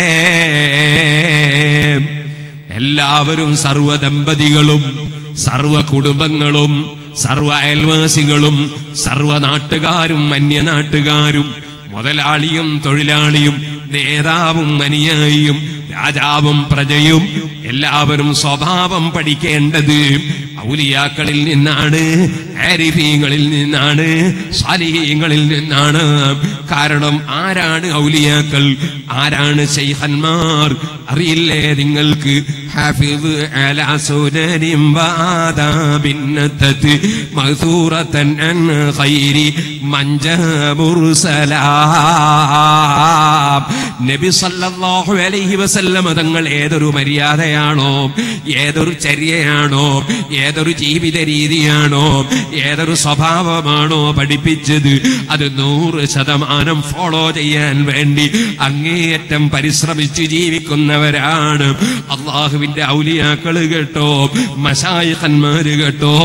എല്ലാവരും സർവ്വ ദമ്പതികളും സർവ്വ കുടുംബങ്ങളും സർവ്വ അയൽവാസികളും സർവ്വ നാട്ടുകാരും അന്യനാട്ടുകാരും മുതലാളിയും തൊഴിലാളിയും നേതാവും അനുയായിയും രാജാവും പ്രജയും എല്ലാവരും സ്വഭാവം പഠിക്കേണ്ടത് ഔലിയാക്കളിൽ നിന്നാണ്, ആരിഫീങ്ങളിൽ നിന്നാണ്, സാലിഹീങ്ങളിൽ നിന്നാണ്. കാരണം ആരാണ് ഔലിയാക്കൾ, ആരാണ് ശൈഖന്മാർ അറിയില്ലേ നിങ്ങൾക്ക്? ഹാഫിദ് അലാ സുനനിൻ വആദാബിൻ നതതി മഗ്സൂറതൻ അൻ ഖൈരി മൻജാ മുർസലാ. നബി സല്ലല്ലാഹു അലൈഹി വസല്ലം തങ്ങൾ ഏതൊരു മര്യാദയാണോ, ഏതൊരു ചര്യയാണോ, ഏതൊരു ജീവിത രീതിയാണോ, ഏതൊരു സ്വഭാവമാണോ പഠിപ്പിച്ചത്, അത് 100% ഫോളോ ചെയ്യാൻ വേണ്ടി അങ്ങേയറ്റം പരിശ്രമിച്ച് ജീവിക്കുന്നവരാണ് അള്ളാഹുവിന്റെ ഔലിയാക്കള് കേട്ടോ, മശായിഖന്മാര് കേട്ടോ.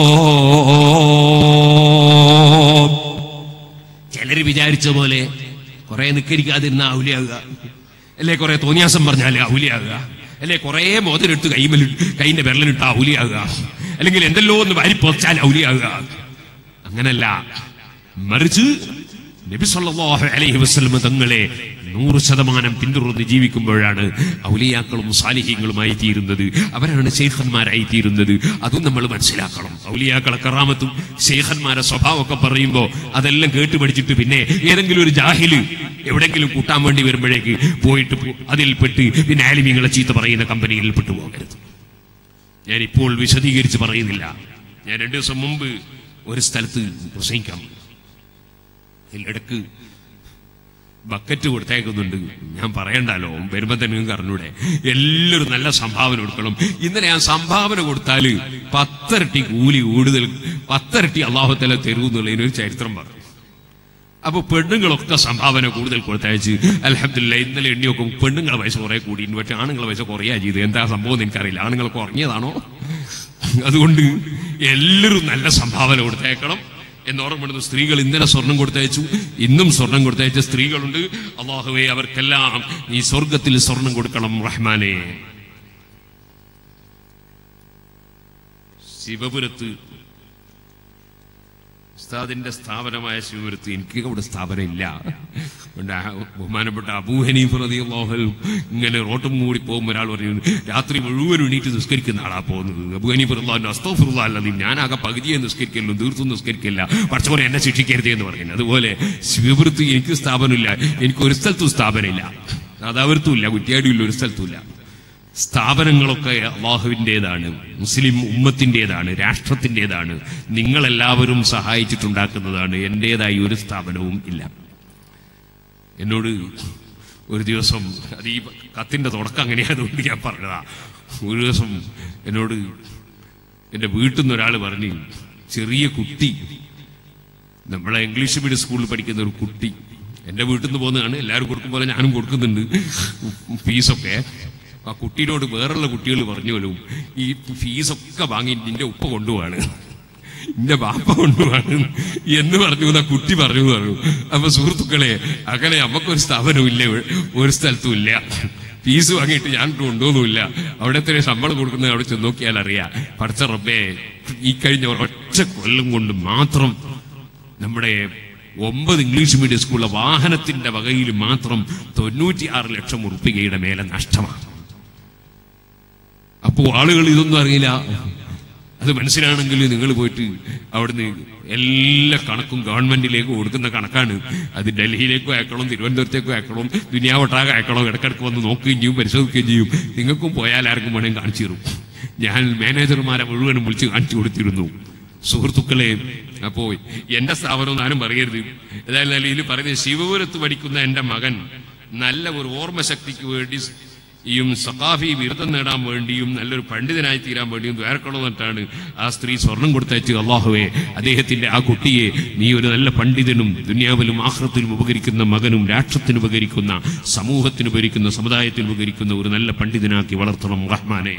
ചിലര് വിചാരിച്ച പോലെ കുറെ നിക്കരിക്കാതിരുന്ന ഔലിയാകുക, അല്ലെ കുറെ തോന്നിയാസം പറഞ്ഞാല് ഔലിയാകുക, അല്ലെ കുറെ മോതിരെടുത്ത് കൈന്റെ വിരലിനിട്ട ഔലിയാകുക, അല്ലെങ്കിൽ എന്തെല്ലോ ഒന്ന് വാരിപ്പൊച്ചാൽ ഔലിയാകുക. അങ്ങനല്ല, മറിച്ച് നബി സല്ലല്ലാഹു അലൈഹി വസല്ലം തങ്ങളെ 100% പിന്തുടർന്ന് ജീവിക്കുമ്പോഴാണ് ഔലിയാക്കളും സാലിഹീങ്ങളുമായി തീരുന്നത്, അവരാണ് ശൈഖന്മാരായി തീരുന്നത്. അതും നമ്മൾ മനസ്സിലാക്കണം. ഔലിയാക്കളെ കറാമത്തും ശൈഖന്മാരെ സ്വഭാവമൊക്കെ പറയുമ്പോൾ അതെല്ലാം കേട്ട് പഠിച്ചിട്ട് പിന്നെ ഏതെങ്കിലും ഒരു ജാഹില് എവിടെങ്കിലും കൂട്ടാൻ വേണ്ടി വരുമ്പോഴേക്ക് പോയിട്ട് അതിൽപ്പെട്ട് പിന്നെ ആലിമീങ്ങളെ ചീത്ത പറയുന്ന കമ്പനിയിൽ പെട്ടുപോകരുത്. ഞാനിപ്പോൾ വിശദീകരിച്ച് പറയുന്നില്ല. ഞാൻ 2 ദിവസം മുമ്പ് ഒരു സ്ഥലത്ത് പ്രസംഗിക്കാം, ഇതിലിടക്ക് ബക്കറ്റ് കൊടുത്തേക്കുന്നുണ്ട്. ഞാൻ പറയണ്ടല്ലോ, വരുമ്പോ തന്നെ നിങ്ങൾക്ക് അറിഞ്ഞൂടെ. എല്ലാവരും നല്ല സംഭാവന കൊടുക്കണം. ഇന്നലെ ഞാൻ സംഭാവന കൊടുത്താല് 10 ഇരട്ടി കൂലി കൂടുതൽ, 10 ഇരട്ടി അല്ലാഹു തആല തരുമെന്നുള്ളതിനൊരു ചരിത്രം പറഞ്ഞു. അപ്പൊ പെണ്ണുങ്ങളൊക്കെ സംഭാവന കൂടുതൽ കൊടുത്തയച്ച് അൽഹംദുലില്ലാഹ് ഇന്നലെ എണ്ണി നോക്കും പെണ്ണുങ്ങളെ പൈസ കുറെ കൂടി, പക്ഷെ ആണുങ്ങളെ പൈസ കുറയാ ചെയ്ത്. എന്താ സംഭവം എനിക്കറിയില്ല. ആണുങ്ങൾ കുറഞ്ഞതാണോ? അതുകൊണ്ട് എല്ലാവരും നല്ല സംഭാവന കൊടുത്തേക്കണം എന്ന് ഓർമ്മപ്പെടുന്നു. സ്ത്രീകൾ ഇന്നലെ സ്വർണം കൊടുത്തയച്ചു, ഇന്നും സ്വർണം കൊടുത്തയച്ച സ്ത്രീകളുണ്ട്. അല്ലാഹുവേ അവർക്കെല്ലാം നീ സ്വർഗത്തിൽ സ്വർണം കൊടുക്കണം റഹ്മാനെ. ശിവപുരത്ത് ഉസ്താദിന്റെ സ്ഥാപനമായ ശിവപുരത്ത്, എനിക്ക് അവിടെ സ്ഥാപനം ഇല്ല. ബഹുമാനപ്പെട്ട അബൂ ഹനീഫ റളിയല്ലാഹു അൻഹു ഇങ്ങനെ റോട്ടും കൂടി പോകുമ്പോൾ ഒരാൾ പറഞ്ഞു, രാത്രി മുഴുവൻ എണീറ്റ് നിസ്കരിക്കുന്ന ആളാ പോകുന്നത്. അബൂ ഹനീഫ റളിയല്ലാഹു അൻഹു അസ്തഗ്ഫിറുല്ലാഹ് അല്ലദീം, ഞാനാകെ പകുതിയെ നിസ്കരിക്കല്ലോ, തീർത്തും നിസ്കരിക്കില്ല, പടച്ചവനെ എന്നെ ശിക്ഷിക്കരുതേ എന്ന് പറയുന്നത്. അതുപോലെ ശിവപുരത്ത് എനിക്ക് സ്ഥാപനമില്ല, എനിക്ക് ഒരു സ്ഥലത്തും സ്ഥാപനമില്ല, രാധാപുരത്തും ഇല്ല, കുറ്റ്യാടിയും ഇല്ല, ഒരു സ്ഥലത്തും ഇല്ല. സ്ഥാപനങ്ങളൊക്കെ അള്ളാഹുവിൻ്റെതാണ്, മുസ്ലിം ഉമ്മത്തിൻ്റെതാണ്, രാഷ്ട്രത്തിൻ്റെതാണ്. നിങ്ങളെല്ലാവരും സഹായിച്ചിട്ടുണ്ടാക്കുന്നതാണ്. എൻ്റെതായി ഒരു സ്ഥാപനവും ഇല്ല. എന്നോട് ഒരു ദിവസം, അത് ഈ കത്തിൻ്റെ തുടക്കം അങ്ങനെയായതുകൊണ്ട് ഞാൻ പറഞ്ഞതാ, ഒരു ദിവസം എന്നോട് എൻ്റെ വീട്ടിൽ നിന്ന് ഒരാൾ പറഞ്ഞു, ചെറിയ കുട്ടി, നമ്മളെ ഇംഗ്ലീഷ് മീഡിയം സ്കൂളിൽ പഠിക്കുന്ന ഒരു കുട്ടി എൻ്റെ വീട്ടിൽ നിന്ന് പോകുന്നതാണ്. എല്ലാവരും കൊടുക്കും പോലെ ഞാനും കൊടുക്കുന്നുണ്ട് ഫീസൊക്കെ. ആ കുട്ടീനോട് വേറുള്ള കുട്ടികൾ പറഞ്ഞോലും, ഈ ഫീസൊക്കെ വാങ്ങി നിന്റെ ഉപ്പ കൊണ്ടുപോവാണ്, എന്റെ ബാപ്പ കൊണ്ടുപോവാണ് എന്ന് പറഞ്ഞു. ആ കുട്ടി പറഞ്ഞു. അപ്പൊ സുഹൃത്തുക്കളെ, അങ്ങനെ നമുക്കൊരു സ്ഥാപനവും ഇല്ല, ഒരു സ്ഥലത്തും ഇല്ല. ഫീസ് വാങ്ങിയിട്ട് ഞാൻ കൊണ്ടുപോകുന്നില്ല. അവിടെ എത്ര ശമ്പളം കൊടുക്കുന്നത് അവിടെ ചെന്ന് നോക്കിയാൽ അറിയാം. പടച്ച റബ്ബേ, ഈ കഴിഞ്ഞ ഒരൊറ്റ കൊല്ലം കൊണ്ട് മാത്രം നമ്മുടെ 9 ഇംഗ്ലീഷ് മീഡിയം സ്കൂളിലെ വാഹനത്തിന്റെ വകയിൽ മാത്രം 96 ലക്ഷം ഉറുപ്പികയുടെ മേലെ നഷ്ടമാണ്. അപ്പോ ആളുകൾ ഇതൊന്നും അറിയില്ല. അത് മനസ്സിലാണെങ്കിൽ നിങ്ങൾ പോയിട്ട് അവിടുന്ന് എല്ലാ കണക്കും ഗവൺമെന്റിലേക്ക് കൊടുക്കുന്ന കണക്കാണ്. അത് ഡൽഹിയിലേക്കും അയക്കണം, തിരുവനന്തപുരത്തേക്കും അയക്കണം, ദുനിയാവട്ടാകെ അയക്കണം. ഇടക്കിടക്ക് വന്ന് നോക്കുകയും ചെയ്യും, പരിശോധിക്കുകയും ചെയ്യും. നിങ്ങൾക്കും പോയാൽ ആർക്കും വേണമെങ്കിൽ കാണിച്ചു തരും. ഞാൻ മാനേജർമാരെ മുഴുവനും വിളിച്ച് കാണിച്ചു കൊടുത്തിരുന്നു. സുഹൃത്തുക്കളെ, അപ്പോ എന്റെ സ്ഥാപനം ആരും പറയരുത്. ഏതായാലും ഇതിൽ പറയുന്നത്, ശിവപുരത്ത് പഠിക്കുന്ന എന്റെ മകൻ നല്ല ഒരു ഓർമ്മശക്തിക്ക് വേണ്ടി സഖാഫി ബിരുദം നേടാൻ വേണ്ടിയും നല്ലൊരു പണ്ഡിതനായി തീരാൻ വേണ്ടിയും ദ്വാരക്കണമെന്നിട്ടാണ് ആ സ്ത്രീ സ്വർണം കൊടുത്തയച്ച്. അല്ലാഹുവേ, അദ്ദേഹത്തിന്റെ ആ കുട്ടിയെ നീ ഒരു നല്ല പണ്ഡിതനും ദുനിയാവിലും ആഖിറത്തിലും ഉപകരിക്കുന്ന മകനും രാഷ്ട്രത്തിന് ഉപകരിക്കുന്ന, സമൂഹത്തിന് ഉപകരിക്കുന്ന, സമുദായത്തിന് ഉപകരിക്കുന്ന ഒരു നല്ല പണ്ഡിതനാക്കി വളർത്തണം റഹ്മാനെ.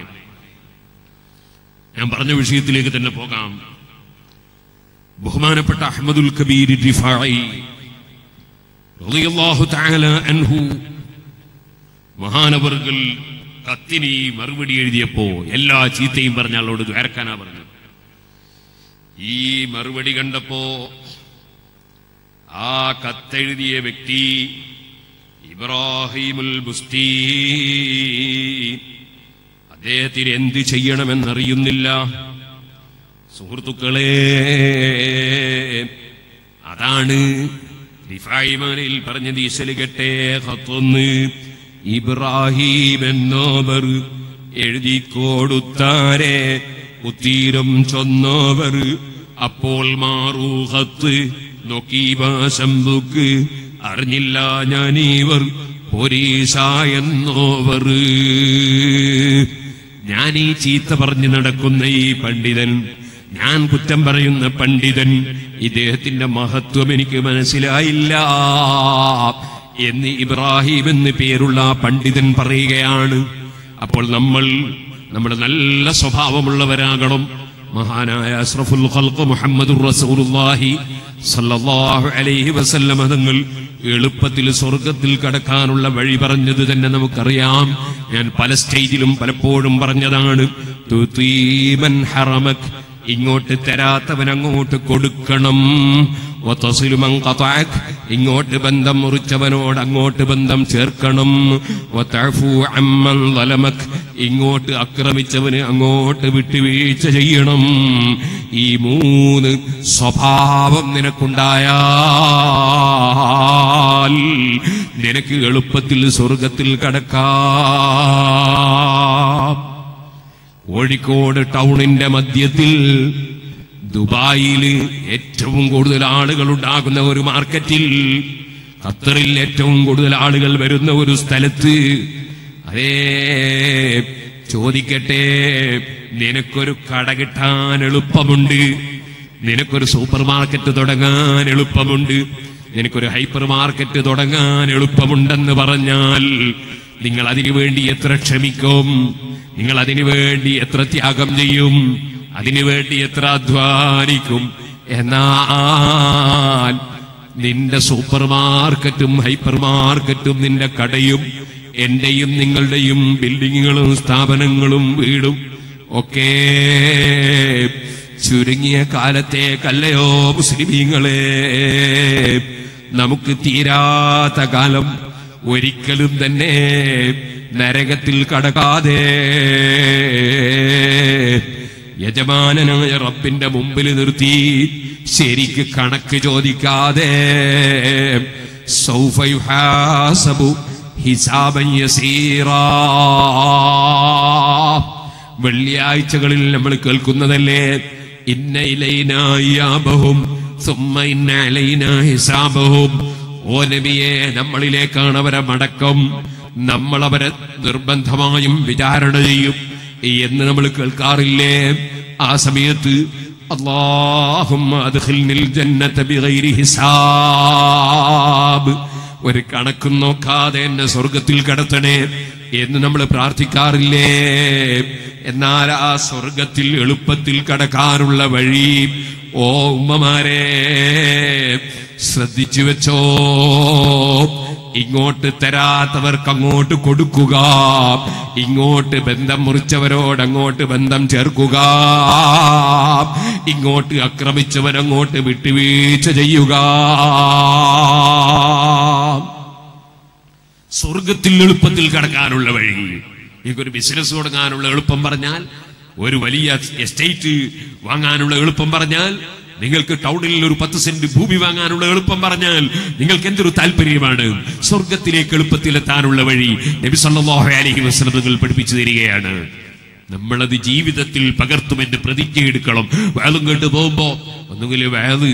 ഞാൻ പറഞ്ഞ വിഷയത്തിലേക്ക് തന്നെ പോകാം. ബഹുമാനപ്പെട്ട അഹ്മദുൽ കബീർ റിഫായി റളിയല്ലാഹു തആല അൻഹു മഹാനവർകൾ കത്തിന് മറുപടി എഴുതിയപ്പോ എല്ലാ ചീത്തയും പറഞ്ഞ ആളോട് ദ്വാരക്കാനാ പറഞ്ഞത്. ഈ മറുപടി കണ്ടപ്പോ ആ കത്തെഴുതിയ വ്യക്തി ഇബ്രാഹിമുൽ ബുസ്തി അദ്ദേഹത്തിന് എന്ത് ചെയ്യണമെന്നറിയുന്നില്ല. സുഹൃത്തുക്കളെ, അതാണ് റിഫായിമാനിൽ പറഞ്ഞത്. ഈശ്വലിക്കട്ടെ, ഖത്തൊന്ന് ഇബ്രാഹിം എന്നോവർ എഴുതി കൊടുത്താരെ ഉത്തീരം ചൊന്നോവർ അപ്പോൾ മാറൂഹത്ത് നോക്കീവാശംബുക്ക് അറിഞ്ഞില്ല ഞാനീവർ പോരീശ എന്നോവർ. ഞാൻ ഈ ചീത്ത പറഞ്ഞു നടക്കുന്ന ഈ പണ്ഡിതൻ, ഞാൻ കുറ്റം പറയുന്ന പണ്ഡിതൻ, ഇദ്ദേഹത്തിന്റെ മഹത്വം എനിക്ക് മനസ്സിലായില്ല എന്ന് ഇബ്രാഹിം എന്ന് പേരുള്ള പണ്ഡിതൻ പറയുകയാണ്. അപ്പോൾ നമ്മുടെ നല്ല സ്വഭാവമുള്ളവരാകണം. മഹാനായ അഷ്റഫുൽ ഖൽഖ് മുഹമ്മദുർ റസൂലുള്ളാഹി സല്ലല്ലാഹു അലൈഹി വസല്ലം തങ്ങൾ എളുപ്പത്തിൽ സ്വർഗത്തിൽ കടക്കാനുള്ള വഴി പറഞ്ഞത് തന്നെ നമുക്കറിയാം. ഞാൻ പല സ്റ്റേജിലും പലപ്പോഴും പറഞ്ഞതാണ്. തുതീമൻ ഹറമക്, ഇങ്ങോട്ട് തരാത്തവൻ അങ്ങോട്ട് കൊടുക്കണം. വതസിലുമൻ ഖതഅക്, ഇങ്ങോട്ട് ബന്ധം മുറിച്ചവനോട് അങ്ങോട്ട് ബന്ധം ചേർക്കണം. വതഅഫു അമ്മൻ ളലമക്, ഇങ്ങോട്ട് ആക്രമിച്ചവന് അങ്ങോട്ട് വിട്ടുവീഴ്ച ചെയ്യണം. ഈ 3 സ്വഭാവം നിനക്കുണ്ടായാൽ നിനക്ക് എളുപ്പത്തിൽ സ്വർഗത്തിൽ കടക്കാം. കോഴിക്കോട് ടൗണിന്റെ മധ്യത്തിൽ ദുബായിൽ ഏറ്റവും കൂടുതൽ ആളുകൾ ഉണ്ടാകുന്ന ഒരു മാർക്കറ്റിൽ, ഖത്തറിൽ ഏറ്റവും കൂടുതൽ ആളുകൾ വരുന്ന ഒരു സ്ഥലത്ത്, അതേ ചോദിക്കട്ടെ, നിനക്കൊരു കട കിട്ടാൻ എളുപ്പമുണ്ട്, നിനക്കൊരു സൂപ്പർ മാർക്കറ്റ് തുടങ്ങാൻ എളുപ്പമുണ്ട്, നിനക്കൊരു ഹൈപ്പർ മാർക്കറ്റ് തുടങ്ങാൻ എളുപ്പമുണ്ടെന്ന് പറഞ്ഞാൽ നിങ്ങൾ അതിനു വേണ്ടി എത്ര ക്ഷമിക്കും? നിങ്ങൾ അതിനു വേണ്ടി എത്ര ത്യാഗം ചെയ്യും? അതിനുവേണ്ടി എത്ര അധ്വാനിക്കും? എന്നാൽ നിന്റെ സൂപ്പർ മാർക്കറ്റും ഹൈപ്പർ മാർക്കറ്റും നിന്റെ കടയും എന്റെയും നിങ്ങളുടെയും ബിൽഡിങ്ങുകളും സ്ഥാപനങ്ങളും വീടും ഒക്കെ ചുരുങ്ങിയ കാലത്തേക്കല്ലയോ മുസ്ലിമീങ്ങളെ? നമുക്ക് തീരാത്ത കാലം, ഒരിക്കലും തന്നെ നരകത്തിൽ കടക്കാതെ യജമാനനായ റബ്ബിന്റെ മുമ്പിൽ നിർത്തി ശരിക്ക് കണക്ക് ചോദിക്കാതെ സൗഫ യുഹാസബു ഹിസാബൻ യസീറാ. വെള്ളിയാഴ്ചകളിൽ നമ്മൾ കേൾക്കുന്നതല്ലേ, ഇന്ന ഇലൈനാ ഇയാബഹും സുമ്മ ഇന്ന അലൈനാ ഹിസാബഹും. ഓ നബിയെ, നമ്മളിലേക്കാണ് അവരെ മടക്കം, നമ്മൾ അവരെ നിർബന്ധമായും വിചാരണ ചെയ്യും എന്ന് നമ്മൾ കേൾക്കാറില്ലേ? ആ സമയത്ത് അല്ലാഹുമ്മ അദ്ഖിൽനിൽ ജന്നത ബിഗൈരി ഹിസാബ്, ഒരു കണക്കും നോക്കാതെ എന്നെ സ്വർഗത്തിൽ കടത്തണേ എന്ന് നമ്മൾ പ്രാർത്ഥിക്കാറില്ലേ? എന്നാൽ ആ സ്വർഗത്തിൽ എളുപ്പത്തിൽ കടക്കാനുള്ള വഴി, ഓ ഉമ്മമാരെ, ശ്രദ്ധിച്ചു വെച്ചോ. ഇങ്ങോട്ട് തരാത്തവർക്ക് അങ്ങോട്ട് കൊടുക്കുക, ഇങ്ങോട്ട് ബന്ധം മുറിച്ചവരോട് അങ്ങോട്ട് ബന്ധം ചേർക്കുക, ഇങ്ങോട്ട് ആക്രമിച്ചവരങ്ങോട്ട് വിട്ടുവീഴ്ച ചെയ്യുക. സ്വർഗത്തിൽ എളുപ്പത്തിൽ കടക്കാനുള്ള വഴി. എനിക്കൊരു ബിസിനസ് തുടങ്ങാനുള്ള എളുപ്പം പറഞ്ഞാൽ, ഒരു വലിയ എസ്റ്റേറ്റ് വാങ്ങാനുള്ള എളുപ്പം പറഞ്ഞാൽ, നിങ്ങൾക്ക് ടൗണിൽ ഒരു 10 സെന്റ് ഭൂമി വാങ്ങാനുള്ള എളുപ്പം പറഞ്ഞാൽ നിങ്ങൾക്ക് എന്തൊരു താല്പര്യമാണ്? സ്വർഗത്തിലേക്ക് എളുപ്പത്തിലെത്താനുള്ള വഴി നബി സല്ലല്ലാഹു അലൈഹി വസല്ലം നിങ്ങൾ പഠിപ്പിച്ചു തരികയാണ്. നമ്മളത് ജീവിതത്തിൽ പകർത്തുമെന്ന് പ്രതിജ്ഞ എടുക്കണം. വയലും കേട്ട് പോകുമ്പോ ഒന്നുകിൽ വയത്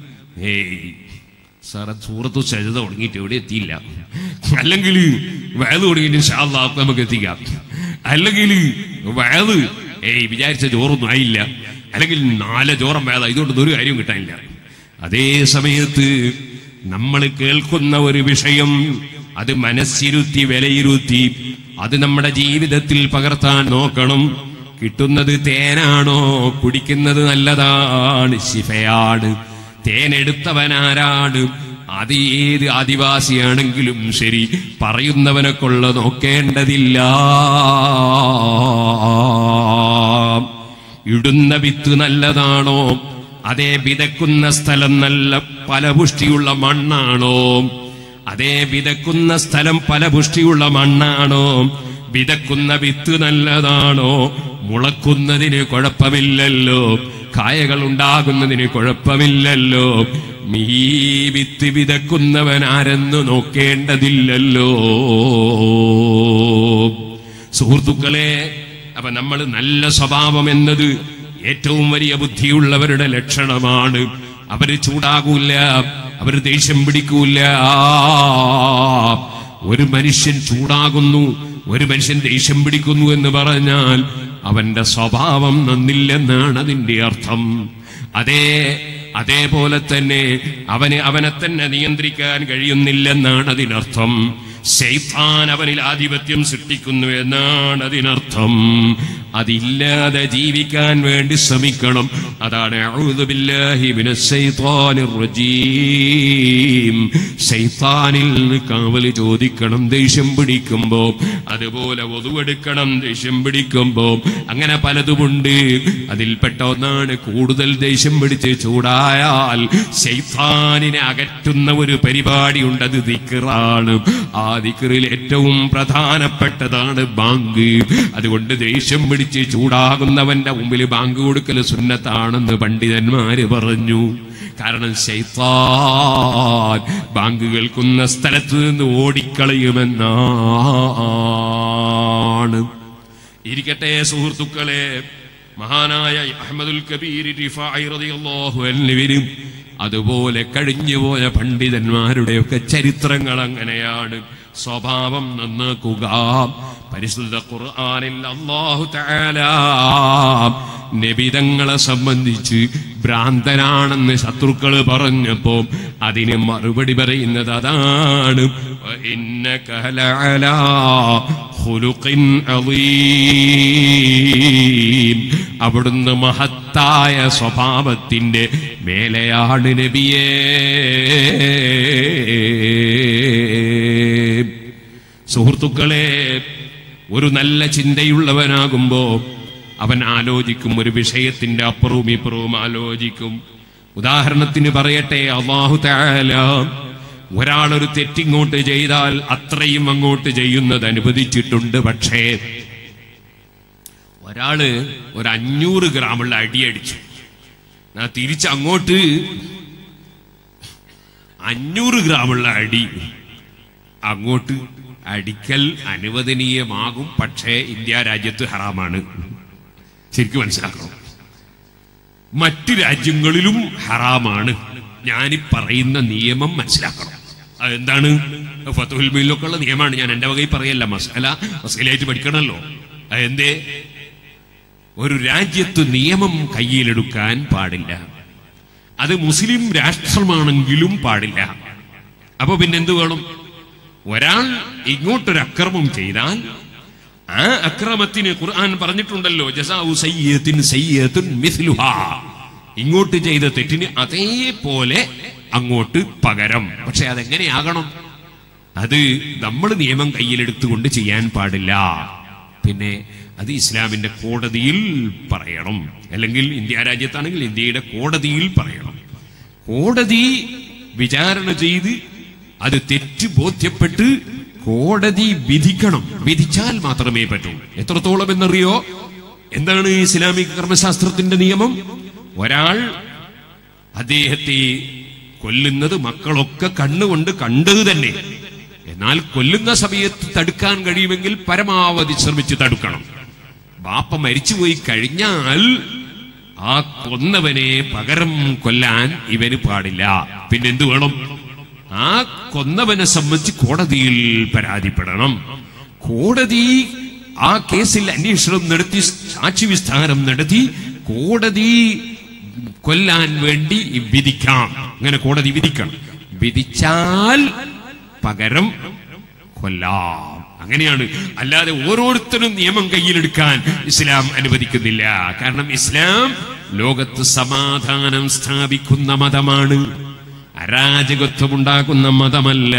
സാറ സൂറത്തു സജദ തുടങ്ങിയിട്ട് എവിടെ എത്തിയില്ല, അല്ലെങ്കിൽ വയത് തുടങ്ങിയിട്ട് ഇൻഷാ അല്ലാഹ് നമുക്ക് എത്തിക്കാം, അല്ലെങ്കിൽ വയത് വിചാരിച്ച ചോറൊന്നും ആയില്ല, അല്ലെങ്കിൽ 4 ചോറം വേദ, ഇതുകൊണ്ട് ഒരു കാര്യവും കിട്ടാനില്ല. അതേ സമയത്ത് നമ്മൾ കേൾക്കുന്ന ഒരു വിഷയം അത് മനസ്സിരുത്തി വിലയിരുത്തി അത് നമ്മുടെ ജീവിതത്തിൽ പകർത്താൻ നോക്കണം. കിട്ടുന്നത് തേനാണോ, കുടിക്കുന്നത് നല്ലതാണ്, ശിഫയാണ്. തേനെടുത്തവനാരാണ്? അത് ഏത് ആദിവാസിയാണെങ്കിലും ശരി, പറയുന്നവനെ കൊള്ള നോക്കേണ്ടതില്ല. ഇടുന്ന വിത്ത് നല്ലതാണോ, അതേ വിതക്കുന്ന സ്ഥലം നല്ല ഫലപുഷ്ടിയുള്ള മണ്ണാണോ? അതേ വിതക്കുന്ന സ്ഥലം ഫലപുഷ്ടിയുള്ള മണ്ണാണോ? വിതക്കുന്ന വിത്ത് നല്ലതാണോ? മുളക്കുന്നതിന് കുഴപ്പമില്ലല്ലോ, കായകൾ ഉണ്ടാകുന്നതിന് കുഴപ്പമില്ലല്ലോ. ഈ വിത്ത് വിതക്കുന്നവൻ ആരെന്ന് നോക്കേണ്ടതില്ലല്ലോ. സുഹൃത്തുക്കളെ, അപ്പൊ നമ്മൾ നല്ല സ്വഭാവം എന്നത് ഏറ്റവും വലിയ ബുദ്ധിയുള്ളവരുടെ ലക്ഷണമാണ്. അവര് ചൂടാകൂല, അവര് ദേഷ്യം പിടിക്കൂല. ഒരു മനുഷ്യൻ ചൂടാകുന്നു, ഒരു മനുഷ്യൻ ദേഷ്യം പിടിക്കുന്നു എന്ന് പറഞ്ഞാൽ അവന്റെ സ്വഭാവം നന്നില്ലെന്നാണ് അതിന്റെ അർത്ഥം. അതേപോലെ തന്നെ അവനെ തന്നെ നിയന്ത്രിക്കാൻ കഴിയുന്നില്ലെന്നാണ് അതിനർത്ഥം. ശൈത്താൻ അവനിൽ ആധിപത്യം സൃഷ്ടിക്കുന്നു എന്നാണ് അതിനർത്ഥം. അതില്ലാതെ ജീവിക്കാൻ വേണ്ടി ശ്രമിക്കണം. അതാണ് അഊദു ബില്ലാഹി മിനശ് ശൈത്വാനിർ റജീം. ശൈത്താനിൽ നിന്ന് കാവൽ ചോദിക്കണം ദേഷ്യം പിടിക്കുമ്പോ. അതുപോലെ വദുവെടുക്കണം ദേഷ്യം പിടിക്കുമ്പോ. അങ്ങനെ പലതുമുണ്ട്. അതിൽപ്പെട്ട ഒന്നാണ് കൂടുതൽ ദേഷ്യം പിടിച്ച് ചൂടായാൽ ശൈത്താനിനെ അകറ്റുന്ന ഒരു പരിപാടിയുണ്ട്. അത് ദിക്റാണ്. ആ ദിക്റിൽ ഏറ്റവും പ്രധാനപ്പെട്ടതാണ് ബാങ്ക്. അതുകൊണ്ട് ദേഷ്യം പിടിച്ച് ചൂടാകുന്നവന്റെ മുമ്പിൽ ബാങ്ക് കൊടുക്കൽ സുന്നത്താണെന്ന് പണ്ഡിതന്മാര് പറഞ്ഞു. കാരണം ശൈത്താൻ ബാങ്ക് കേൾക്കുന്ന സ്ഥലത്ത് നിന്ന് ഓടിക്കളയുമെന്നാണ്. ഇരിക്കട്ടെ സുഹൃത്തുക്കളെ, മഹാനായ അഹ്മദുൽ കബീർ റിഫാഇ റളിയല്ലാഹു അൻഹു അതുപോലെ കഴിഞ്ഞുപോയ പണ്ഡിതന്മാരുടെയൊക്കെ ചരിത്രങ്ങൾ അങ്ങനെയാണ്. സ്വഭാവം നന്നാക്കുക. പരിശുദ്ധ ഖുർആനിൽ അല്ലാഹു തആല നബിതങ്ങളെ സംബന്ധിച്ച് ഭ്രാന്തനാണെന്ന് ശത്രുക്കൾ പറഞ്ഞപ്പോ അതിന് മറുപടി പറയുന്നത് അതാണ്. ഇന്നക ലഅലാ ഖുലുഖിൻ അളീം. അവിടുന്ന് മഹത്തായ സ്വഭാവത്തിന്റെ മേലെയാണ് നബിയേ. സുഹൃത്തുക്കളെ, ഒരു നല്ല ചിന്തയുള്ളവനാകുമ്പോ അവൻ ആലോചിക്കും, ഒരു വിഷയത്തിന്റെ അപ്പുറവും ഇപ്പുറവും ആലോചിക്കും. ഉദാഹരണത്തിന് പറയട്ടെ, അല്ലാഹു തആല ഒരാളൊരു തെറ്റിങ്ങോട്ട് ചെയ്താൽ അത്രയും അങ്ങോട്ട് ചെയ്യുന്നത് അനുവദിച്ചിട്ടുണ്ട്. പക്ഷേ ഒരാള് ഒരു 500 ഗ്രാമുള്ള അടിയടിച്ചു, തിരിച്ചങ്ങോട്ട് 500 ഗ്രാമുള്ള അടി അങ്ങോട്ട് അടിക്കൽ അനുവദനീയമാകും. പക്ഷേ ഇന്ത്യ രാജ്യത്ത് ഹറാമാണ്. ശരിക്കും മനസ്സിലാക്കണം. മറ്റു രാജ്യങ്ങളിലും ഹറാമാണ്. ഞാനീ പറയുന്ന നിയമം മനസ്സിലാക്കണം. അതെന്താണ്? ഫത്ഹുൽ മുഈനിലൊക്കെ ഉള്ള നിയമമാണ്. ഞാൻ എന്റെ വകയിൽ പറയല്ല, മസലയായിട്ട് പഠിക്കണമല്ലോ. അതെന്തേ? ഒരു രാജ്യത്ത് നിയമം കയ്യിലെടുക്കാൻ പാടില്ല. അത് മുസ്ലിം രാഷ്ട്രമാണെങ്കിലും പാടില്ല. അപ്പൊ പിന്നെന്ത് വേണം? ഒരാൾ ഇങ്ങോട്ടൊരു അക്രമം ചെയ്താൽ ആ അക്രമത്തിന് ഖുർആൻ പറഞ്ഞിട്ടുണ്ടല്ലോ, ജസാഉ സയ്യിഅത്തിൻ സയ്യിഅത്തുൻ മിസ്ലുഹാ. ഇങ്ങോട്ട് ചെയ്ത തെറ്റിന് അതേപോലെ അങ്ങോട്ട് പകരം. പക്ഷെ അതെങ്ങനെയാകണം? അത് നമ്മൾ നിയമം കയ്യിലെടുത്തുകൊണ്ട് ചെയ്യാൻ പാടില്ല. പിന്നെ അത് ഇസ്ലാമിന്റെ കോടതിയിൽ പറയണം. അല്ലെങ്കിൽ ഇന്ത്യ രാജ്യത്താണെങ്കിൽ ഇന്ത്യയുടെ കോടതിയിൽ പറയണം. കോടതി വിചാരണ ചെയ്ത് അത് തെറ്റ് ബോധ്യപ്പെട്ട് കോടതി വിധിക്കണം. വിധിച്ചാൽ മാത്രമേ പറ്റൂ. എത്രത്തോളം എന്നറിയോ? എന്താണ് ഇസ്ലാമിക കർമ്മശാസ്ത്രത്തിന്റെ നിയമം? ഒരാൾ അദ്ദേഹത്തെ കൊല്ലുന്നത് മക്കളൊക്കെ കണ്ണുകൊണ്ട് കണ്ടത് തന്നെ. എന്നാൽ കൊല്ലുന്ന സമയത്ത് തടുക്കാൻ കഴിയുമെങ്കിൽ പരമാവധി ശ്രമിച്ച് തടുക്കണം. ബാപ്പ മരിച്ചുപോയി കഴിഞ്ഞാൽ ആ കൊന്നവനെ പകരം കൊല്ലാൻ ഇവന് പാടില്ല. പിന്നെന്ത് വേണം? ആ കൊന്നവനെ സംബന്ധിച്ച് കോടതിയിൽ പരാതിപ്പെടണം. കോടതി ആ കേസിൽ അന്വേഷണം നടത്തി സാക്ഷി വിസ്താരം നടത്തി കോടതി കൊല്ലാൻ വേണ്ടി വിധിക്കാം. അങ്ങനെ കോടതി വിധിക്കണം. വിധിച്ചാൽ പകരം കൊല്ലാം. അങ്ങനെയാണ്. അല്ലാതെ ഓരോരുത്തരും നിയമം കയ്യിലെടുക്കാൻ ഇസ്ലാം അനുവദിക്കുന്നില്ല. കാരണം ഇസ്ലാം ലോകത്ത് സമാധാനം സ്ഥാപിക്കുന്ന മതമാണ്. അരാജകത്വമുണ്ടാക്കുന്ന മതമല്ല.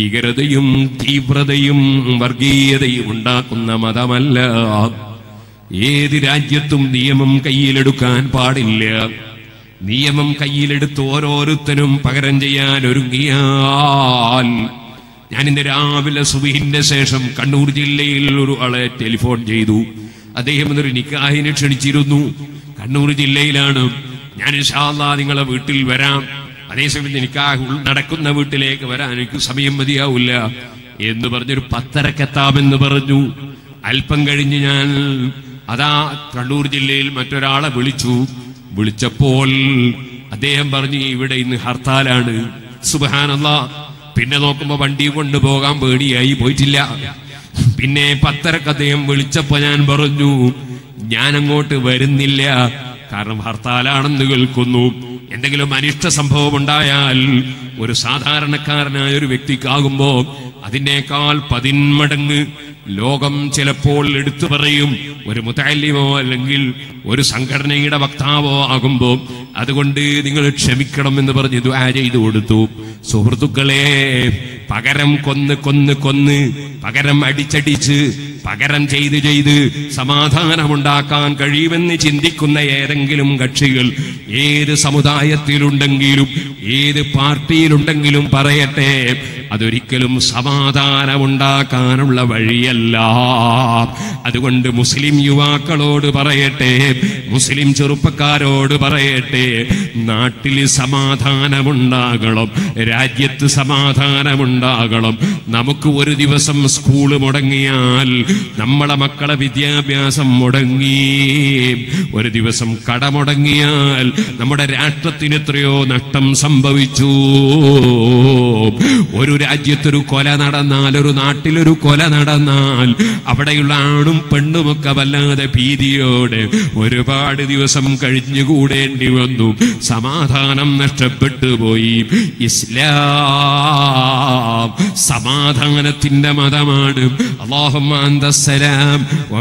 ഭീകരതയും തീവ്രതയും വർഗീയതയും ഉണ്ടാക്കുന്ന മതമല്ല. ഏത് രാജ്യത്തും നിയമം കയ്യിലെടുക്കാൻ പാടില്ല. നിയമം കയ്യിലെടുത്ത് ഓരോരുത്തരും പകരം ചെയ്യാൻ ഒരുങ്ങിയാൽ, ഞാനിന്ന് രാവിലെ സുബഹിന്റെ ശേഷം കണ്ണൂർ ജില്ലയിൽ ഒരു ആളെ ടെലിഫോൺ ചെയ്തു. അദ്ദേഹം ഒരു നിക്കാഹിന് ക്ഷണിച്ചിരുന്നു. കണ്ണൂർ ജില്ലയിലാണ്. ഞാൻ ഇൻഷാ അല്ലാഹ് നിങ്ങളെ വീട്ടിൽ വരാം, അതേസമയം നിക്കാഹ് നടക്കുന്ന വീട്ടിലേക്ക് വരാൻ എനിക്ക് സമയം മതിയാവില്ല എന്ന് പറഞ്ഞൊരു 10:30 പറഞ്ഞു. അല്പം കഴിഞ്ഞ് ഞാൻ അതാ കണ്ണൂർ ജില്ലയിൽ മറ്റൊരാളെ വിളിച്ചപ്പോൾ അദ്ദേഹം പറഞ്ഞു ഇവിടെ ഇന്ന് ഹർത്താലാണ്. സുബ്ഹാനല്ലാഹ്. പിന്നെ നോക്കുമ്പോ വണ്ടി കൊണ്ടുപോകാൻ പേടിയായി പോയിട്ടില്ല. പിന്നെ 10:30 അദ്ദേഹം വിളിച്ചപ്പോ ഞാൻ പറഞ്ഞു ഞാൻ അങ്ങോട്ട് വരുന്നില്ല, കാരണം ഹർത്താലാണെന്ന് കേൾക്കുന്നു. എന്തെങ്കിലും അനിഷ്ട സംഭവം ഉണ്ടായാൽ ഒരു സാധാരണക്കാരനായ ഒരു വ്യക്തിക്കാകുമ്പോ അതിനേക്കാൾ 10 മടങ്ങ് ലോകം ചിലപ്പോൾ എടുത്തു പറയും, ഒരു മുതഅല്ലിമോ അല്ലെങ്കിൽ ഒരു സംഘടനയുടെ വക്താവോ ആകുമ്പോ. അതുകൊണ്ട് നിങ്ങൾ ക്ഷമിക്കണം എന്ന് പറഞ്ഞ് ദുആ ചെയ്തു കൊടുത്തു. സുഹൃത്തുക്കളെ, പകരം കൊന്ന് പകരം അടിച്ചടിച്ച് പകരം ചെയ്ത് സമാധാനമുണ്ടാക്കാൻ കഴിയുമെന്ന് ചിന്തിക്കുന്ന ഏതെങ്കിലും കക്ഷികൾ ഏത് സമുദായത്തിലുണ്ടെങ്കിലും ഏത് പാർട്ടിയിലുണ്ടെങ്കിലും പറയട്ടെ, അതൊരിക്കലും സമാധാനമുണ്ടാക്കാനുള്ള വഴിയല്ല. അതുകൊണ്ട് മുസ്ലിം യുവാക്കളോട് പറയട്ടെ, മുസ്ലിം ചെറുപ്പക്കാരോട് പറയട്ടെ, നാട്ടിൽ സമാധാനമുണ്ടാകണം, രാജ്യത്ത് സമാധാനമുണ്ടാകണം. നമുക്ക് ഒരു ദിവസം സ്കൂള് മുടങ്ങിയാൽ നമ്മളെ മക്കളെ വിദ്യാഭ്യാസം മുടങ്ങി, ഒരു ദിവസം കട മുടങ്ങിയാൽ നമ്മുടെ രാഷ്ട്രത്തിന് എത്രയോ നഷ്ടം സംഭവിച്ചു. ഒരു രാജ്യത്തൊരു കൊല നടന്നാൽ, ഒരു നാട്ടിലൊരു കൊല നടന്നാൽ അവിടെയുള്ള ആണും പെണ്ണുമൊക്കെ വല്ലാതെ ഭീതിയോടെ ഒരുപാട് ദിവസം കഴിഞ്ഞുകൂടേണ്ടി വന്നു. സമാധാനം നഷ്ടപ്പെട്ടു പോയി. ഇസ്ലാം സമാധാനത്തിന്റെ മതമാണ്. അല്ലാഹുമ്മ അന്തസ്സലാം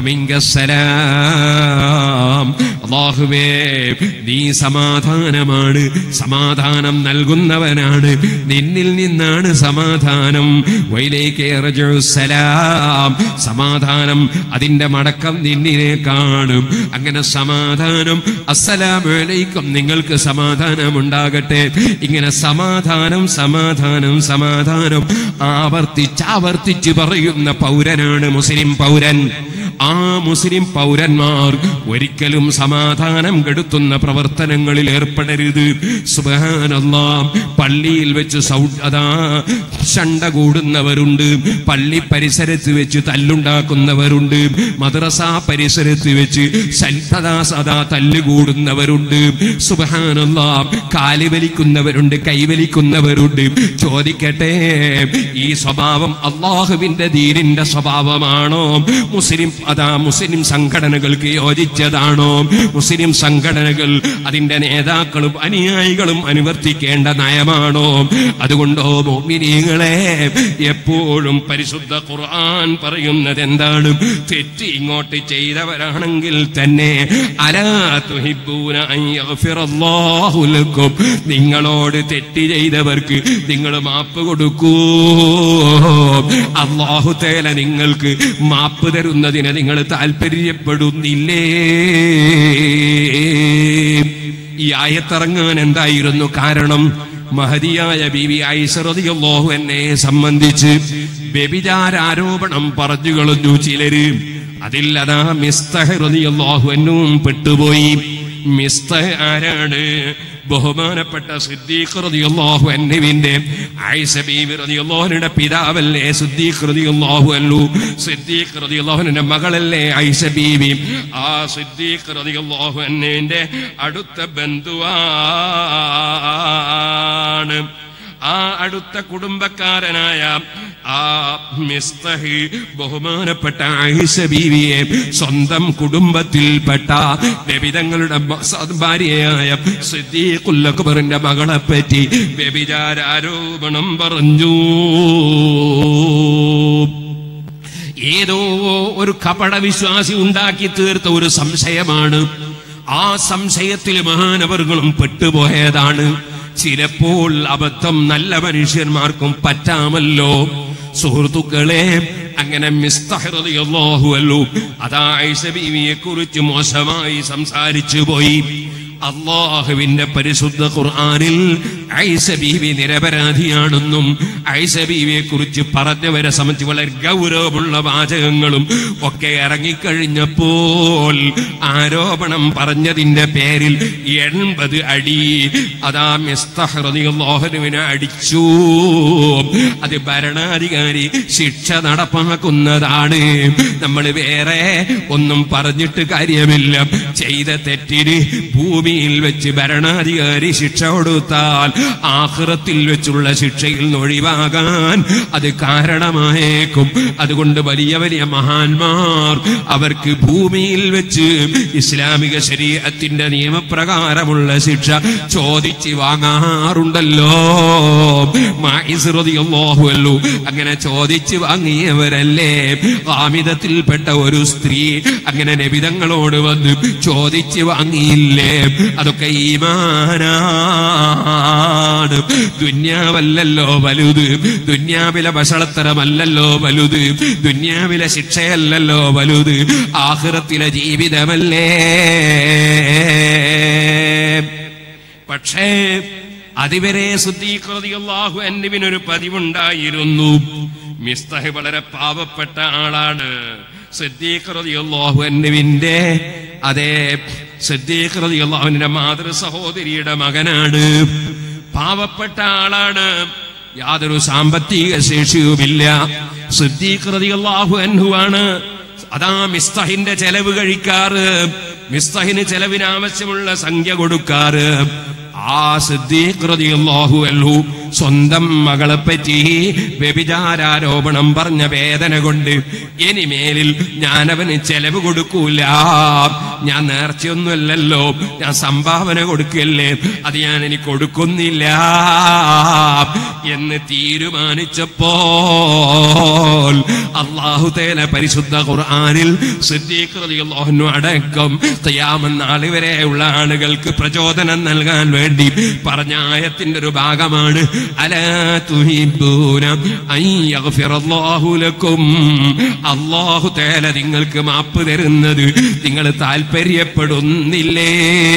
വമിൻകസ്സലാം. അല്ലാഹുവേ, നീ സമാധാനമാണ്, സമാധാനം നൽകുന്നവനാണ്, നിന്നിൽ നിന്നാണ് സമാധാനം. വൈലേക്ക് റജുസലാം, സമാധാനം അതിന്റെ മടക്കം നിന്നിനെ കാണും. അങ്ങനെ സമാധാനം, അസ്സലാമു അലൈക്കും, നിങ്ങൾക്ക് സമാധാനം ഉണ്ടാകട്ടെ. ഇങ്ങനെ സമാധാനം സമാധാനം സമാധാനം ആവർത്തിച്ച് പറയുന്ന പൗരനാണ് മുസ്ലിം പൗരൻ. ആ മുസ്ലിം പൗരന്മാർ ഒരിക്കലും സമാധാനം കെടുത്തുന്ന പ്രവർത്തനങ്ങളിൽ ഏർപ്പെടരുത്. സുബ്ഹാനല്ലാഹ്. പള്ളിയിൽ വെച്ച് ശണ്ട കൂടുന്നവരുണ്ട്, പള്ളി പരിസരത്ത് വെച്ച് തല്ലുണ്ടാക്കുന്നവരുണ്ട്, മദ്രസ പരിസരത്ത് വെച്ച് സദാ തല്ലുകൂടുന്നവരുണ്ട്. സുബ്ഹാനല്ലാഹ്. കാല് വലിക്കുന്നവരുണ്ട്, കൈവലിക്കുന്നവരുണ്ട്. ചോദിക്കട്ടെ, ഈ സ്വഭാവം അല്ലാഹുവിന്റെ ദീനിന്റെ സ്വഭാവമാണോ? മുസ്ലിം സംഘടനകൾക്ക് യോജിച്ചതാണോ? മുസ്ലിം സംഘടനകൾ അതിന്റെ നേതാക്കളും അനുയായികളും അനുവർത്തിക്കേണ്ട നയമാണോ? അതുകൊണ്ടോ മുഅ്മിനീങ്ങളെ, എപ്പോഴും പരിശുദ്ധ ഖുർആൻ പറയുന്നത് എന്താണ്? തെറ്റ് ഇങ്ങോട്ട് ചെയ്തവരാണെങ്കിൽ തന്നെ അലാ തുഹിബ്ബൂന അൻ യഗ്ഫിറല്ലാഹു ലക്കും, നിങ്ങളോട് തെറ്റ് ചെയ്തവർക്ക് നിങ്ങൾ മാപ്പ് കൊടുക്കൂ. അല്ലാഹു തആല നിങ്ങൾക്ക് മാപ്പ് തരുന്നതിന് നിങ്ങൾ താല്പര്യപ്പെടുന്നില്ലേ? ഈ ആയത്തിറങ്ങാൻ എന്തായിരുന്നു കാരണം? മഹദിയായ ബീവി ആയിഷ റളിയല്ലാഹു അൻഹയെ സംബന്ധിച്ച് വ്യഭിചാരാരോപണം പറഞ്ഞു കളഞ്ഞു ചിലര്. അതിൽ അതാ മിസ്തഹ് റളിയല്ലാഹു അൻഹും പെട്ടുപോയി. മിസ്തഹ് ആരാണ്? ബഹുമാനപ്പെട്ട സിദ്ദീഖ് റളിയല്ലാഹു അൻഹുവിന്റെ ആയിഷ ബീവി റളിയല്ലാഹു അൻഹയുടെ പിതാവല്ലേ സിദ്ദീഖ് റളിയല്ലാഹു അൻഹു? സിദ്ദീഖ് റളിയല്ലാഹു അൻഹുവിന്റെ മകളല്ലേ ആയിഷ ബീവി? ആ സിദ്ദീഖ് റളിയല്ലാഹു അൻഹുവിന്റെ അടുത്ത ബന്ധുവാണ്. ആ അടുത്ത കുടുംബക്കാരനായ ആ മിസ്തഹ് ബഹുമാനപ്പെട്ട ആയിഷ ബീവിയെ സ്വന്തം കുടുംബത്തിൽപ്പെട്ട നബിതങ്ങളുടെ ഭാര്യയായ സിദ്ദീഖുൽ അക്ബറിന്റെ മകളെ പറ്റി വ്യഭിചാരാരോപണം പറഞ്ഞു. ഏതോ ഒരു കപട വിശ്വാസി ഉണ്ടാക്കി തീർത്ത ഒരു സംശയമാണ്. ആ സംശയത്തിൽ മഹാനവറുകളും പെട്ടുപോയതാണ്. ചിലപ്പോൾ അബദ്ധം നല്ല മനുഷ്യന്മാർക്കും പറ്റാമല്ലോ. സുഹൃത്തുക്കളെ, അങ്ങനെ മിസ്തഹ് റളിയല്ലാഹു അൻഹു അതാ ആയിഷ ബീവിയെ കുറിച്ച് മോശമായി സംസാരിച്ചു പോയി. അല്ലാഹുവിന്റെ പരിശുദ്ധ ഖുർആനിൽ ആയിഷ ബീവി നിരപരാധിയാണെന്നും ആയിഷ ബീവിയെ കുറിച്ച് പറഞ്ഞവരെ സംബന്ധിച്ച് വളരെ ഗൗരവമുള്ള വാചകങ്ങളും ഒക്കെ ഇറങ്ങിക്കഴിഞ്ഞപ്പോൾ ആരോപണം പറഞ്ഞതിന്റെ പേരിൽ 80 അടി അതാ മിസ്തഹ് റളിയല്ലാഹു അൻഹുവിനെ അടിച്ചു. അത് ഭരണാധികാരി ശിക്ഷ നടപ്പാക്കുന്നതാണ്. നമ്മൾ വേറെ ഒന്നും പറഞ്ഞിട്ട് കാര്യമില്ല. ചെയ്ത തെറ്റിന് ഭൂമിയിൽ വെച്ച് ഭരണാധികാരി ശിക്ഷ കൊടുത്താൽ ആഖിറത്തിൽ വെച്ചുള്ള ശിക്ഷയിൽ നിന്ന് ഒഴിവാകാൻ അത് കാരണമായേക്കും. അതുകൊണ്ട് വലിയ വലിയ മഹാന്മാർ അവർക്ക് ഭൂമിയിൽ വെച്ച് ഇസ്ലാമിക ശരീഅത്തിന്റെ നിയമപ്രകാരമുള്ള ശിക്ഷ ചോദിച്ച് വാങ്ങാറുണ്ടല്ലോ. മാഇസ് റളിയല്ലാഹു അൻഹു അങ്ങനെ ചോദിച്ച് വാങ്ങിയവരല്ലേ. ഹാമിദത്തിൽപ്പെട്ട ഒരു സ്ത്രീ അങ്ങനെ നബി തങ്ങളോട് വന്ന് ചോദിച്ച് വാങ്ങിയില്ലേ? അതൊക്കെ ഈമാനാണ്. ദുന്യാവല്ലല്ലോ വലുത്, ദുന്യാവിലെ വഷളത്തരമല്ലല്ലോ വലുത്, ദുന്യാവിലെ ശിക്ഷയല്ലല്ലോ വലുത്, ആഖിറത്തിലെ ജീവിതമല്ലേ. പക്ഷേ അതുവരെ സിദ്ദീഖ് റളിയല്ലാഹു അൻഹുവിനൊരു പതിവുണ്ടായിരുന്നു. മിസ്തഹ് വളരെ പാവപ്പെട്ട ആളാണ്. സിദ്ദീഖ് റളിയല്ലാഹു അൻഹുവിന്റെ സിദ്ദീഖ് റളിയല്ലാഹു അൻഹുവിന്റെ മാതൃ സഹോദരിയുടെ മകനാണ്. പാവപ്പെട്ട ആളാണ്. യാതൊരു സാമ്പത്തിക ശേഷിയുമില്ല. സിദ്ദീഖ് റളിയല്ലാഹു അൻഹു ആണ് അതാ മിസ്തഹിന്റെ ചെലവ് കഴിക്കാറ്, മിസ്തഹിന് ചെലവിന് ആവശ്യമുള്ള സംഖ്യ കൊടുക്കാറ്. ആ സിദ്ദീഖ് റളിയല്ലാഹു അൻഹു സ്വന്തം മകളെ പറ്റി വ്യഭിചാരാരോപണം പറഞ്ഞ വേദന കൊണ്ട് ഇനിമേലിൽ ഞാനവന് ചെലവ് കൊടുക്കൂല, ഞാൻ നേർച്ചയൊന്നുമല്ലല്ലോ, ഞാൻ സംഭാവന കൊടുക്കല്ലേ, അത് ഞാൻ ഇനി കൊടുക്കുന്നില്ല എന്ന് തീരുമാനിച്ചപ്പോൾ അല്ലാഹു തആല പരിശുദ്ധ ഖുർആനിൽ സിദ്ദീഖ് റളിയല്ലാഹു അൻഹു അടക്കം ഖിയാമത്ത് നാൾ വരെയുള്ള ആളുകൾക്ക് പ്രചോദനം നൽകാൻ വേണ്ടി പറഞ്ഞ ആയത്തിന്റെ ഒരു ഭാഗമാണ് അലാ തുഹിബ്ബൂന അൻ യഗ്ഫിറല്ലാഹു ലക്കും. അല്ലാഹു തആല നിങ്ങൾക്ക് മാപ്പ് തരുന്നത് നിങ്ങൾ താല്പര്യപ്പെടുന്നില്ലേ?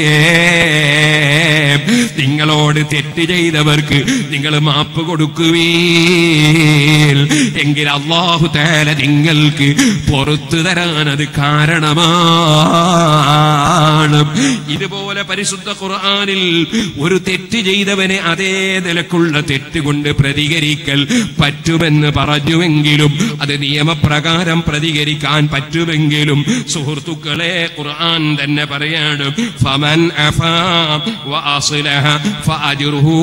നിങ്ങളോട് തെറ്റ് ചെയ്തവർക്ക് നിങ്ങൾ മാപ്പ് കൊടുക്കുവീൻ എങ്കിൽ അല്ലാഹു തആല നിങ്ങൾക്ക് പുറത്തു തരാൻ അത് കാരണമാണ്. ഇതുപോലെ പരിശുദ്ധ ഖുർആനിൽ ഒരു തെറ്റ് ചെയ്തവനെ അതേ നിലക്കുള്ള തെറ്റ് കൊണ്ട് പ്രതികരിക്കൽ പറ്റുമെന്ന് പറഞ്ഞുവെങ്കിലും, അത് നിയമപ്രകാരം പ്രതികരിക്കാൻ പറ്റുമെങ്കിലും സുഹൃത്തുക്കളെ ഖുർആൻ തന്നെ പറയാണ് ഫമൻ അഫാ വഅസ്ലഹ ഫഅജ്റുഹു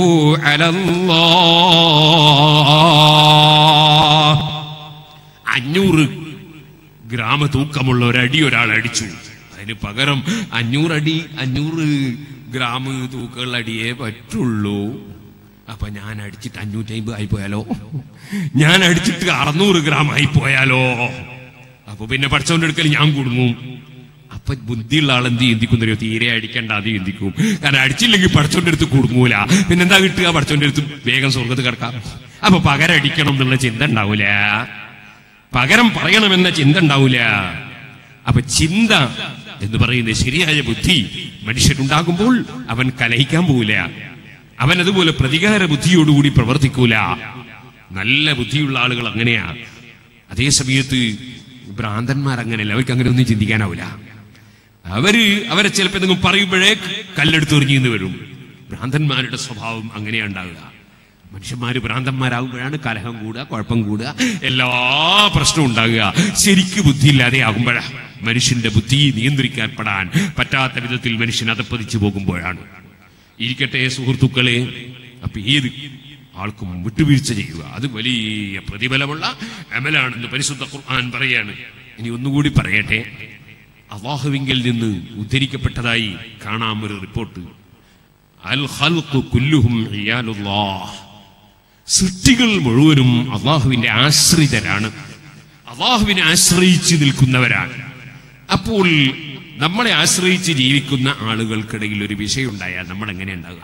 അലല്ലാഹ്. 500 ഗ്രാം തൂക്കമുള്ള ഒരടി ഒരാൾ അടിച്ചു, അതിന് പകരം 500 ഗ്രാം തൂക്കമുള്ള അടിയേ പറ്റുള്ളൂ. അപ്പൊ ഞാൻ അടിച്ചിട്ട് 550 ആയിപ്പോയാലോ, ഞാൻ അടിച്ചിട്ട് 600 ഗ്രാം ആയിപ്പോയാലോ? അപ്പൊ പിന്നെ പഠിച്ചവന്റെ അടുക്കൽ ഞാൻ കുടുങ്ങും. അപ്പൊ ബുദ്ധിയുള്ള ആളെന്ത് ചിന്തിക്കുന്നറിയോ? തീരെ അടിക്കണ്ട അത് ചിന്തിക്കും. കാരണം അടിച്ചില്ലെങ്കിൽ പഠിച്ചവന്റെ അടുത്ത് കുടുങ്ങൂല. പിന്നെന്താ കിട്ടുക? പഠിച്ചവന്റെ അടുത്ത് വേഗം സ്വർഗത്ത് കിടക്കാം. അപ്പൊ പകരം അടിക്കണം എന്നുള്ള ചിന്ത ഉണ്ടാവൂല, പകരം പറയണമെന്ന ചിന്ത ഉണ്ടാവൂല. അപ്പൊ ചിന്ത എന്ന് പറയുന്നത് ശരിയായ ബുദ്ധി മനുഷ്യനുണ്ടാകുമ്പോൾ അവൻ കലഹിക്കാൻ പോവില്ല, അവൻ അതുപോലെ പ്രതികാര ബുദ്ധിയോടുകൂടി പ്രവർത്തിക്കൂല. നല്ല ബുദ്ധിയുള്ള ആളുകൾ അങ്ങനെയാ. അതേ സമയത്ത് ഭ്രാന്തന്മാർ അങ്ങനെയല്ല, അവർക്ക് അങ്ങനെ ഒന്നും ചിന്തിക്കാനാവില്ല. അവരെ ചിലപ്പോൾ എന്തെങ്കിലും പറയുമ്പോഴേ കല്ലെടുത്ത് എറിഞ്ഞു വരും. ഭ്രാന്തന്മാരുടെ സ്വഭാവം അങ്ങനെയാ ഉണ്ടാവുക. മനുഷ്യന്മാര് ഭ്രാന്തന്മാരാകുമ്പോഴാണ് കലഹം കൂടുക, കുഴപ്പം കൂടുക, എല്ലാ പ്രശ്നവും ഉണ്ടാകുക. ശരിക്ക് ബുദ്ധിയില്ലാതെ ആകുമ്പോഴാണ്, മനുഷ്യന്റെ ബുദ്ധി നിയന്ത്രിക്കപ്പെടാൻ പറ്റാത്ത വിധത്തിൽ മനുഷ്യൻ അതപ്പതിച്ചു പോകുമ്പോഴാണ്. ഇരിക്കട്ടെ സുഹൃത്തുക്കളെ, അപ്പൊ ഏത് ആൾക്കും വിട്ടുവീഴ്ച ചെയ്യുക അത് വലിയ പ്രതിഫലമുള്ള അമലാണെന്ന് പരിശുദ്ധ ഖുർആൻ പറയാണ്. ഇനി ഒന്നുകൂടി പറയട്ടെ, അല്ലാഹുവിങ്കിൽ നിന്ന് ഉദ്ധരിക്കപ്പെട്ടതായി കാണാം ഒരു റിപ്പോർട്ട്. അൽ ഖൽഖു കുല്ലുഹും ഇയാലുല്ലാഹ്. സൃഷ്ടികൾ മുഴുവനും അല്ലാഹുവിന്റെ ആശ്രിതരാണ്, അല്ലാഹുവിനെ ആശ്രയിച്ച് നിൽക്കുന്നവരാണ്. അപ്പോൾ നമ്മളെ ആശ്രയിച്ച് ജീവിക്കുന്ന ആളുകൾക്കിടയിൽ ഒരു വിഷയം ഉണ്ടായാൽ നമ്മൾ എങ്ങനെ ഉണ്ടാകുക?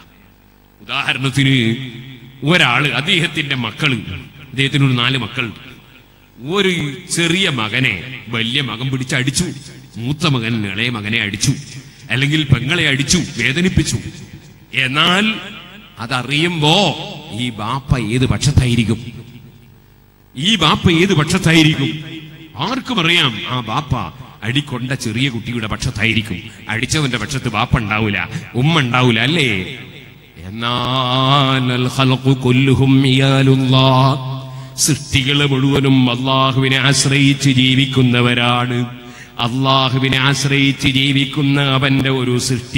ഉദാഹരണത്തിന് ഒരാള്, അദ്ദേഹത്തിന്റെ മക്കള്, അദ്ദേഹത്തിന് ഒരു 4 മക്കളുണ്ട്. ഒരു ചെറിയ മകനെ വലിയ മകൻ പിടിച്ചടിച്ചു, മൂത്ത മകൻ ഇളയ മകനെ അടിച്ചു, അല്ലെങ്കിൽ പെങ്ങളെ അടിച്ചു, വേദനിപ്പിച്ചു. എന്നാൽ അതറിയുമ്പോ ഈ ബാപ്പ ഏത് പക്ഷത്തായിരിക്കും? ഈ ബാപ്പ ഏത് പക്ഷത്തായിരിക്കും? ആർക്കും അറിയാം. ആ ബാപ്പ അടിക്കൊണ്ട ചെറിയ കുട്ടിയുടെ പക്ഷത്തായിരിക്കും. അടിച്ചവന്റെ പക്ഷത്ത് ബാപ്പ ഉണ്ടാവൂല, ഉമ്മ ഉണ്ടാവൂല, അല്ലേ? എന്നാൽ സൃഷ്ടികളെ മുഴുവനും അള്ളാഹുവിനെ ആശ്രയിച്ച് ജീവിക്കുന്നവരാണ്. അള്ളാഹുവിനെ ആശ്രയിച്ച് ജീവിക്കുന്ന അവന്റെ ഒരു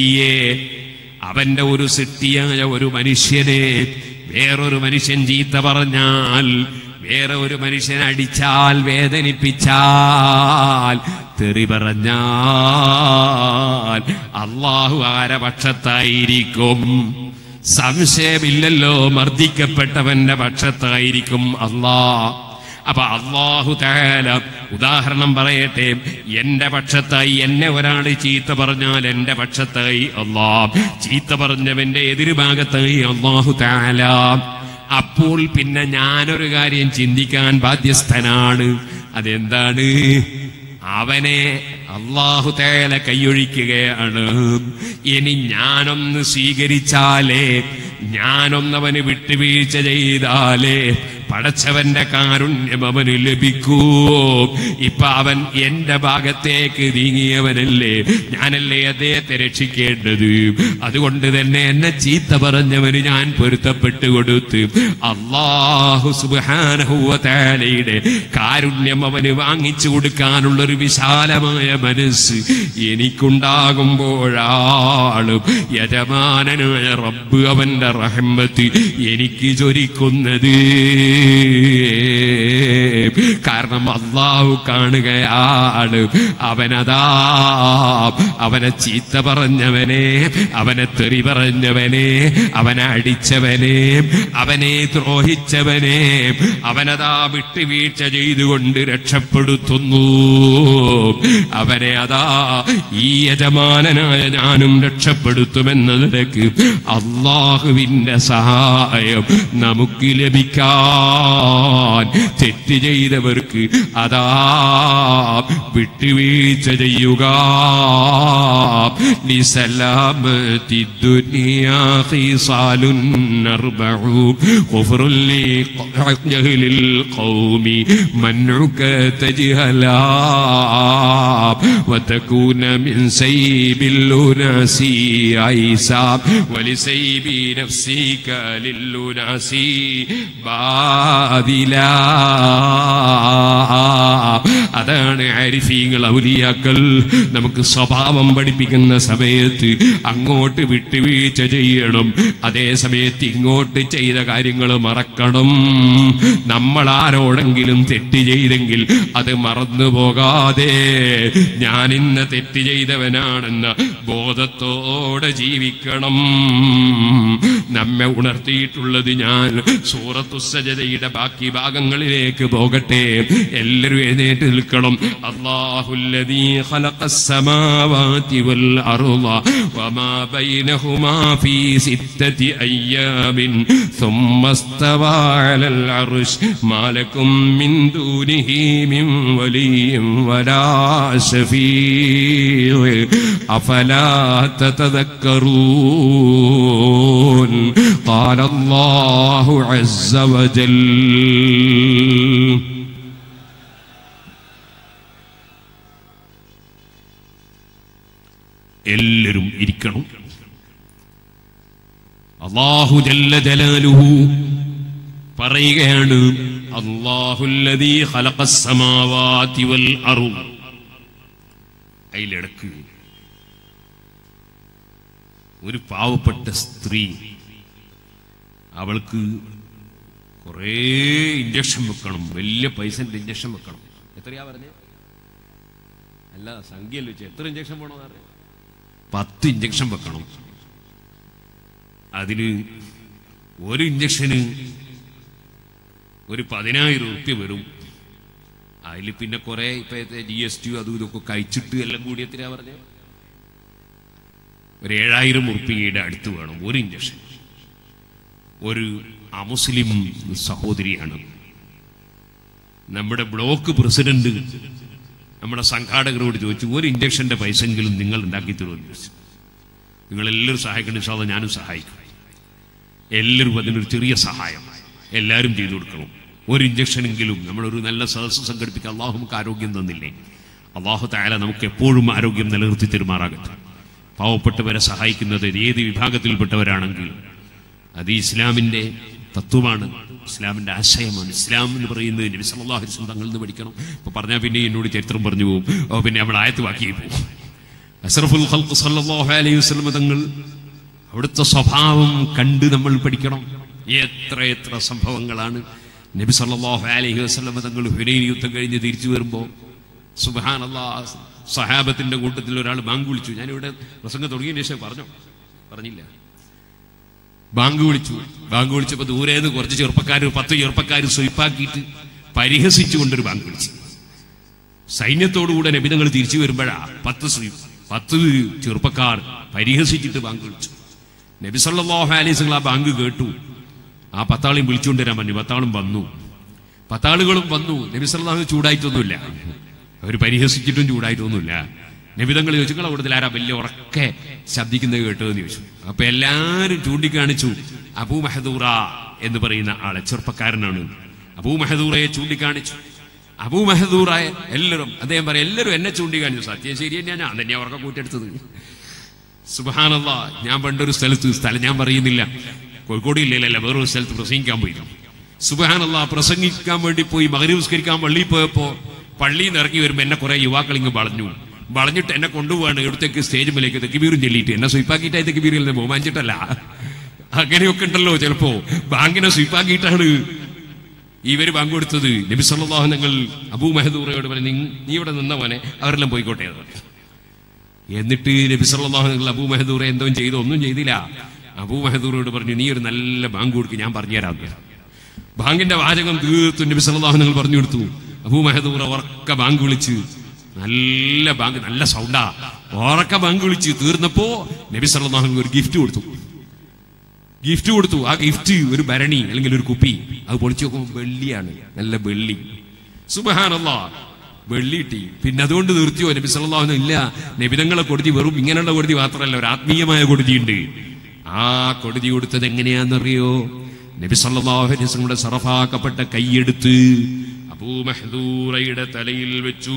സൃഷ്ടിയായ ഒരു മനുഷ്യനെ വേറൊരു മനുഷ്യൻ ചീത്ത പറഞ്ഞാൽ, വേറെ ഒരു മനുഷ്യൻ അടിച്ചാൽ, വേദനിപ്പിച്ചാൽ, തെറി പറഞ്ഞാൽ അള്ളാഹു ആരെ പക്ഷത്തായിരിക്കും? സംശയമില്ലല്ലോ, മർദ്ദിക്കപ്പെട്ടവന്റെ പക്ഷത്തായിരിക്കും അള്ളാഹ്. അപ്പൊ അല്ലാഹു തആല ഉദാഹരണം പറയട്ടെ, എന്റെ പക്ഷത്തായി എന്നെ ഒരാൾ ചീത്ത പറഞ്ഞാൽ എന്റെ പക്ഷത്തായി അല്ലാഹ്, ചീത്ത പറഞ്ഞവന്റെ എതിർഭാഗത്തായി അല്ലാഹു തആല. അപ്പോൾ പിന്നെ ഞാനൊരു കാര്യം ചിന്തിക്കാൻ ബാധ്യസ്ഥനാണ്. അതെന്താണ്? അവനെ അല്ലാഹു തആല കൈയൊഴിക്കുകയാണ്. ഇനി ഞാനൊന്ന് സ്വീകരിച്ചാലേ, ഞാനൊന്നവന് വിട്ടുവീഴ്ച ചെയ്താലേ പടച്ചവന്റെ കാരുണ്യം അവന് ലഭിക്കൂ. ഇപ്പൊ അവൻ എന്റെ ഭാഗത്തേക്ക് നീങ്ങിയവനല്ലേ, ഞാനല്ലേ അദ്ദേഹത്തെ രക്ഷിക്കേണ്ടത്. അതുകൊണ്ട് തന്നെ എന്നെ ചീത്ത പറഞ്ഞവന് ഞാൻ പൊരുത്തപ്പെട്ടു കൊടുത്ത് അല്ലാഹു സുബ്ഹാനഹു വ തആലയുടെ കാരുണ്യം അവന് വാങ്ങിച്ചു കൊടുക്കാനുള്ളൊരു വിശാലമായ മനസ്സ് എനിക്കുണ്ടാകുമ്പോഴാണ് യജമാനനായ റബ്ബ് അവന്റെ റഹ്മത്ത് എനിക്ക് ചൊരിക്കുന്നത്. കാരണം അല്ലാഹു കാണുകയാണ്. അവനെ ചീത്ത പറഞ്ഞവനെ, അവനെ തെറി പറഞ്ഞവനെ, അവനെ അടിച്ചവനെ, അവനെ ദ്രോഹിച്ചവനെ അവനതാ വിട്ടുവീഴ്ച ചെയ്തുകൊണ്ട് രക്ഷപ്പെടുത്തുന്നു. അവനെ അതാ ഈ യജമാനനായ ഞാനും രക്ഷപ്പെടുത്തുമെന്ന നിലക്ക് അല്ലാഹുവിന്റെ സഹായം നമുക്ക് ലഭിക്കാൻ തെറ്റ് ചെയ്തവർക്ക് അതാ വിട്ടുവീഴ്ച ചെയ്യുക. ലിസലാമത്തി ദുനിയാ ഖിസാലുൻ അർബഉ ഖുഫ്റുൻ ലിജഹ്ലിൽ ഖൗമി മൻഉക തജ്ഹലാ വതകൂന മിൻ സൈബിൽ ഉനാസി ഐസാ വലിസൈബി നഫ്സിക ലില്ലുനാസി ബാദില. അതാണ് ആരിഫീങ്ങൾ, ഔലിയാക്കൾ നമുക്ക് സ്വഭാവം പഠിപ്പിക്കുന്ന സമയത്ത് അങ്ങോട്ട് വിട്ടുവീഴ്ച ചെയ്യണം, അതേ സമയത്ത് ഇങ്ങോട്ട് ചെയ്ത കാര്യങ്ങൾ മറക്കണം. നമ്മൾ ആരോടെങ്കിലും തെറ്റ് ചെയ്തെങ്കിൽ അത് മറന്നു പോകാതെ ഞാൻ ഇന്ന് തെറ്റ് ചെയ്തവനാണെന്ന ബോധത്തോടെ ജീവിക്കണം. നമ്മെ ഉണർത്തിയിട്ടുള്ളത് ഞാൻ സൂറത്തു സജദയുടെ ബാക്കി ഭാഗങ്ങളിലേക്ക് പോകട്ടെ. എല്ലാവരും എഴുന്നേറ്റ് നിൽക്കണം. അല്ലാഹുല്ലദീ ഖലഖസ് സമാവാതി വൽ അർള വമാ ബൈനഹുമാ ഫീ സിത്തതി അയ്യാമിൻ സുമ്മ ഇസ്തവാ അലൽ അർശ് മാ ലകും മിൻ ദൂനിഹി മിൻ വലിയ്യിൻ വലാ ശഫീഉ അഫലാ തതദക്കറൂൻ. ഖാല അല്ലാഹു അസ്സ വജൽ. എല്ലാവരും ഇരിക്കണം. അല്ലാഹു ജല്ല ജലാലുഹു പറയുകയാണ്, അല്ലാഹുല്ലദീ ഖലഖസ് സമാവാതി വൽ അർള്. അതിലിടക്ക് ഒരു പാവപ്പെട്ട സ്ത്രീ, അവൾക്ക് കുറേ ഇഞ്ചക്ഷൻ വെക്കണം, വലിയ പൈസന്റെ ഇഞ്ചക്ഷൻ വെക്കണം. എത്രയാ പറഞ്ഞേ? അല്ല, സംഖ്യയിൽ വെച്ച് എത്ര ഇഞ്ചക്ഷൻ വേണമെന്ന് അറിയാം? 10 ഇഞ്ചക്ഷൻ വെക്കണം. അതിന് ഒരു ഇഞ്ചക്ഷന് ഒരു 10,000 റുപ്യ വരും. അതിൽ പിന്നെ കുറെ ഇപ്പോഴത്തെ GST അതും ഇതൊക്കെ കഴിച്ചിട്ട് എല്ലാം കൂടി എത്രയാ പറഞ്ഞ? ഒരു 7,000 റുപ്യയുടെ അടുത്ത് വേണം ഒരു ഇഞ്ചക്ഷൻ. ഒരു അമുസ്ലിം സഹോദരിയാണ്, നമ്മുടെ ബ്ലോക്ക് പ്രസിഡന്റ് നമ്മുടെ സംഘാടകരോട് ചോദിച്ചു, ഒരു ഇഞ്ചക്ഷന്റെ പൈസെങ്കിലും നിങ്ങൾ ഉണ്ടാക്കി തരുമെന്ന് ചോദിച്ചു. നിങ്ങളെല്ലാവരും സഹായിക്കണം, ഇൻഷാ അല്ലാഹ് ഞാനും സഹായിക്കും. എല്ലാവരും അതിനൊരു ചെറിയ സഹായം എല്ലാവരും ചെയ്തു കൊടുക്കണം. ഒരു ഇഞ്ചക്ഷനെങ്കിലും നമ്മളൊരു നല്ല സദസ്സ് സംഘടിപ്പിക്കുക. അള്ളാഹു നമുക്ക് ആരോഗ്യം തന്നില്ലേ? അള്ളാഹു തആല നമുക്ക് എപ്പോഴും ആരോഗ്യം നിലനിർത്തി തരുമാറാകട്ടെ. പാവപ്പെട്ടവരെ സഹായിക്കുന്നത് ഏത് വിഭാഗത്തിൽപ്പെട്ടവരാണെങ്കിലും അത് ഇസ്ലാമിൻ്റെ തത്വമാണ്, ഇസ്ലാമിൻ്റെ ആശയമാണ്. ഇസ്ലാം എന്ന് പറയുന്നത് നബി സല്ലല്ലാഹു അലൈഹി വസല്ലം തങ്ങളിൽ നിന്ന് പഠിക്കണം. ഇപ്പോൾ പറഞ്ഞാൽ പിന്നെ എന്നോട് ചരിത്രം പറഞ്ഞു പോകും, പിന്നെ നമ്മൾ ആയത്ത് ബാക്കിയായി പോകും. അഷ്റഫുൽ ഖൽഖ് സല്ലല്ലാഹു അലൈഹി വസല്ലം തങ്ങൾ അവിടുത്തെ സ്വഭാവം കണ്ട് നമ്മൾ പഠിക്കണം. എത്ര സംഭവങ്ങളാണ്. നബി സല്ലല്ലാഹു അലൈഹി വസല്ലം തങ്ങൾ ഹുനൈൻ യുദ്ധം കഴിഞ്ഞ് തിരിച്ചു വരുമ്പോൾ സുബ്ഹാനല്ലാഹ് സഹാബത്തിന്റെ കൂട്ടത്തിൽ ഒരാൾ ബാങ്ക് വിളിച്ചു. ഞാനിവിടെ പ്രസംഗം തുടങ്ങിയതിന് ശേഷം പറഞ്ഞില്ല. ബാങ്ക് വിളിച്ചപ്പോൾ ദൂരേന്ന് കുറച്ച് ചെറുപ്പക്കാർ 10 ചെറുപ്പക്കാർ സ്വൈപ്പാക്കിയിട്ട് പരിഹസിച്ചുകൊണ്ടൊരു ബാങ്ക് വിളിച്ചു. സൈന്യത്തോടുകൂടെ നബി തങ്ങൾ തിരിച്ചു വരുമ്പോഴാ 10 ചെറുപ്പക്കാർ പരിഹസിച്ചിട്ട് ബാങ്ക് വിളിച്ചു. നബി സല്ലല്ലാഹു അലൈഹി വസല്ലം ആ ബാങ്ക് കേട്ടു. ആ 10 ആളെയും വിളിച്ചുകൊണ്ടുവരാൻ പറഞ്ഞു. 10 ആളും വന്നു. 10 ആളുകളും വന്നു. നബി സല്ലല്ലാഹു അലൈഹി വസല്ലം ചൂടായിട്ടൊന്നുമില്ല, അവർ പരിഹസിച്ചിട്ടും ചൂടായിട്ടൊന്നുമില്ല. നബി തങ്ങൾ ചോദിച്ചു, നിങ്ങൾ അവിടുത്തെ ആരാ വലിയ ഉറക്കെ ശബ്ദിക്കുന്നത് കേട്ടതെന്ന് ചോദിച്ചു. അപ്പൊ എല്ലാവരും ചൂണ്ടിക്കാണിച്ചു അബൂ മഹദൂറ എന്ന് പറയുന്ന ആളെ, ചെറുപ്പക്കാരനാണ്. അബൂ മഹദൂറയെ ചൂണ്ടിക്കാണിച്ചു. അബൂ മഹദൂറായ എല്ലാവരും അദ്ദേഹം പറയാം, എല്ലാവരും എന്നെ ചൂണ്ടിക്കാണിച്ചു. സത്യം ശരി തന്നെയാണ്, ഞാൻ തന്നെയാ ഉറക്കം കൂട്ടിയെടുത്തത്. സുബ്ഹാനല്ലാഹ്. ഞാൻ പണ്ടൊരു സ്ഥലം ഞാൻ പറയുന്നില്ല, കോഴിക്കോട് ജില്ലയിലല്ല, വേറൊരു സ്ഥലത്ത് പ്രസംഗിക്കാൻ പോയി. സുബ്ഹാനല്ലാഹ്. പ്രസംഗിക്കാൻ വേണ്ടി പോയി മഗ്‌രിബ് നിസ്കരിക്കാൻ പള്ളിയിൽ പോയപ്പോ പള്ളിയിൽ നിന്ന് ഇറങ്ങി വരുമ്പോൾ എന്നെ കുറെ യുവാക്കളിങ്ങ് വളഞ്ഞിട്ട് എന്നെ കൊണ്ടുപോവാണ് ഇവിടത്തേക്ക് സ്റ്റേജ് മേലേക്ക് തെക്കുബീറും ചൊല്ലിയിട്ട്. എന്നെ സ്വീപ്പാക്കിയിട്ടായി തെക്കുബീറിൽ നിന്ന് ബഹുമാനിച്ചിട്ടല്ല. അങ്ങനെയൊക്കെ ഉണ്ടല്ലോ ചിലപ്പോ. ബാങ്കിനെ സ്വീപ്പാക്കിയിട്ടാണ് ഇവര് ബാങ്ക് കൊടുത്തത്. നബി സല്ലല്ലാഹു അലൈഹി വസല്ലം അബൂ മഹദൂറയോട് പറഞ്ഞു, നീ ഇവിടെ നിന്ന മോനെ, അവരെല്ലാം പോയിക്കോട്ടെ. എന്നിട്ട് നബി സല്ലല്ലാഹു അലൈഹി വസല്ലം അബൂ മഹദൂറ എന്തോ ചെയ്തോ? ഒന്നും ചെയ്തില്ല. അബൂ മഹദൂറയോട് പറഞ്ഞു, നീ ഒരു നല്ല ബാങ്ക് കൊടുക്കുക, ഞാൻ പറഞ്ഞുതരാം. ബാങ്കിന്റെ വാചകം തീർത്തു നബി സല്ലല്ലാഹു അലൈഹി വസല്ലം പറഞ്ഞു കൊടുത്തു. അബൂ മഹദൂറ ഉറക്ക ബാങ്ക് വിളിച്ച്, നല്ല ബാങ്ക്, നല്ല സൗണ്ടാ, ഉറക്ക ബാങ്ക് വിളിച്ച് തീർന്നപ്പോ നബി സല്ലല്ലാഹു അലൈഹി വസല്ലം ഒരു ഗിഫ്റ്റ് കൊടുത്തു. ആ ഗിഫ്റ്റ് ഒരു ഭരണി അല്ലെങ്കിൽ ഒരു കുപ്പി. അത് പൊളിച്ചു നോക്കുമ്പോൾ വെള്ളിയാണ്, നല്ല വെള്ളി. സുബ്ഹാനല്ലാഹ്. വെള്ളി കിട്ടി. പിന്നെ അതുകൊണ്ട് നിർത്തിയോ? നബി സല്ലല്ലാഹു അലൈഹി വസല്ലം ഇല്ല. നബിതങ്ങളെ കൊടുതി വെറും ഇങ്ങനെയുള്ള കൊടുതി മാത്രമല്ല, ഒരു ആത്മീയമായ കൊടുതിയുണ്ട്. ആ കൊടുതി കൊടുത്തത് എങ്ങനെയാണെന്നറിയോ? നബി സല്ലല്ലാഹു അലൈഹി വസല്ലം സറഫാക്കപ്പെട്ട കൈയെടുത്ത് അബൂ മഹദൂറയുടെ തലയിൽ വെച്ചു.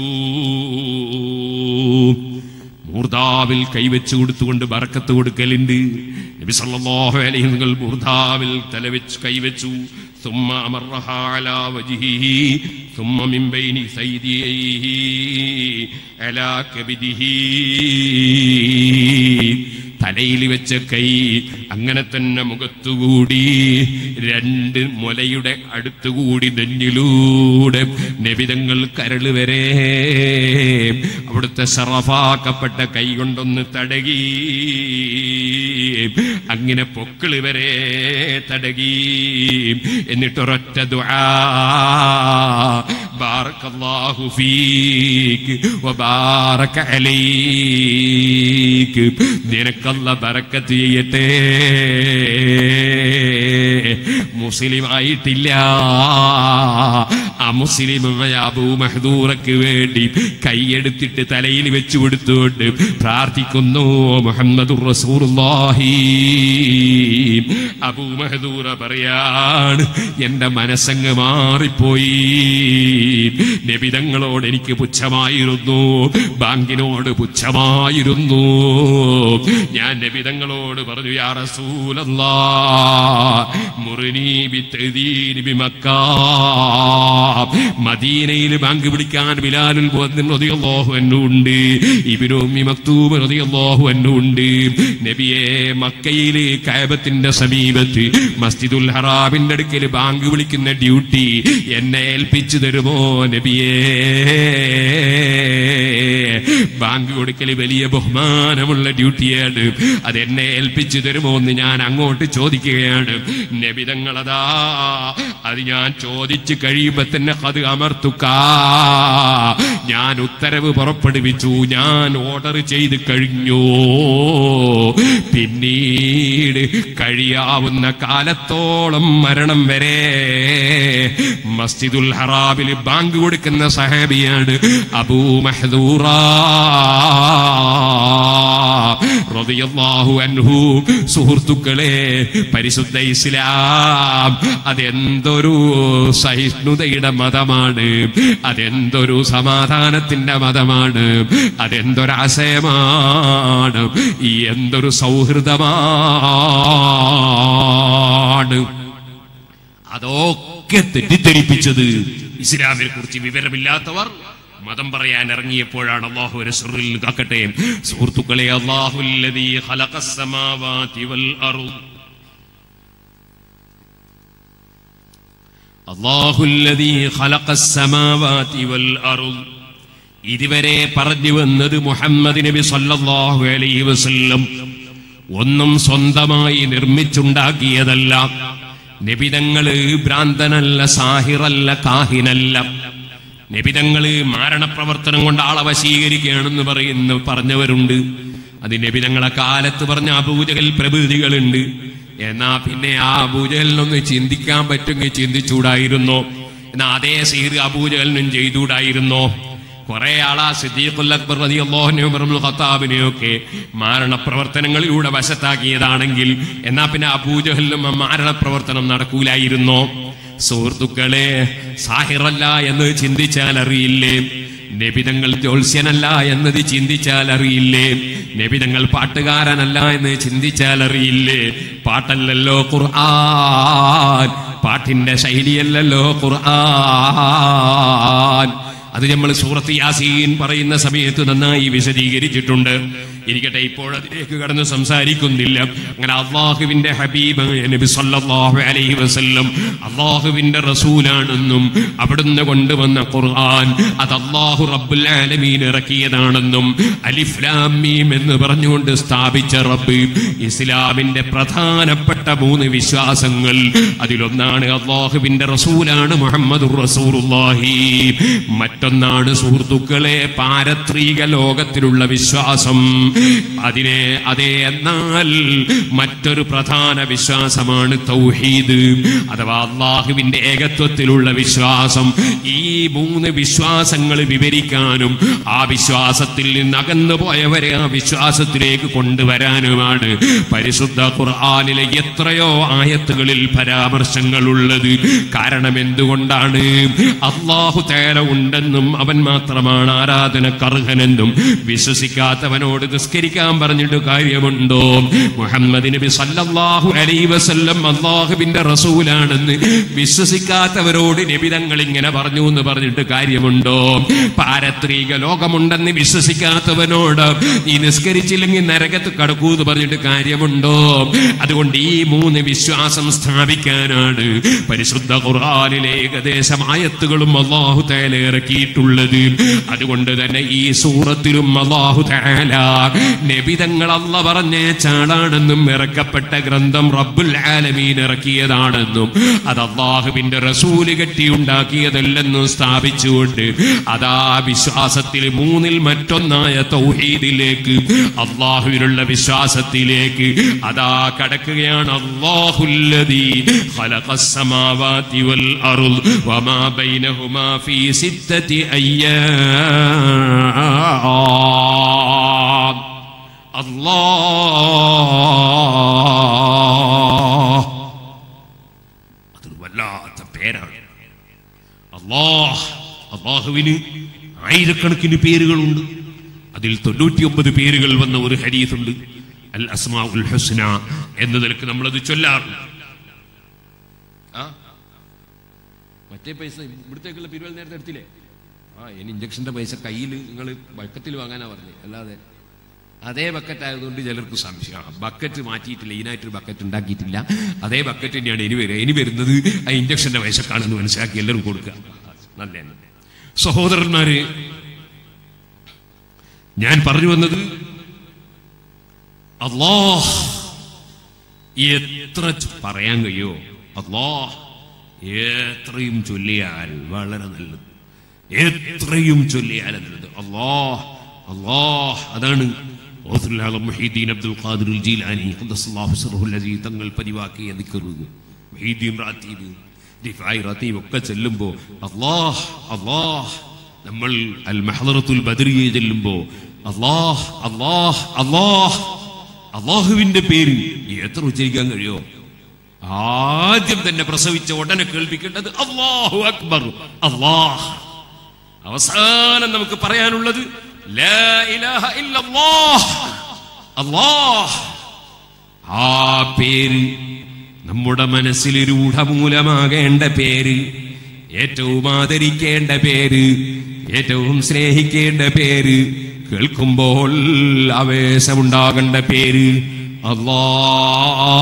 മൂർദാവിൽ കൈവച്ചു കൊടുത്തുകൊണ്ട് ബറക്കത്ത് കൊടുക്കലുണ്ട്. നബി സല്ലല്ലാഹു അലൈഹി വസല്ലം മൂർദാവിൽ തലവെച്ച് കൈവച്ചു. ثم أمرها على وجهه ثم من بين ثدييه على كبده. തലയിൽ വെച്ച കൈ അങ്ങനെ തന്നെ മുഖത്തുകൂടി, 2 മുലയുടെ അടുത്തുകൂടി നെഞ്ഞിലൂടെ നബിതങ്ങൾ കരള് വരെ അവിടുത്തെ ശറഫാക്കപ്പെട്ട കൈ കൊണ്ടൊന്ന് തടകി. അങ്ങനെ പൊക്കിള് വരെ തടകി. എന്നിട്ടൊരൊറ്റ ദുആ, ബാറക്കല്ലാഹു ഫീക് വബാറക അലൈക്, നിനക്കല്ല ബറക്കത്ത് ചെയ്യട്ടെ. മുസ്ലിം ആയിട്ടില്ല, ആ മുസ്ലിമായ അബൂ മഹദൂറയ്ക്ക് വേണ്ടി കൈയെടുത്തിട്ട് തലയിൽ വെച്ചു കൊടുത്തുകൊണ്ട് പ്രാർത്ഥിക്കുന്നു, മുഹമ്മദുർ റസൂലുള്ളാഹി. അബൂ മഹദൂറ പറയാണ്, എന്റെ മനസ്സങ്ങ് മാറിപ്പോയി. നബിതങ്ങളോട് എനിക്ക് പുച്ഛമായിരുന്നു, ബാങ്കിനോട് പുച്ഛമായിരുന്നു. ഞാൻ നബിതങ്ങളോട് പറഞ്ഞു, യാ റസൂലല്ലാഹ് മുർനി ബിതദീൻ ബിമക്ക. മദീനയിൽ ബാങ്ക് വിളിക്കാൻ ബിലാലുൽ മുഅദ്ദിൻ റളിയല്ലാഹു അൻഹു ഉണ്ട്, ഇബ്നു ഉമ്മി മക്തൂം റളിയല്ലാഹു അൻഹു ഉണ്ട്. നബിയെ, മക്കയിൽ കഅബത്തിന്റെ സമീപത്ത് മസ്ജിദുൽ ഹറാമിന്റെ അടുക്കൽ ബാങ്ക് വിളിക്കുന്ന ഡ്യൂട്ടി എന്നെ ഏൽപ്പിച്ചു തരുമോ നബിയേ? ബാങ്ക് കൊടുക്കൽ വലിയ ബഹുമാനമുള്ള ഡ്യൂട്ടിയാണ്, അതെന്നെ ഏൽപ്പിച്ചു തരുമോ എന്ന് ഞാൻ അങ്ങോട്ട് ചോദിക്കുകയാണ്. നബിതങ്ങളതാ അത് ഞാൻ ചോദിച്ചു കഴിയുമ്പോ തന്നെ അത് അമർത്തുക, ഞാൻ ഉത്തരവ് പുറപ്പെടുവിച്ചു, ഞാൻ ഓർഡർ ചെയ്ത് കഴിഞ്ഞു. പിന്നീട് കഴിയാവുന്ന കാലത്തോളം മരണം വരെ മസ്ജിദുൽ ഹറാമിൽ ബാങ്ക് കൊടുക്കുന്ന സഹാബിയാണ് അബൂ മഹ്ദൂറ റളിയല്ലാഹു അൻഹു. സുഹൃത്തുക്കളെ, പരിശുദ്ധ ഇസ്ലാം അതെന്തൊരു സഹിഷ്ണുതയുടെ മതമാണ്, അതെന്തൊരു സമാധാനത്തിന്റെ മതമാണ്, അതെന്തൊരാശയമാണ്, എന്തൊരു സൗഹൃദമാണ്. അതൊക്കെ തെറ്റിദ്ധരിപ്പിച്ചത് ഇസ്ലാമിനെ കുറിച്ച് വിവരമില്ലാത്തവർ മതം പറയാൻ ഇറങ്ങിയപ്പോഴാണ്. അല്ലാഹു റസൂലിൽ കാക്കട്ടെ. സുഹൃത്തുക്കളെ, അല്ലാഹുല്ലദീ ഖലഖസ് സമാവാതി വൽ അർദ്, അല്ലാഹുല്ലദീ ഖലഖസ് സമാവാതി വൽ അർദ്. ഇതുവരെ പറഞ്ഞു വന്നത് മുഹമ്മദ് നബി സല്ലല്ലാഹു അലൈഹി വസല്ലം ഒന്നും സ്വന്തമായി നിർമ്മിച്ചുണ്ടാക്കിയതല്ല. നബിതങ്ങള് ഭ്രാന്തനല്ല, സാഹിറല്ല, കാഹിനല്ല. നബിതങ്ങള് മാരണപ്രവർത്തനം കൊണ്ട് ആളെ വശീകരിക്കുകയാണെന്ന് പറഞ്ഞവരുണ്ട്. അത് നബിതങ്ങളെ കാലത്ത് പറഞ്ഞ അബൂജഹൽ പ്രഭൃതികളുണ്ട്. എന്നാ പിന്നെ ആ അബൂജഹലിനൊന്ന് ചിന്തിക്കാൻ പറ്റുമെങ്കിൽ ചിന്തിച്ചൂടായിരുന്നോ? എന്നാ അതേ സീർ അബൂജഹലിനും ചെയ്തുകൂടായിരുന്നോ? കുറെ ആളാ സിദ്ദീഖുൽ അക്ബർ റളിയല്ലാഹു അൻഹു ഉമറുൽ ഖത്താബിനെയൊക്കെ മാരണപ്രവർത്തനങ്ങളിലൂടെ വശത്താക്കിയതാണെങ്കിൽ എന്നാ പിന്നെ അബൂജഹലിനും മാരണപ്രവർത്തനം നടക്കൂലായിരുന്നോ? സുഹൃത്തുക്കളെ, സാഹിറല്ല എന്ന് ചിന്തിച്ചാൽ അറിയില്ലേ? നബിതങ്ങൾ ജ്യോത്സ്യനല്ല എന്നത് ചിന്തിച്ചാൽ അറിയില്ലേ? നബിതങ്ങൾ പാട്ടുകാരനല്ല എന്ന് ചിന്തിച്ചാൽ അറിയില്ലേ? പാട്ടല്ലല്ലോ ഖുർആൻ, പാട്ടിന്റെ ശൈലിയല്ലല്ലോ ഖുർആൻ. അത് നമ്മൾ സൂറത്ത് യാസീൻ പറയുന്ന സമയത്ത് നന്നായി വിശദീകരിച്ചിട്ടുണ്ട്. ഇരിക്കട്ടെ, ഇപ്പോൾ അതിലേക്ക് കടന്ന് സംസാരിക്കുന്നില്ല. അങ്ങനെ അള്ളാഹുവിന്റെ ഹബീബ് നബി സല്ലല്ലാഹു അലൈഹി വസല്ലം അള്ളാഹുവിന്റെ റസൂലാണെന്നും അവിടുന്ന് കൊണ്ടുവന്ന ഖുർആൻ അത് അല്ലാഹു റബ്ബുൽ ആലമീൻ ഇറക്കിയതാണെന്നും അലിഫ് ലാം മീം എന്ന് പറഞ്ഞുകൊണ്ട് സ്ഥാപിച്ച റബ്ബ് ഇസ്ലാമിന്റെ പ്രധാനപ്പെട്ട 3 വിശ്വാസങ്ങൾ, അതിലൊന്നാണ് അള്ളാഹുവിന്റെ റസൂലാണ് മുഹമ്മദുർ റസൂലുള്ളാഹി. മറ്റൊന്നാണ് സുഹൃത്തുക്കളെ പാരത്രിക ലോകത്തിലുള്ള വിശ്വാസം. എന്നാൽ മറ്റൊരു പ്രധാന വിശ്വാസമാണ് തൗഹീദ് അഥവാ അല്ലാഹുവിന്റെ ഏകത്വത്തിലുള്ള വിശ്വാസം. ഈ 3 വിശ്വാസങ്ങൾ വിവരിക്കാനും ആ വിശ്വാസത്തിൽ നിന്ന് അകന്നു പോയവരെ ആ വിശ്വാസത്തിലേക്ക് കൊണ്ടുവരാനുമാണ് പരിശുദ്ധ ഖുർആനിലെ എത്രയോ ആയത്തുകളിൽ പരാമർശങ്ങളുള്ളത്. കാരണം എന്തുകൊണ്ടാണ്? അല്ലാഹു തആല ഉണ്ടെന്നും അവൻ മാത്രമാണ് ആരാധനക്കർഹനെന്നും വിശ്വസിക്കാത്തവനോട് നിസ്കരിക്കാൻ പറഞ്ഞിട്ട് കാര്യമുണ്ടോ? മുഹമ്മദ് നബി സല്ലല്ലാഹു അലൈഹി വസല്ലം അല്ലാഹുവിന്റെ റസൂലാണെന്ന് വിശ്വസിക്കാത്തവരോട് നബി തങ്ങൾ ഇങ്ങനെ പറഞ്ഞു എന്ന് പറഞ്ഞിട്ട് കാര്യമുണ്ടോ? പാരത്രിക ലോകമുണ്ടെന്ന് വിശ്വസിക്കാത്തവനോട് ഈ നിസ്കരിച്ചില്ലെങ്കിൽ നരകത്ത് കടക്കൂ എന്ന് പറഞ്ഞിട്ട് കാര്യമുണ്ടോ? അതുകൊണ്ട് ഈ 3 വിശ്വാസം സ്ഥാപിക്കാനാണ് പരിശുദ്ധ ഖുർആനിലെ ഏകദേശം ആയത്തുകളും അല്ലാഹു തആല ഇറക്കിയിട്ടുള്ളത്. അതുകൊണ്ട് തന്നെ ഈ സൂറത്തിലും അല്ലാഹു തആല നബിതങ്ങൾ അല്ലാഹു പറഞ്ഞ ചാളാണെന്നും ഇറക്കപ്പെട്ട ഗ്രന്ഥം റബ്ബുൽ ആലമീൻ ഇറക്കിയതാണെന്നും അത് അല്ലാഹുവിന്റെ റസൂല് കെട്ടിയുണ്ടാക്കിയതല്ലെന്നും സ്ഥാപിച്ചുകൊണ്ട് അതാ വിശ്വാസത്തിൽ 3-ൽ മറ്റൊന്നായ തൗഹീദിലേക്ക്, അല്ലാഹുവിലുള്ള വിശ്വാസത്തിലേക്ക് അതാ കടക്കുകയാണ്. അല്ലാഹുല്ലദീ ഖലഖസ് സമാവാതി വൽ അർദ് വമാ ബൈനഹുമാ ഫീ 6 അയ്യാം. അല്ലാഹ്, അതൊരു വല്ലാത്ത പേരാണ്. അല്ലാഹുവിന് ആയിരക്കണക്കിന് പേരുകളുണ്ട്. അതിൽ 99 പേരുകൾ വന്ന ഒരു ഹദീസുണ്ട്. അൽ അസ്മാഉൽ ഹുസ്ന എന്ന നിലക്ക് നമ്മളത് ചൊല്ലാറുണ്ട്. മറ്റേ പൈസ ഇവിടത്തേക്കുള്ള പിരിവൽ നേരത്തെ എടുത്തില്ലേ? ഇനി ഇഞ്ചക്ഷന്റെ പൈസ കയ്യിൽ നിങ്ങൾ ബക്കറ്റിൽ വാങ്ങാനാ പറഞ്ഞത്, അല്ലാതെ അതേ ബക്കറ്റ് ആയതുകൊണ്ട് ചിലർക്ക് സംശയം. ബക്കറ്റ് മാറ്റിയിട്ടില്ല, ഇതിനായിട്ടൊരു ബക്കറ്റ് ഉണ്ടാക്കിയിട്ടില്ല, അതേ ബക്കറ്റ് തന്നെയാണ് ഇനി വരുന്നത് ആ ഇഞ്ചക്ഷന്റെ പൈസക്കാണെന്ന് മനസ്സിലാക്കി എല്ലാവരും കൊടുക്കുക. നല്ല സഹോദരന്മാര്, ഞാൻ പറഞ്ഞു വന്നത് അല്ലാഹ് എത്ര പറയാൻ കഴിയോ? അല്ലാഹ് എത്രയും ചൊല്ലിയാൽ വളരെ നല്ലത്. എത്രയും ചൊല്ലിയാൽ അല്ലാഹ് അല്ലാഹ്. അതാണ് മുഹീദ്ദീൻ അബ്ദുൽ ഖാദിർ ജീലാനി ഖദ്ദസല്ലാഹു സിർറഹുൽ അസീസ് തങ്ങൾ പതിവാക്കിയ ദിക്ർ. മുഹീദ്ദീൻ റാത്തീബ് റിഫായി റാത്തീബ് ഒക്കെ ചെല്ലുമ്പോൾ അല്ലാഹ് അല്ലാഹ്. നമ്മൾ അൽ മഹ്ദറത്തുൽ ബദരിയെ ചെല്ലുമ്പോൾ അല്ലാഹ് അല്ലാഹ് അല്ലാഹ്. അല്ലാഹുവിന്റെ പേര് എത്ര ഉച്ചരിക്കാൻ കഴിയോ? ആദ്യം തന്നെ പ്രസവിച്ച ഉടനെ കേൾപ്പിക്കേണ്ടത് അല്ലാഹു അക്ബർ അല്ലാഹ്. അവസാനം നമുക്ക് പറയാനുള്ളത് ലാ ഇലാഹ ഇല്ലല്ലാഹ് അല്ലാഹ്. ആ പേര് നമ്മുടെ മനസ്സിൽ രൂഢമൂലമാകേണ്ട പേര്, ഏറ്റവും ആദരിക്കേണ്ട പേര്, ഏറ്റവും സ്നേഹിക്കേണ്ട പേര്, കേൾക്കുമ്പോൾ ആവേശമുണ്ടാകേണ്ട പേര് അല്ലാഹ്.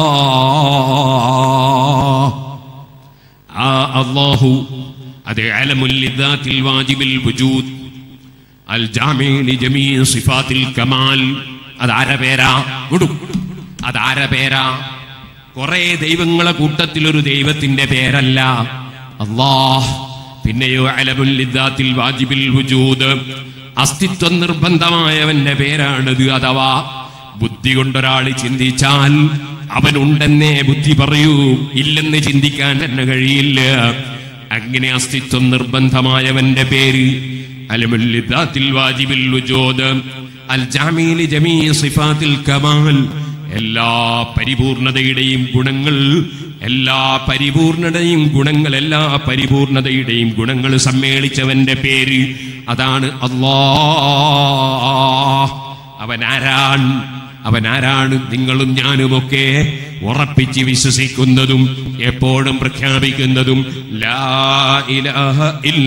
ആ അല്ലാഹു അത് അലമുൽ ലിദാത്തിൽ വാജിബിൽ വുജൂദ് അൽ ജാമി ലിജമീ സിഫാത്തിൽ കമാൽ. അതാര പേരാ? അതാര പേരാ? കുറെ ദൈവങ്ങളെ കൂട്ടത്തിൽ ഒരു ദൈവത്തിന്റെ പേരല്ല അല്ലാഹ്. പിന്നെയോ അലമുൽ ലിദാത്തിൽ വാജിബിൽ വുജൂദ്, അസ്തിത്വം നിർബന്ധമായവന്റെ പേരാണത്. അഥവാ ബുദ്ധി കൊണ്ടൊരാൾ ചിന്തിച്ചാൽ അവനുണ്ടെന്നേ ബുദ്ധി പറയൂ, ഇല്ലെന്ന് ചിന്തിക്കാൻ തന്നെ കഴിയില്ല. അങ്ങനെ അസ്തിത്വം നിർബന്ധമായവന്റെ പേര് അലമുൽ ലിദാത്തിൽ വാജിബിൽ വുജൂദ് അൽ ജാമി ലിജമീ സിഫാത്തിൽ കമാൽ. എല്ലാ പരിപൂർണതയുടെയും ഗുണങ്ങൾ, എല്ലാ പരിപൂർണതയും ഗുണങ്ങൾ, എല്ലാ പരിപൂർണതയുടെയും ഗുണങ്ങൾ സമ്മേളിച്ചവന്റെ പേര് അതാണ് അല്ലാഹ്. അവനാരാണ്? അവനാരാണ്? നിങ്ങളും ഞാനുമൊക്കെ ഉറപ്പിച്ച് വിശ്വസിക്കുന്നതും എപ്പോഴും പ്രഖ്യാപിക്കുന്നതും ലാ ഇലാഹ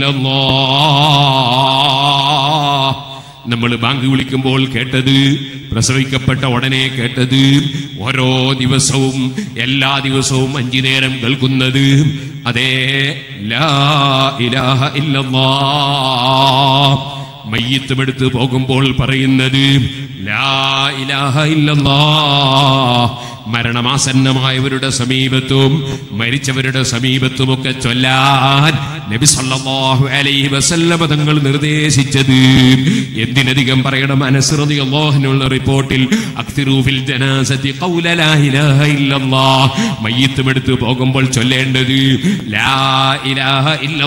ഇല്ലല്ലാഹ്. നമ്മൾ ബാങ്ക് വിളിക്കുമ്പോൾ കേട്ടത്, പ്രസവിക്കപ്പെട്ട ഉടനെ കേട്ടത്, ഓരോ ദിവസവും എല്ലാ ദിവസവും 5 നേരം കേൾക്കുന്നത് അതേ ലാ ഇലാഹ ഇല്ലല്ലാഹ്. മയ്യിത്തുമെടുത്ത് പോകുമ്പോൾ പറയുന്നത് ലാ ഇലാഹ ഇല്ലല്ലാഹ്. മരണമാസന്നമായവരുടെ സമീപത്തും മരിച്ചവരുടെ സമീപത്തുമൊക്കെ ചൊല്ലാൻ നബി സല്ലല്ലാഹു അലൈഹി വസല്ലം തങ്ങൾ നിർദ്ദേശിച്ചത് എന്തിനധികം പറയണം? അനസ് റളിയല്ലാഹു അൻഹുവിന്റെ റിപ്പോർട്ടിൽ അക്തിറു ഫിൽ ജനാസതി ഖൗല ലാ ഇലാഹ ഇല്ലല്ലാഹ്. മയ്യിത്തുമെടുത്ത് പോകുമ്പോൾ ചൊല്ലേണ്ടത് ലാ ഇലാഹ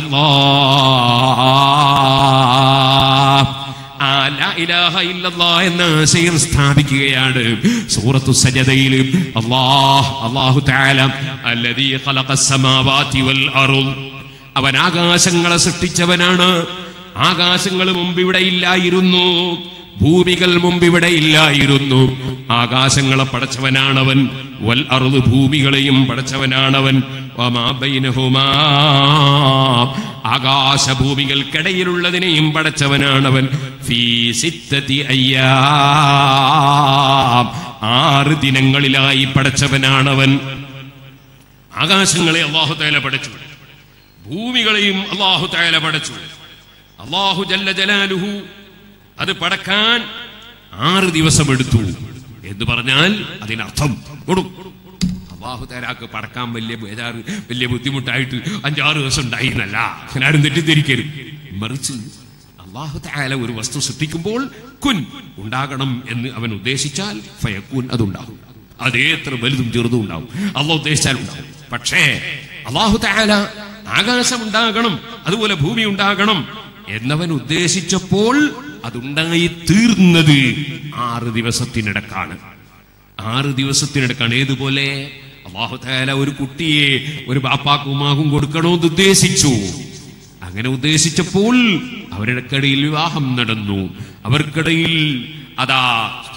ഇല്ലല്ലാഹ്. ലാ ഇലാഹ ഇല്ലല്ലാഹ് എന്ന ആശയം സ്ഥാപിക്കുകയാണ്. സൂറത്തു സജദയിൽ അല്ലാഹു തആല അല്ലദീ ഖലഖസ് സമാവാതി വൽ അർദ്, അവൻ ആകാശങ്ങളെ സൃഷ്ടിച്ചവനാണ്. ആകാശങ്ങൾ മുമ്പ് ഇവിടെ ഇല്ലായിരുന്നു, ഭൂമികൾ മുമ്പ് ഇവിടെ ഇല്ലായിരുന്നു. ആകാശങ്ങളെ പടച്ചവനാണവൻ. വൽ അർദ്, ഭൂമികളെയും പടച്ചവനാണവൻ. വമാ ബൈനഹുമാ, ആകാശഭൂമികൾക്കിടയിലുള്ളതിനെയും പടച്ചവനാണവൻ. ഫീ സിത്തതി അയ്യാം, 6 ദിനങ്ങളിലായി പടച്ചവനാണവൻ. ആകാശങ്ങളെ അല്ലാഹു തആല പടച്ചു, ഭൂമികളെയും അല്ലാഹു തആല പടച്ചു. അല്ലാഹു ജല്ല ജലാലുഹു അത് പടക്കാൻ 6 ദിവസം എടുത്തു എന്ന് പറഞ്ഞാൽ അതിനർത്ഥം അല്ലാഹു തആലാക്ക് പടക്കാൻ വലിയ ബുദ്ധിമുട്ടായിട്ട് 5-6 ദിവസം ഉണ്ടായി എന്നല്ല, ആരും തെറ്റിദ്ധരിക്കരുത്. മറിച്ച് അല്ലാഹു തആല ഒരു വസ്തു സൃഷ്ടിക്കുമ്പോൾ കുൻ ഉണ്ടാകണം എന്ന് അവൻ ഉദ്ദേശിച്ചാൽ ഫയകൂൻ, അതുണ്ടാകും. അതേ എത്ര വലുതും ചെറുതും ഉണ്ടാവും, അല്ലാഹു ഉദ്ദേശിച്ചാൽ ഉണ്ടാവും. പക്ഷേ അല്ലാഹു തആല ആകാശം ഉണ്ടാകണം, അതുപോലെ ഭൂമി ഉണ്ടാകണം എന്നവൻ ഉദ്ദേശിച്ചപ്പോൾ അതുണ്ടായി തീർന്നത് 6 ദിവസത്തിനിടക്കാണ്. 6 ദിവസത്തിനിടക്കാണ്. ഏതുപോലെ അല്ലാഹു തആല ഒരു കുട്ടിയെ ഒരു ബാപ്പാക്കും ഉമ്മാക്കും കൊടുക്കണമെന്ന് ഉദ്ദേശിച്ചു. അങ്ങനെ ഉദ്ദേശിച്ചപ്പോൾ അവരുടെക്കിടയിൽ വിവാഹം നടന്നു. അവർക്കിടയിൽ അതാ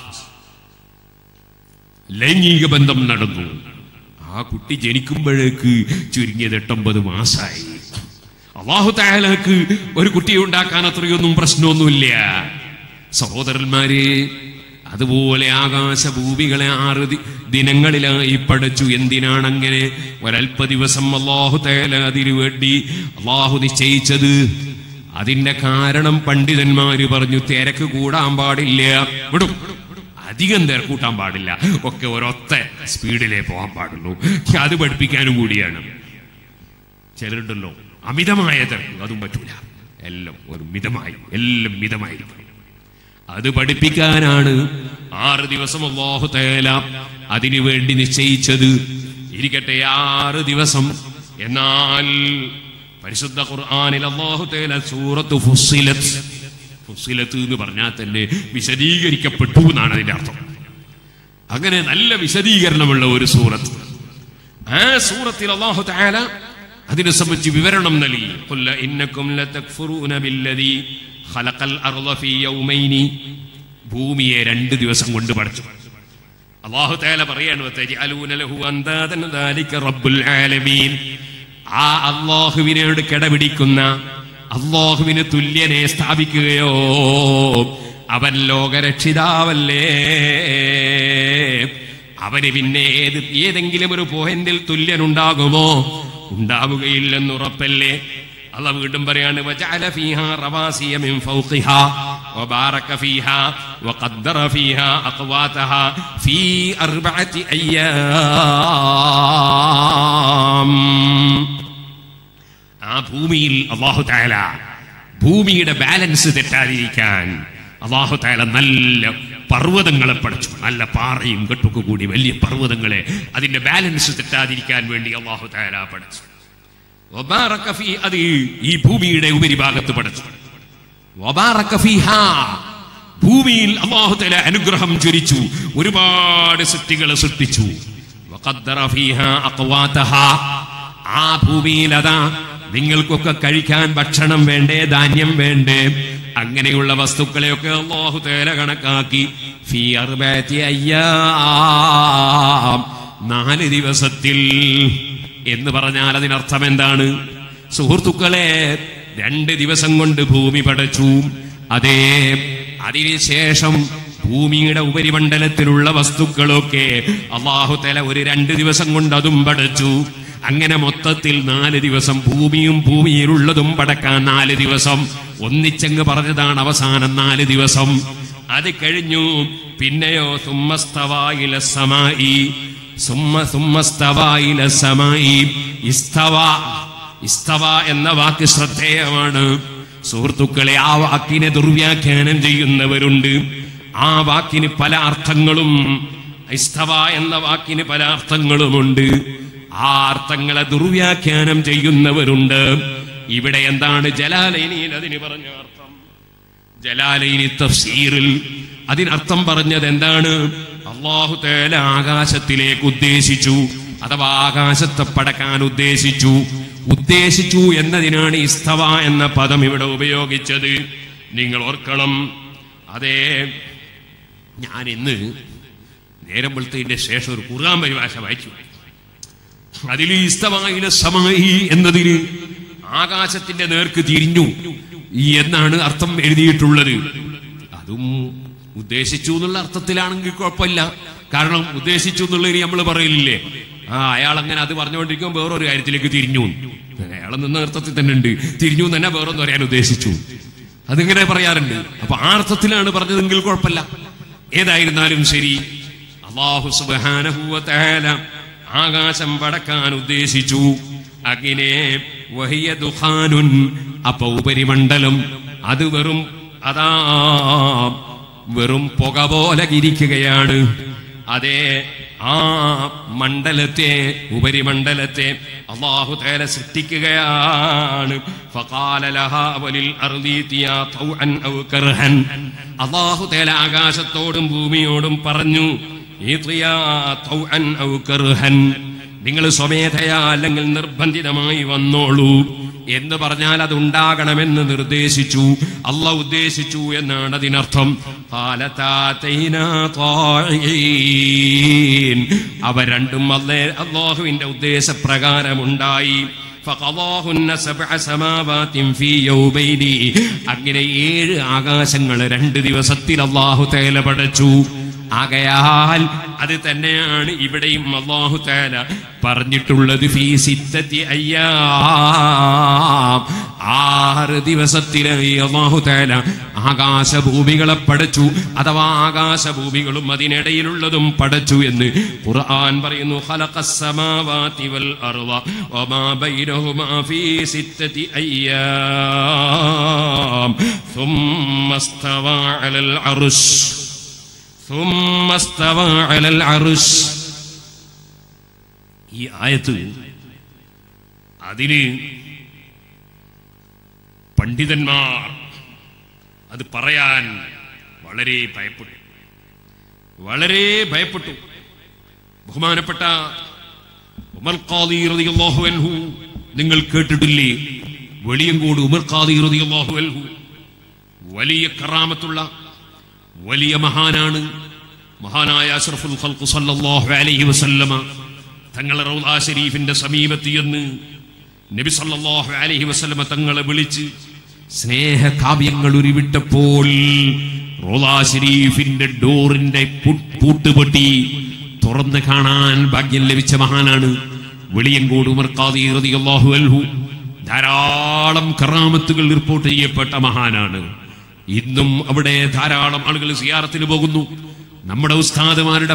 ലൈംഗിക ബന്ധം നടന്നു. ആ കുട്ടി ജനിക്കുമ്പോഴേക്ക് ചുരുങ്ങിയത് 8-9 മാസമായി. അല്ലാഹു തആലക്ക് ഒരു കുട്ടിയെ ഉണ്ടാക്കാൻ അത്രയൊന്നും പ്രശ്നമൊന്നുമില്ല. സഹോദരന്മാരെ, അതുപോലെ ആകാശഭൂമികളെ 6 ദിനങ്ങളിലായി പടച്ചു. എന്തിനാണങ്ങനെ? ഒരൽപ്പ ദിവസം അല്ലാഹു തആല അതിനു വേണ്ടി അല്ലാഹു നിശ്ചയിച്ചത്. അതിന്റെ കാരണം പണ്ഡിതന്മാര് പറഞ്ഞു, തിരക്ക് കൂടാൻ പാടില്ല, വിടും, അധികം തിരക്കൂട്ടാൻ പാടില്ല, ഒക്കെ ഒരൊത്ത സ്പീഡിലേ പോകാൻ പാടുള്ളൂ. അത് പഠിപ്പിക്കാനും കൂടിയാണ്. ചിലരുണ്ടല്ലോ അമിതമായ തിരക്ക്, അതും പറ്റൂല. എല്ലാം ഒരു മിതമായി, എല്ലാം മിതമായിരിക്കും. അത് പഠിപ്പിക്കാനാണ് 6 ദിവസം അല്ലാഹു തആല അതിനു വേണ്ടി നിശ്ചയിച്ചത്. ഇരിക്കട്ടെ 6 ദിവസം. എന്നാൽ പരിശുദ്ധ ഖുർആനിൽ അല്ലാഹു തആല സൂറത്ത് ഫുസ്സിലത്ത് എന്ന് പറഞ്ഞാൽ തന്നെ വിശദീകരിക്കപ്പെട്ടു എന്നാണ് അതിന്റെ അർത്ഥം. അങ്ങനെ നല്ല വിശദീകരണമുള്ള ഒരു സൂറത്ത്. ആ സൂറത്തിൽ അല്ലാഹു തആല അതിനെ സംബന്ധിച്ച് വിവരണം നൽകി. ഖുൽ ഇന്നകും ലതക്ഫുറൂന ബില്ലദീ ഖലഖൽ അർള ഫീ യൗമൈനി. ഭൂമിയെ 2 ദിവസം കൊണ്ട് പടച്ചു. അല്ലാഹു തആല പറയാണ് വതജഅലൂന ലഹു അൻദാദൻ ദാലിക റബ്ബുൽ ആലമീൻ. ആ അല്ലാഹുവിനോട് കിടപിടിക്കുന്ന, അല്ലാഹുവിന് തുല്യനെ സ്ഥാപിക്കുകയോ, അവൻ ലോകരക്ഷിതാവല്ലേ, അവന് പിന്നെ ഏതെങ്കിലും ഒരു പോയിന്റിൽ തുല്യനുണ്ടാകുമോ? ഉണ്ടാവുകയില്ലെന്ന് ഉറപ്പല്ലേ. അല്ലാഹു വീണ്ടും പറയാണ് വജഅല ഫീഹാ റവാസിയ മിൻ ഫൗഖിഹാ വബാറക ഫീഹാ വഖദ്ദറ ഫീഹാ അഖ്വാതഹാ ഫീ 4 അയ്യാം. ആ ഭൂമിയിൽ അല്ലാഹു തആല ഭൂമിയുടെ ബാലൻസ് തെറ്റാതിരിക്കാൻ അല്ലാഹു തആല നല്ല പർവ്വതങ്ങളെ പഠിച്ചു. നല്ല പാറയും കെട്ടൊക്കെ കൂടി വലിയ പർവ്വതങ്ങളെ അതിന്റെ ബാലൻസ് തെറ്റാതിരിക്കാൻ വേണ്ടി അല്ലാഹു തആല പഠിച്ചു. വബാറക ഫീ, അത് ഈ ഭൂമിയുടെ ഉപരിഭാഗത്ത് പഠിച്ചു. വബാറക ഫീഹാ, ഭൂമിയിൽ അല്ലാഹു തആല അനുഗ്രഹം ചൊരിച്ചു, ഒരുപാട് സൃഷ്ടികളെ സൃഷ്ടിച്ചു. വഖദ്ദറ ഫീഹാ അഖ്വാതഹാ, ആ ഭൂമിയിൽ അതാ നിങ്ങൾക്കൊക്കെ കഴിക്കാൻ ഭക്ഷണം വേണ്ടേ, ധാന്യം വേണ്ടേ, അങ്ങനെയുള്ള വസ്തുക്കളെയൊക്കെ അല്ലാഹു തആല കണക്കാക്കി. ഫീ 4 അയ്യാം, 4 ദിവസത്തിൽ എന്ന് പറഞ്ഞാൽ അതിനർത്ഥം എന്താണ് സുഹൃത്തുക്കളെ? 2 ദിവസം കൊണ്ട് ഭൂമി പടച്ചു. അതേ, അതിനുശേഷം ഭൂമിയുടെ ഉപരിമണ്ഡലത്തിലുള്ള വസ്തുക്കളൊക്കെ അല്ലാഹു തആല ഒരു 2 ദിവസം കൊണ്ട് അതും പടച്ചു. അങ്ങനെ മൊത്തത്തിൽ 4 ദിവസം ഭൂമിയും ഭൂമിയിലുള്ളതും പടക്കാൻ 4 ദിവസം ഒന്നിച്ചങ്ങ് പറഞ്ഞതാണ് അവസാനം 4 ദിവസം. അത് കഴിഞ്ഞു. പിന്നെയോ സുമ്മസ്തവാ ഇലസ്സമായി, സുമ്മസ്തവാ ഇലസ്സമായി. ഇസ്തവ എന്ന വാക്ക് ശ്രദ്ധേയമാണ് സുഹൃത്തുക്കളെ. ആ വാക്കിനെ ദുർവ്യാഖ്യാനം ചെയ്യുന്നവരുണ്ട്. ആ വാക്കിന് പല അർത്ഥങ്ങളും, ഇസ്തവ എന്ന വാക്കിന് പല അർത്ഥങ്ങളുമുണ്ട്. ആ അർത്ഥങ്ങളെ ദുർവ്യാഖ്യാനം ചെയ്യുന്നവരുണ്ട്. ഇവിടെ എന്താണ് ജലാലൈനിയിൽ അതിന് പറഞ്ഞ അർത്ഥം? ജലാലൈനി തഫ്സീറിൽ അതിനർത്ഥം പറഞ്ഞത് എന്താണ്? അല്ലാഹു തആല ആകാശത്തിലേക്ക് ഉദ്ദേശിച്ചു, അഥവാ ആകാശത്തെ പടക്കാൻ ഉദ്ദേശിച്ചു എന്നതിനാണ് ഇസ്തവ എന്ന പദം ഇവിടെ ഉപയോഗിച്ചത്. നിങ്ങൾ ഓർക്കണം. അതേ, ഞാൻ ഇന്ന് നേരം വെളുത്തതിന്റെ ശേഷം ഒരു ഖുർആൻ പരിഭാഷ വായിച്ചു. അതിൽ ഇസ്തവായില സമായി എന്നതിന് ആകാശത്തിന്റെ നേർക്ക് തിരിഞ്ഞു എന്നാണ് അർത്ഥം എഴുതിയിട്ടുള്ളത്. അതും ഉദ്ദേശിച്ചു എന്നുള്ള അർത്ഥത്തിലാണെങ്കിൽ കുഴപ്പമില്ല. കാരണം ഉദ്ദേശിച്ചു എന്നുള്ളതിന് നമ്മൾ പറയില്ലേ, അയാൾ അങ്ങനെ അത് പറഞ്ഞുകൊണ്ടിരിക്കുമ്പോൾ വേറൊരു കാര്യത്തിലേക്ക് തിരിഞ്ഞു. അയാൾ നിന്ന അർത്ഥത്തിൽ തന്നെ ഉണ്ട്, തിരിഞ്ഞു തന്നെ വേറൊന്നും പറയാൻ ഉദ്ദേശിച്ചു, അതിങ്ങനെ പറയാറുണ്ട്. അപ്പൊ ആ അർത്ഥത്തിലാണ് പറഞ്ഞതെങ്കിൽ കുഴപ്പമില്ല. ഏതായിരുന്നാലും ശരി, അല്ലാഹു സുബ്ഹാനഹു വ തആല ആകാശം പടക്കാൻ ഉദ്ദേശിച്ചു. അങ്ങനെ വഹിയ ദുഖാനുൻ, അപ്പൊ ഉപരിമണ്ഡലം അത് വെറും പുക പോലെ ഇരിക്കുകയാണ്. അതേ, ആ മണ്ഡലത്തെ, ഉപരിമണ്ഡലത്തെ അല്ലാഹു തആല സൃഷ്ടിക്കുകയാണ്. ഫഖാല ലഹാ വലിൽ അർളി തിയാ തൗഅൻ ഔ കർഹൻ. അല്ലാഹു തആല ആകാശത്തോടും ഭൂമിയോടും പറഞ്ഞു, നിങ്ങൾ സ്വമേധയാ അല്ലെങ്കിൽ നിർബന്ധിതമായി വന്നോളൂ എന്ന് പറഞ്ഞാൽ അത് ഉണ്ടാകണമെന്ന് നിർദ്ദേശിച്ചു. അല്ലാഹു ഉദ്ദേശിച്ചു എന്നാണ് അതിനർത്ഥം. അവ രണ്ടും അല്ലാഹുവിന്റെ ഉദ്ദേശപ്രകാരമുണ്ടായി. അങ്ങനെ 7 ആകാശങ്ങൾ 2 ദിവസത്തിൽ അല്ലാഹു തആല പടച്ചു. ആകയാൽ അത് തന്നെയാണ് ഇവിടെയും അല്ലാഹു തആല പറഞ്ഞിട്ടുള്ളത് ഫീ സിത്തത്തി അയ്യാം 6 ദിവസത്തിലായി അല്ലാഹു തആല ആകാശഭൂമികളെ പടച്ചു, അഥവാ ആകാശഭൂമികളും അതിനിടയിലുള്ളതും പടച്ചു എന്ന് ഖുർആൻ പറയുന്നു. ഖലഖസ് സമാവാതി വൽ അർള വമാ ബൈനഹുമാ ഫീ സിത്തത്തി അയ്യാം ثم استوى على العرش ثم استوى على العرش. ഈ ആയത്ത് അതിന് പണ്ഡിതന്മാർ അത് പറയാൻ വളരെ ഭയപ്പെട്ടു. ബഹുമാനപ്പെട്ട ഉമർ ഖാദി റളിയല്ലാഹു അൻഹു നിങ്ങൾ കേട്ടിട്ടില്ലേ? വെളിയങ്കോട് ഉമർ ഖാദി റളിയല്ലാഹു അൻഹു വലിയ കറാമത്തുള്ള വലിയ മഹാനാണ്. മഹാനായ അഷ്റഫുൽ ഖൽഖ് സല്ലല്ലാഹു അലൈഹി വസല്ലമ തങ്ങളെ റൗള ശരീഫിന്റെ സമീപത്ത് എന്ന് നബി സല്ലല്ലാഹു അലൈഹി വസല്ലമ തങ്ങളെ വിളിച്ച് സ്നേഹ കാവ്യങ്ങൾ ഉരുവിട്ടപ്പോൾ റൗള ശരീഫിന്റെ ഡോറിന്റെ പൂട്ടുപൊട്ടി തുറന്ന് കാണാൻ ഭാഗ്യം ലഭിച്ച മഹാനാണ് വെളിയങ്കോട് ഉമർ ഖാദി റളിയല്ലാഹു അൻഹു. ധാരാളം കറാമത്തുകൾ റിപ്പോർട്ട് ചെയ്യപ്പെട്ട മഹാനാണ്. ഇന്നും അവിടെ ധാരാളം ആളുകൾ സിയാറത്തിന് പോകുന്നു. നമ്മുടെ ഉസ്താദുമാരുടെ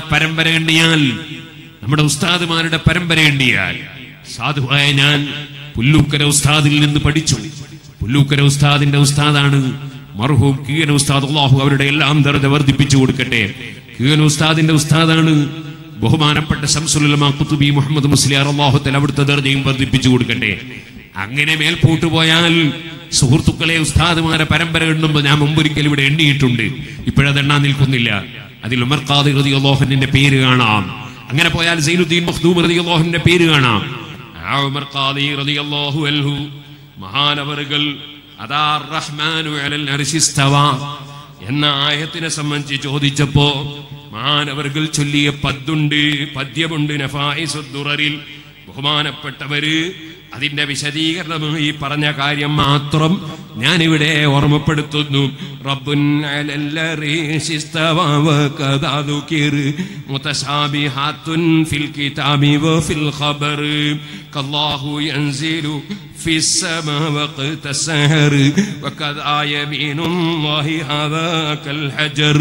പരമ്പര എണ്ണിയാൽ സാധുവായ ഞാൻ പുല്ലൂക്കര ഉസ്താദിൽ നിന്ന് പഠിച്ചു. പുല്ലൂക്കര ഉസ്താദിന്റെ ഉസ്താദാണ് മർഹൂം കീയന ഉസ്താദ്. അല്ലാഹു അവരുടെ എല്ലാം ദർജ വർദ്ധിപ്പിച്ചു കൊടുക്കട്ടെ. കീയന ഉസ്താദിന്റെ ഉസ്താദാണ് ബഹുമാനപ്പെട്ട ശംസുൽ ഉലമാ ഖുതുബി മുഹമ്മദ് മുസ്ലിയാർ. അല്ലാഹു തആല അവിടുത്തെ ദർജയും വർദ്ധിപ്പിച്ചു കൊടുക്കട്ടെ. അങ്ങനെ മേൽപോട്ട് പോയാൽ സുഹൃത്തുക്കളെ, ഉസ്താദുമാരെ പരമ്പര എണ്ണുമ്പോൾ ഞാൻ മുമ്പൊരിക്കൽ ഇവിടെ എണ്ണിയിട്ടുണ്ട്, ഇപ്പോഴത് എണ്ണാൻ നിൽക്കുന്നില്ല. അതിൽ ഉമർ ഖാദി റളിയല്ലാഹു അൻഹുവിന്റെ പേര് കാണാം. അങ്ങനെ പോയാൽ സൈനുദ്ദീൻ മഖ്ദൂം റളിയല്ലാഹു അൻഹുവിന്റെ പേര് കാണാം. ആ ഉമർ ഖാദി റളിയല്ലാഹു അൻഹു മഹാനവറുകൾ അതാ റഹ്മാനു അലൽ അർശി ഇസ്തവാ എന്ന ആയത്തിനെ സംബന്ധിച്ച് ചോദിച്ചപ്പോ മഹാനവറുകൾ ചൊല്ലിയ പദ്യമുണ്ട് നഫായിസുദ്ദുററിൽ. ബഹുമാനപ്പെട്ടവര് അതിന്റെ വിശദീകരണമായി പറഞ്ഞ കാര്യം മാത്രം ഞാനിവിടെ ഓർമ്മപ്പെടുത്തുന്നു. റബ്ബുൻ അലൽ അർശി ഇസ്തവാ വകദാ ദുകിർ മുതശാബിഹാത്തുൻ ഫിൽ കിതാബി വഫിൽ ഖബർ കല്ലാഹു യൻസിലു ഫിസ് സമാ വഖത സഹർ വകദാ യമീനുല്ലാഹി ഹാദാകൽ ഹജർ.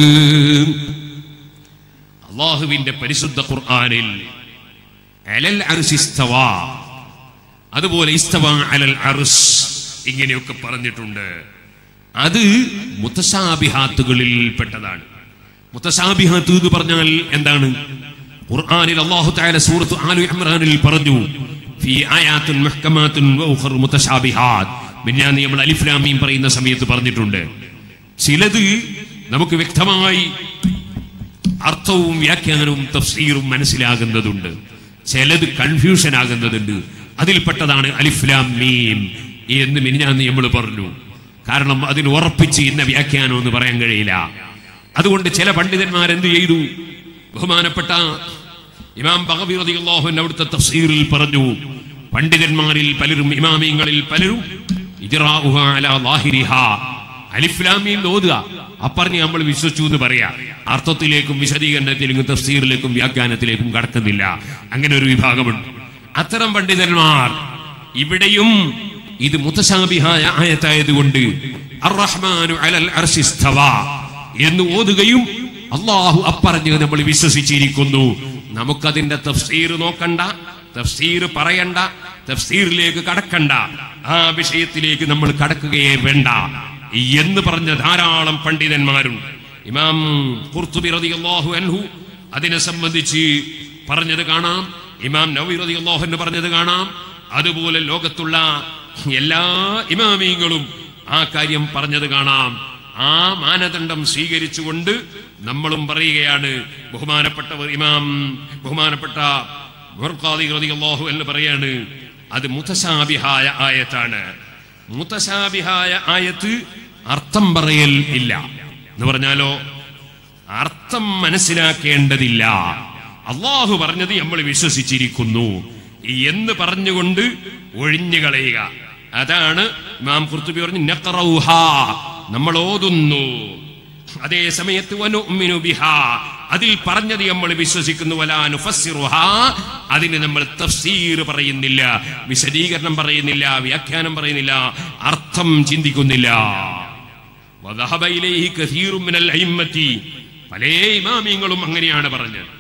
അല്ലാഹുവിന്റെ പരിശുദ്ധ ഖുർആനിൽ അലൽ അർശി ഇസ്തവാ, അതുപോലെ ഇസ്തവാ അലൽ അർശ് ഇങ്ങനെയൊക്കെ പറഞ്ഞിട്ടുണ്ട്. അത് മുതശാബിഹാത്തുകളിൽ പെട്ടതാണ്. മുതശാബിഹാത്ത് എന്ന് പറഞ്ഞാൽ എന്താണ്? ഖുർആനിൽ അല്ലാഹു തആല സൂറത്ത് ആലു ഇംറാനിൽ പറഞ്ഞു ഫീ ആയാത്തുൻ മുഹ്കമാത്തുൻ വഉഖർ മുതശാബിഹാത്ത്. പിന്നെ നമ്മൾ അലിഫ് ലാം മീം പറയുന്ന സമയത്ത് പറഞ്ഞിട്ടുണ്ട്. ചിലത് നമുക്ക് വ്യക്തമായി അർത്ഥവും വ്യാഖ്യാനവും തഫ്സീറും മനസ്സിലാകുന്നതുണ്ട്, ചിലത് കൺഫ്യൂഷൻ ആകുന്നതുണ്ട്. അതിൽപ്പെട്ടതാണ് അലിഫ് ലാം മീം എന്ന് മിനിഞ്ഞാന്ന് നമ്മൾ പറഞ്ഞു. കാരണം അതിന് ഉറപ്പിച്ച് ഇന്ന വ്യാഖ്യാനം എന്ന് പറയാൻ കഴിയില്ല. അതുകൊണ്ട് ചില പണ്ഡിതന്മാർ എന്ത് ചെയ്തു? ബഹുമാനപ്പെട്ട ഇമാം ബഗവി റളിയല്ലാഹു അൻഹു അവിടുത്തെ തഫ്സീറിൽ പറഞ്ഞു, പണ്ഡിതന്മാരിൽ പലരും ഇമാമിങ്ങളിൽ പലരും ഇജ്റാഉഹാ അലാ ളാഹിരിഹാ, അലിഫ് ലാം മീം ഓതുക, അപ്പറഞ്ഞ് നമ്മൾ വിശ്വസിച്ചു എന്ന് പറയാ. അർത്ഥത്തിലേക്കും വിശദീകരണത്തിലേക്കും തഫ്സീറിലേക്കും വ്യാഖ്യാനത്തിലേക്കും കടക്കുന്നില്ല. അങ്ങനെ ഒരു വിഭാഗമുണ്ട്. അത്തരം പണ്ഡിതന്മാർ ഇവിടെയും ഇത് മുതശാബിഹായ ആയത്തായതുകൊണ്ട് അർറഹ്മാനു അലൽ അർശി ഇസ്തവാ എന്ന് ഓതുകയും അല്ലാഹു അപ്പറഞ്ഞ് നമ്മൾ വിശ്വസിച്ചിരിക്കുന്നു. നമുക്കതിന്റെ തഫ്സീർ നോക്കണ്ട, തഫ്സീർ പറയണ്ട, തഫ്സീറിലേക്ക് കടക്കണ്ട, ആ വിഷയത്തിലേക്ക് നമ്മൾ കടക്കുകയേ വേണ്ട എന്ന് പറഞ്ഞ ധാരാളം പണ്ഡിതന്മാരുണ്ട്. ഇമാം ഖുർത്തുബി റളിയല്ലാഹു അൻഹു അതിനെ സംബന്ധിച്ച് പറഞ്ഞത് കാണാം. ഇമാം നവവി റളിയല്ലാഹു അൻഹു പറഞ്ഞത് കാണാം. അതുപോലെ ലോകത്തുള്ള എല്ലാ ഇമാമിയങ്ങളും ആ കാര്യം പറഞ്ഞത് കാണാം. ആ മാനദണ്ഡം സ്വീകരിച്ചുകൊണ്ട് നമ്മളും പറയുകയാണ്. ബഹുമാനപ്പെട്ട ഉമർ ഖാദി റളിയല്ലാഹു അൻഹു പറയാണ്, അത് മുതശാബിഹായ ആയത്താണ്. മുതശാബിഹായ ആയത്ത് അർത്ഥം പറയൽ ഇല്ല എന്ന് പറഞ്ഞാലോ അർത്ഥം മനസ്സിലാക്കേണ്ടതില്ല. അള്ളാഹു പറഞ്ഞത് നമ്മൾ വിശ്വസിച്ചിരിക്കുന്നു എന്ന് പറഞ്ഞുകൊണ്ട് ഒഴിഞ്ഞു കളയുക. അതാണ് ഇമാം ഖുർത്തുബി പറഞ്ഞു നഖറൗഹാ, നമ്മൾ ഓതുന്നു. അതേ സമയത്ത് വനുഅ്മിനു ബിഹാ, അതിൽ പറഞ്ഞത് നമ്മൾ വിശ്വസിക്കുന്നു. വലാ നുഫസ്സിറുഹാ, അതിന് നമ്മൾ തഫ്സീർ പറയുന്നില്ല, വിശദീകരണം പറയുന്നില്ല, വ്യാഖ്യാനം പറയുന്നില്ല, അർത്ഥം ചിന്തിക്കുന്നില്ല. വദഹബ ഇലൈഹി കസീറുൻ മിനൽ അഇമ്മത്തി, പല ഇമാമിയങ്ങളും അങ്ങനെയാണ് പറഞ്ഞത്.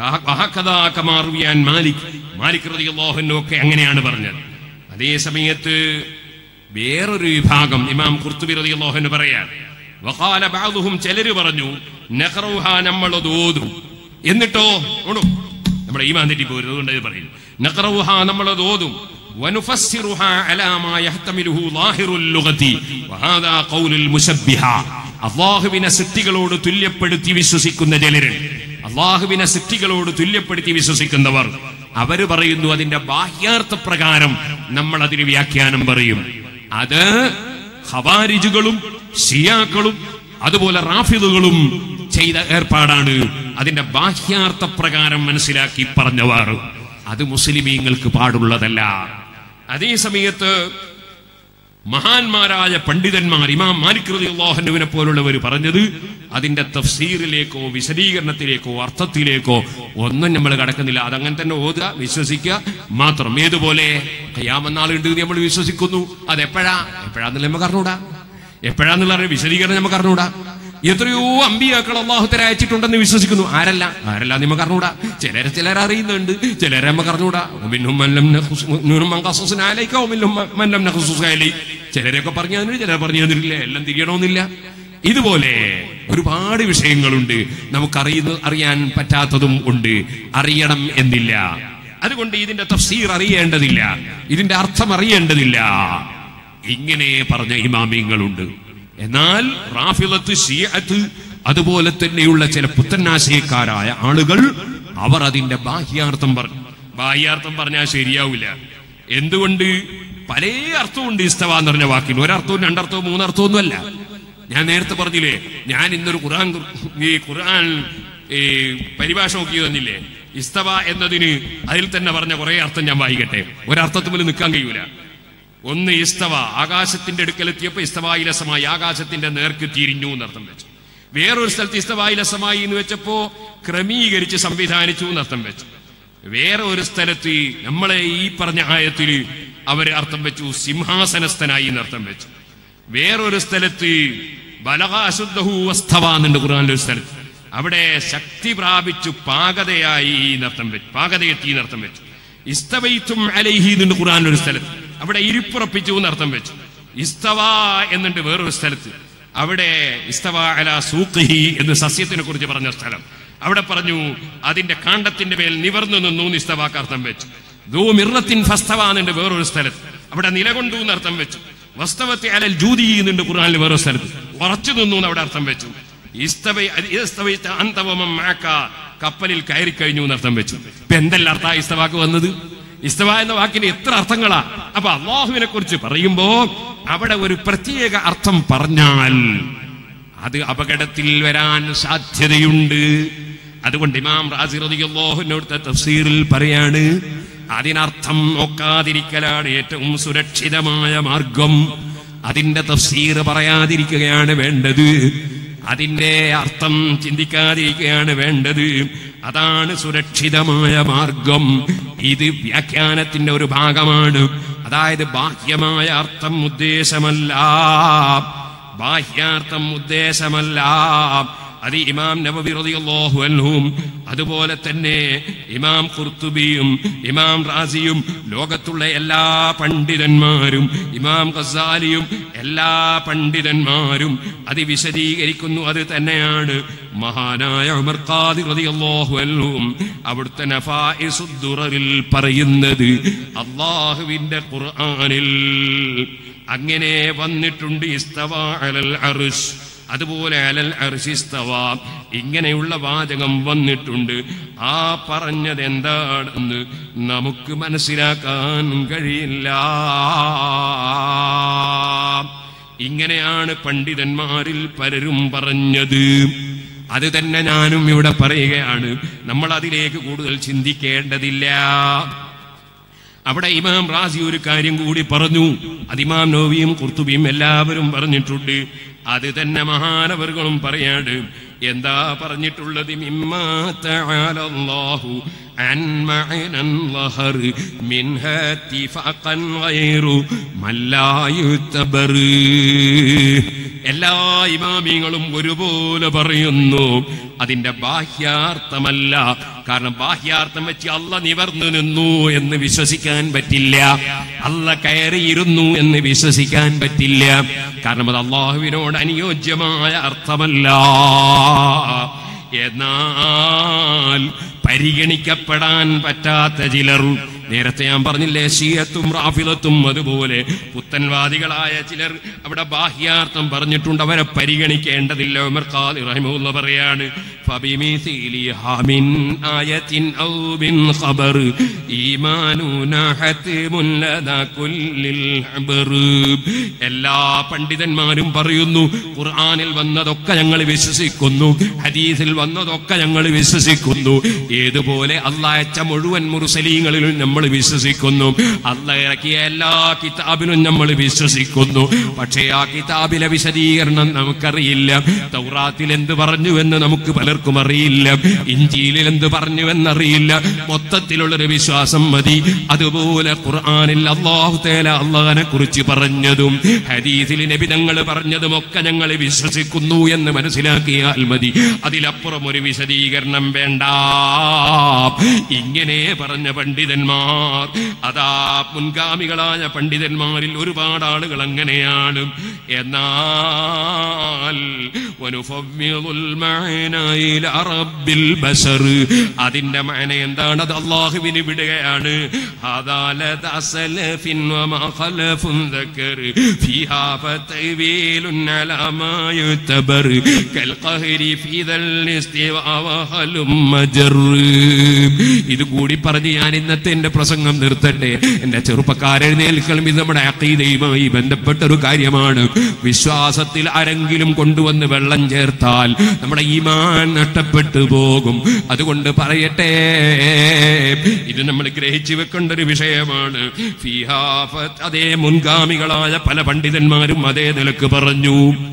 മാലിക് റളിയല്ലാഹു അൻഹു ഒക്കെ അങ്ങനെയാണ് പറഞ്ഞത്. അതേ സമയത്ത് വേറൊരു വിഭാഗം ഇമാം ഖുർത്തുബി റളിയല്ലാഹു അൻഹു പറയാൻ, വഖാല ബഅദുഹും, ചിലര് പറഞ്ഞു, നഖറൗഹാ, നമ്മൾ അത് ഓതും. എന്നിട്ടോ നമ്മുടെ ഈമാൻ തെറ്റി പോരുത്, അതുകൊണ്ട് ഇത് പറയുന്നു. നഖറൗഹാ, നമ്മൾ അത് ഓതും. വനുഫസ്സിറുഹാ അലാ മാ യഹ്തമിലുഹു ളാഹിറുൽ ലുഗതി വഹാദാ ഖൗലുൽ മുശബ്ബിഹ. അല്ലാഹുവിനെ സൃഷ്ടികളോട് തുല്യപ്പെടുത്തി വിശ്വസിക്കുന്ന ചിലരുണ്ട്. അല്ലാഹുവിനെ സൃഷ്ടികളോട് തുല്യപ്പെടുത്തി വിശ്വസിക്കുന്നവർ അവര് പറയുന്നു അതിന്റെ ബാഹ്യാർത്ഥ പ്രകാരം നമ്മൾ അതിന് വ്യാഖ്യാനം പറയും. അത് ഖവാരിജുകളും ശിയാക്കളും അതുപോലെ റാഫിദുകളും ചെയ്ത ഏർപ്പാടാണ്. അതിന്റെ ബാഹ്യാർത്ഥ പ്രകാരം മനസ്സിലാക്കി പറഞ്ഞവർ, അത് മുസ്ലിമീങ്ങൾക്ക് പാടുള്ളതല്ല. അതേ സമയത്ത് മഹാന്മാരായ പണ്ഡിതന്മാർ ഇമാം മാലിക് റളിയല്ലാഹു അൻഹുവിനെ പോലുള്ളവർ പറഞ്ഞത് അതിന്റെ തഫ്സീറിലേക്കോ വിശദീകരണത്തിലേക്കോ അർത്ഥത്തിലേക്കോ ഒന്നും നമ്മൾ കടക്കുന്നില്ല. അതങ്ങനെ തന്നെ ഓതുക, വിശ്വസിക്കുക മാത്രം. ഏതുപോലെ ഖിയാമത്ത് നാളുണ്ട് നമ്മൾ വിശ്വസിക്കുന്നു. അതെപ്പോഴാന്നുള്ള നമുക്ക് അറിഞ്ഞൂടാ, എപ്പോഴാന്നുള്ള വിശദീകരണം നമുക്ക് അറിഞ്ഞൂടാ. എത്രയോ അമ്പിയാക്കൾ അല്ലാഹു തആല അയച്ചിട്ടുണ്ടെന്ന് വിശ്വസിക്കുന്നു. ആരല്ല നമുക്ക് അറിഞ്ഞൂടാ. ചിലരെ അറിയുന്നുണ്ട്, ചിലരെ നമുക്ക് അറിഞ്ഞൂടാ. ചിലരൊക്കെ പറഞ്ഞു തന്നിട്ട്, ചിലർ പറഞ്ഞു തന്നിട്ടില്ല. എല്ലാം തിരിയണമെന്നില്ല. ഇതുപോലെ ഒരുപാട് വിഷയങ്ങളുണ്ട്. അറിയാൻ പറ്റാത്തതും ഉണ്ട്, അറിയണം എന്നില്ല. അതുകൊണ്ട് ഇതിന്റെ തഫ്സീർ അറിയേണ്ടതില്ല, ഇതിന്റെ അർത്ഥം അറിയേണ്ടതില്ല. ഇങ്ങനെ പറഞ്ഞ ഇമാമിങ്ങളുണ്ട്. എന്നാൽ റാഫിളത്ത്, ശിയഅത്ത് അതുപോലെ തന്നെയുള്ള ചില പുത്തനാശയക്കാരായ ആളുകൾ അവർ അതിന്റെ ബാഹ്യാർത്ഥം പറഞ്ഞു. ബാഹ്യാർത്ഥം പറഞ്ഞാൽ ശരിയാവില്ല. എന്തുകൊണ്ട്? പല അർത്ഥമുണ്ട് ഇസ്തവ എന്ന് പറഞ്ഞ വാക്കിന്. ഒരർത്ഥവും രണ്ടർത്ഥവും മൂന്നർത്ഥവും ഒന്നുമല്ല. ഞാൻ നേരത്തെ പറഞ്ഞില്ലേ, ഞാൻ ഇന്നൊരു ഖുർആൻ പരിഭാഷ നോക്കി തന്നില്ലേ. ഇസ്തവ എന്നതിന് അതിൽ തന്നെ പറഞ്ഞ കുറെ അർത്ഥം ഞാൻ വായിക്കട്ടെ. ഒരർത്ഥത്തിൽ നിൽക്കാൻ കഴിയൂല. ഒന്ന്, ഇസ്തവ, ആകാശത്തിന്റെ അടുക്കലെത്തിയപ്പോ ഇസ്തവായിലസമായി, ആകാശത്തിന്റെ നേർക്ക് തിരിഞ്ഞു എന്നർത്ഥം വെച്ചു. വേറൊരു സ്ഥലത്ത് ഇസ്തവായിലസമായി എന്ന് വെച്ചപ്പോ ക്രമീകരിച്ച് സംവിധാനിച്ചു എന്നർത്ഥം വെച്ചു. വേറെ ഒരു സ്ഥലത്ത് നമ്മളെ ഈ പറഞ്ഞ ആയത്തിൽ അവര് അർത്ഥം വെച്ചു സിംഹാസനസ്ഥനായി എന്നർത്ഥം വെച്ചു. വേറൊരു സ്ഥലത്ത് ബലഗ അശുദ്ധഹു വസ്തവ എന്നുണ്ട് ഖുർആനിലെ സ്ഥലത്ത്. അവിടെ ശക്തി പ്രാപിച്ചു പാകതയായി എന്നർത്ഥം വെച്ചു, പാകതയെത്തി എന്നർത്ഥം വെച്ചു. ഇസ്തവൈതും അലൈഹി എന്നുണ്ട് ഖുർആനിലെ സ്ഥലത്ത്. അവിടെ ഇരിപ്പുറപ്പിച്ചു എന്നർത്ഥം വെച്ചു. ഇസ്തവ എന്നുണ്ട് വേറൊരു സ്ഥലത്ത്. അവിടെ ഇസ്തവ അലാ സൂഖിഹി എന്ന് സസ്യത്തിനെ കുറിച്ച് പറഞ്ഞ സ്ഥലം. അവിടെ പറഞ്ഞു അതിന്റെ കാണ്ഡത്തിന്റെ മേൽ നിവർന്നു നിന്നു ഇസ്തവാക്ക് അർത്ഥം വെച്ചു. ദൂ മിർറത്തിൻ ഫസ്തവ എന്നുണ്ട് വേറൊരു സ്ഥലത്ത്. അവിടെ നിലകൊണ്ടു എന്നർത്ഥം വെച്ചു. വസ്തവത്തി അലൽ ജൂദി എന്നുണ്ട് ഖുർആനിൽ വേറൊരു സ്ഥലത്ത്. ഉറച്ചു നിന്നു എന്ന് അവിടെ അർത്ഥം വെച്ചു. കപ്പലിൽ കയറി കഴിഞ്ഞു എന്നർത്ഥം വെച്ചു. ഇപ്പൊ എന്തെല്ലാം അർത്ഥ ഇസ്തവാക്ക് വന്നത്? ഇസ്തവ എന്ന വാക്കിന് എത്ര അർത്ഥങ്ങളാ. അപ്പൊ അല്ലാഹുവിനെ കുറിച്ച് പറയുമ്പോ അവിടെ ഒരു പ്രത്യേക അർത്ഥം പറഞ്ഞാൽ അത് അപകടത്തിൽ വരാൻ സാധ്യതയുണ്ട്. അതുകൊണ്ട് ഇമാം റാസി റളിയല്ലാഹു അൻഹു തഫ്സീറിൽ പറയാണ്, അതിനർത്ഥം നോക്കാതിരിക്കലാണ് ഏറ്റവും സുരക്ഷിതമായ മാർഗം. അതിന്റെ തഫ്സീർ പറയാതിരിക്കുകയാണ് വേണ്ടത്. അതിന്റെ അർത്ഥം ചിന്തിക്കാതിരിക്കുകയാണ് വേണ്ടത്. അതാണ് സുരക്ഷിതമായ മാർഗം. ഇത് വ്യാഖ്യാനത്തിന്റെ ഒരു ഭാഗമാണ്. അതായത് ബാഹ്യമായ അർത്ഥം ഉദ്ദേശമല്ല, ബാഹ്യാർത്ഥം ഉദ്ദേശമല്ല. അത് ഇമാം നവവി റളിയല്ലാഹു അൻഹും അതുപോലെ തന്നെ ഇമാം ഖുർത്തുബിയും ഇമാം റാസിയും ലോകത്തുള്ള എല്ലാ പണ്ഡിതന്മാരും ഇമാം ഗസാലിയും എല്ലാ പണ്ഡിതന്മാരും അത് വിശദീകരിക്കുന്നു. അത് തന്നെയാണ് മഹാനായ ഉമർ ഖാദി റളിയല്ലാഹു അൻഹും അവിടുത്തെ നഫായിസുദ് ദുററിൽ പറയുന്നത്. അല്ലാഹുവിന്റെ ഖുർആനിൽ അങ്ങനെ വന്നിട്ടുണ്ട് ഇസ്തവ അലൽ അർശ്, അതുപോലെ അലൽ അർശി ഇസ്തവ, ഇങ്ങനെയുള്ള വാചകം വന്നിട്ടുണ്ട്. ആ പറഞ്ഞത് എന്താണെന്ന് നമുക്ക് മനസ്സിലാക്കാൻ കഴിയില്ല. ഇങ്ങനെയാണ് പണ്ഡിതന്മാരിൽ പലരും പറഞ്ഞത്. അത് തന്നെ ഞാനും ഇവിടെ പറയുകയാണ്. നമ്മൾ അതിലേക്ക് കൂടുതൽ ചിന്തിക്കേണ്ടതില്ല. അവിടെ ഇമാം റാസി ഒരു കാര്യം കൂടി പറഞ്ഞു, അത് ഇമാം നവവിയും ഖുർത്തുബിയും എല്ലാവരും പറഞ്ഞിട്ടുണ്ട്, അത് തന്നെ മഹാനവറുകളും പറയാണ്. എന്താ പറഞ്ഞിട്ടുള്ളത്? മിമ്മാ തആലല്ലാഹു അൻ മഅനൻ ലഹർ മിൻഹാ ഇത്തിഫാഖൻ ഗൈറു മല്ലാ യുതബർ. എല്ലാ ഇമാമിങ്ങളും ഒരുപോലെ പറയുന്നു, അതിന്റെ ബാഹ്യാർത്ഥമല്ല. കാരണം ബാഹ്യാർത്ഥം വെച്ച് അല്ല നിവർന്നു നിന്നു എന്ന് വിശ്വസിക്കാൻ പറ്റില്ല, അല്ല കയറിയിരുന്നു എന്ന് വിശ്വസിക്കാൻ പറ്റില്ല. കാരണം അത് അള്ളാഹുവിനോട് അനുയോജ്യമായ അർത്ഥമല്ല. എന്നാൽ പരിഗണിക്കപ്പെടാൻ പറ്റാത്ത ചിലർ, നേരത്തെ ഞാൻ പറഞ്ഞില്ലേ, ശിയത്തും റാഫിളത്തും അതുപോലെ പുത്തൻവാദികളായ ചിലർ അവിടെ ബാഹ്യാർത്ഥം പറഞ്ഞിട്ടുണ്ട്, അവരെ പരിഗണിക്കേണ്ടതില്ല. ഉമർ ഖാദി റഹിമഹുല്ലാഹ് പറയാണ്, ഫബിമിസിലിഹാ മിൻ ആയത്തിൻ ഔ ബിൻ ഖബർ ഈമാനുനാ ഹത്മുൻ ലദാ കുല്ലിൽ ഖബർ. എല്ലാ പണ്ഡിതന്മാരും പറയുന്നു, ഖുർആനിൽ വന്നതൊക്കെ ഞങ്ങൾ വിശ്വസിക്കുന്നു, ഹദീസിൽ വന്നതൊക്കെ ഞങ്ങൾ വിശ്വസിക്കുന്നു. ഏതുപോലെ അല്ലാഹ് അയച്ച മുഴുവൻ മുർസലീങ്ങളിലും നമ്മൾ വിശ്വസിക്കുന്നു, അല്ലാഹ് ഇറക്കിയ എല്ലാ കിതാബിലും നമ്മൾ വിശ്വസിക്കുന്നു. പക്ഷേ ആ കിതാബിലെ വിശദീകരണം നമുക്കറിയില്ല. തൗറാത്തിൽ എന്ത് പറഞ്ഞു എന്ന് നമുക്ക് പലർക്കും അറിയില്ല, ഇഞ്ചീലിൽ എന്ത് പറഞ്ഞു എന്നറിയില്ല. മൊത്തത്തിലുള്ളൊരു വിശ്വാസം മതി. അതുപോലെ ഖുർആനിൽ അല്ലാഹു തആല അല്ലാഹനെ കുറിച്ച് പറഞ്ഞതും ഹദീസിൽ നബി തങ്ങൾ പറഞ്ഞതും ഒക്കെ ഞങ്ങൾ വിശ്വസിക്കുന്നു എന്ന് മനസ്സിലാക്കിയാൽ മതി. അതിലപ്പുറം ഒരു വിശദീകരണം വേണ്ട. ഇങ്ങനെ പറഞ്ഞ പണ്ഡിതന്മാർ, അതാ മുൻഗാമികളായ പണ്ഡിതന്മാരിൽ ഒരുപാട് ആളുകൾ അങ്ങനെയാണ്. എന്നാൽ അതിന്റെ മഅന എന്താണ്? അത് അല്ലാഹുവിന് വിടുകയാണ്. ഇത് കൂടി പറഞ്ഞ് ഞാൻ ഇന്നത്തെ എന്റെ പ്രസംഗം നിർത്തട്ടെ. എന്റെ ചെറുപ്പക്കാരെഴുന്നേൽക്കണം. ഇത് നമ്മുടെ അഖീദയുമായി ബന്ധപ്പെട്ട ഒരു കാര്യമാണ്. വിശ്വാസത്തിൽ ആരെങ്കിലും കൊണ്ടുവന്ന് വെള്ളം ചേർത്താൽ നമ്മുടെ ഈമാൻ നഷ്ടപ്പെട്ടു പോകും. അതുകൊണ്ട് പറയട്ടെ, ഇത് നമ്മൾ ഗ്രഹിച്ചു വെക്കേണ്ട ഒരു വിഷയമാണ്. അതേ മുൻഗാമികളായ പല പണ്ഡിതന്മാരും അതേ നിലക്ക് പറഞ്ഞു.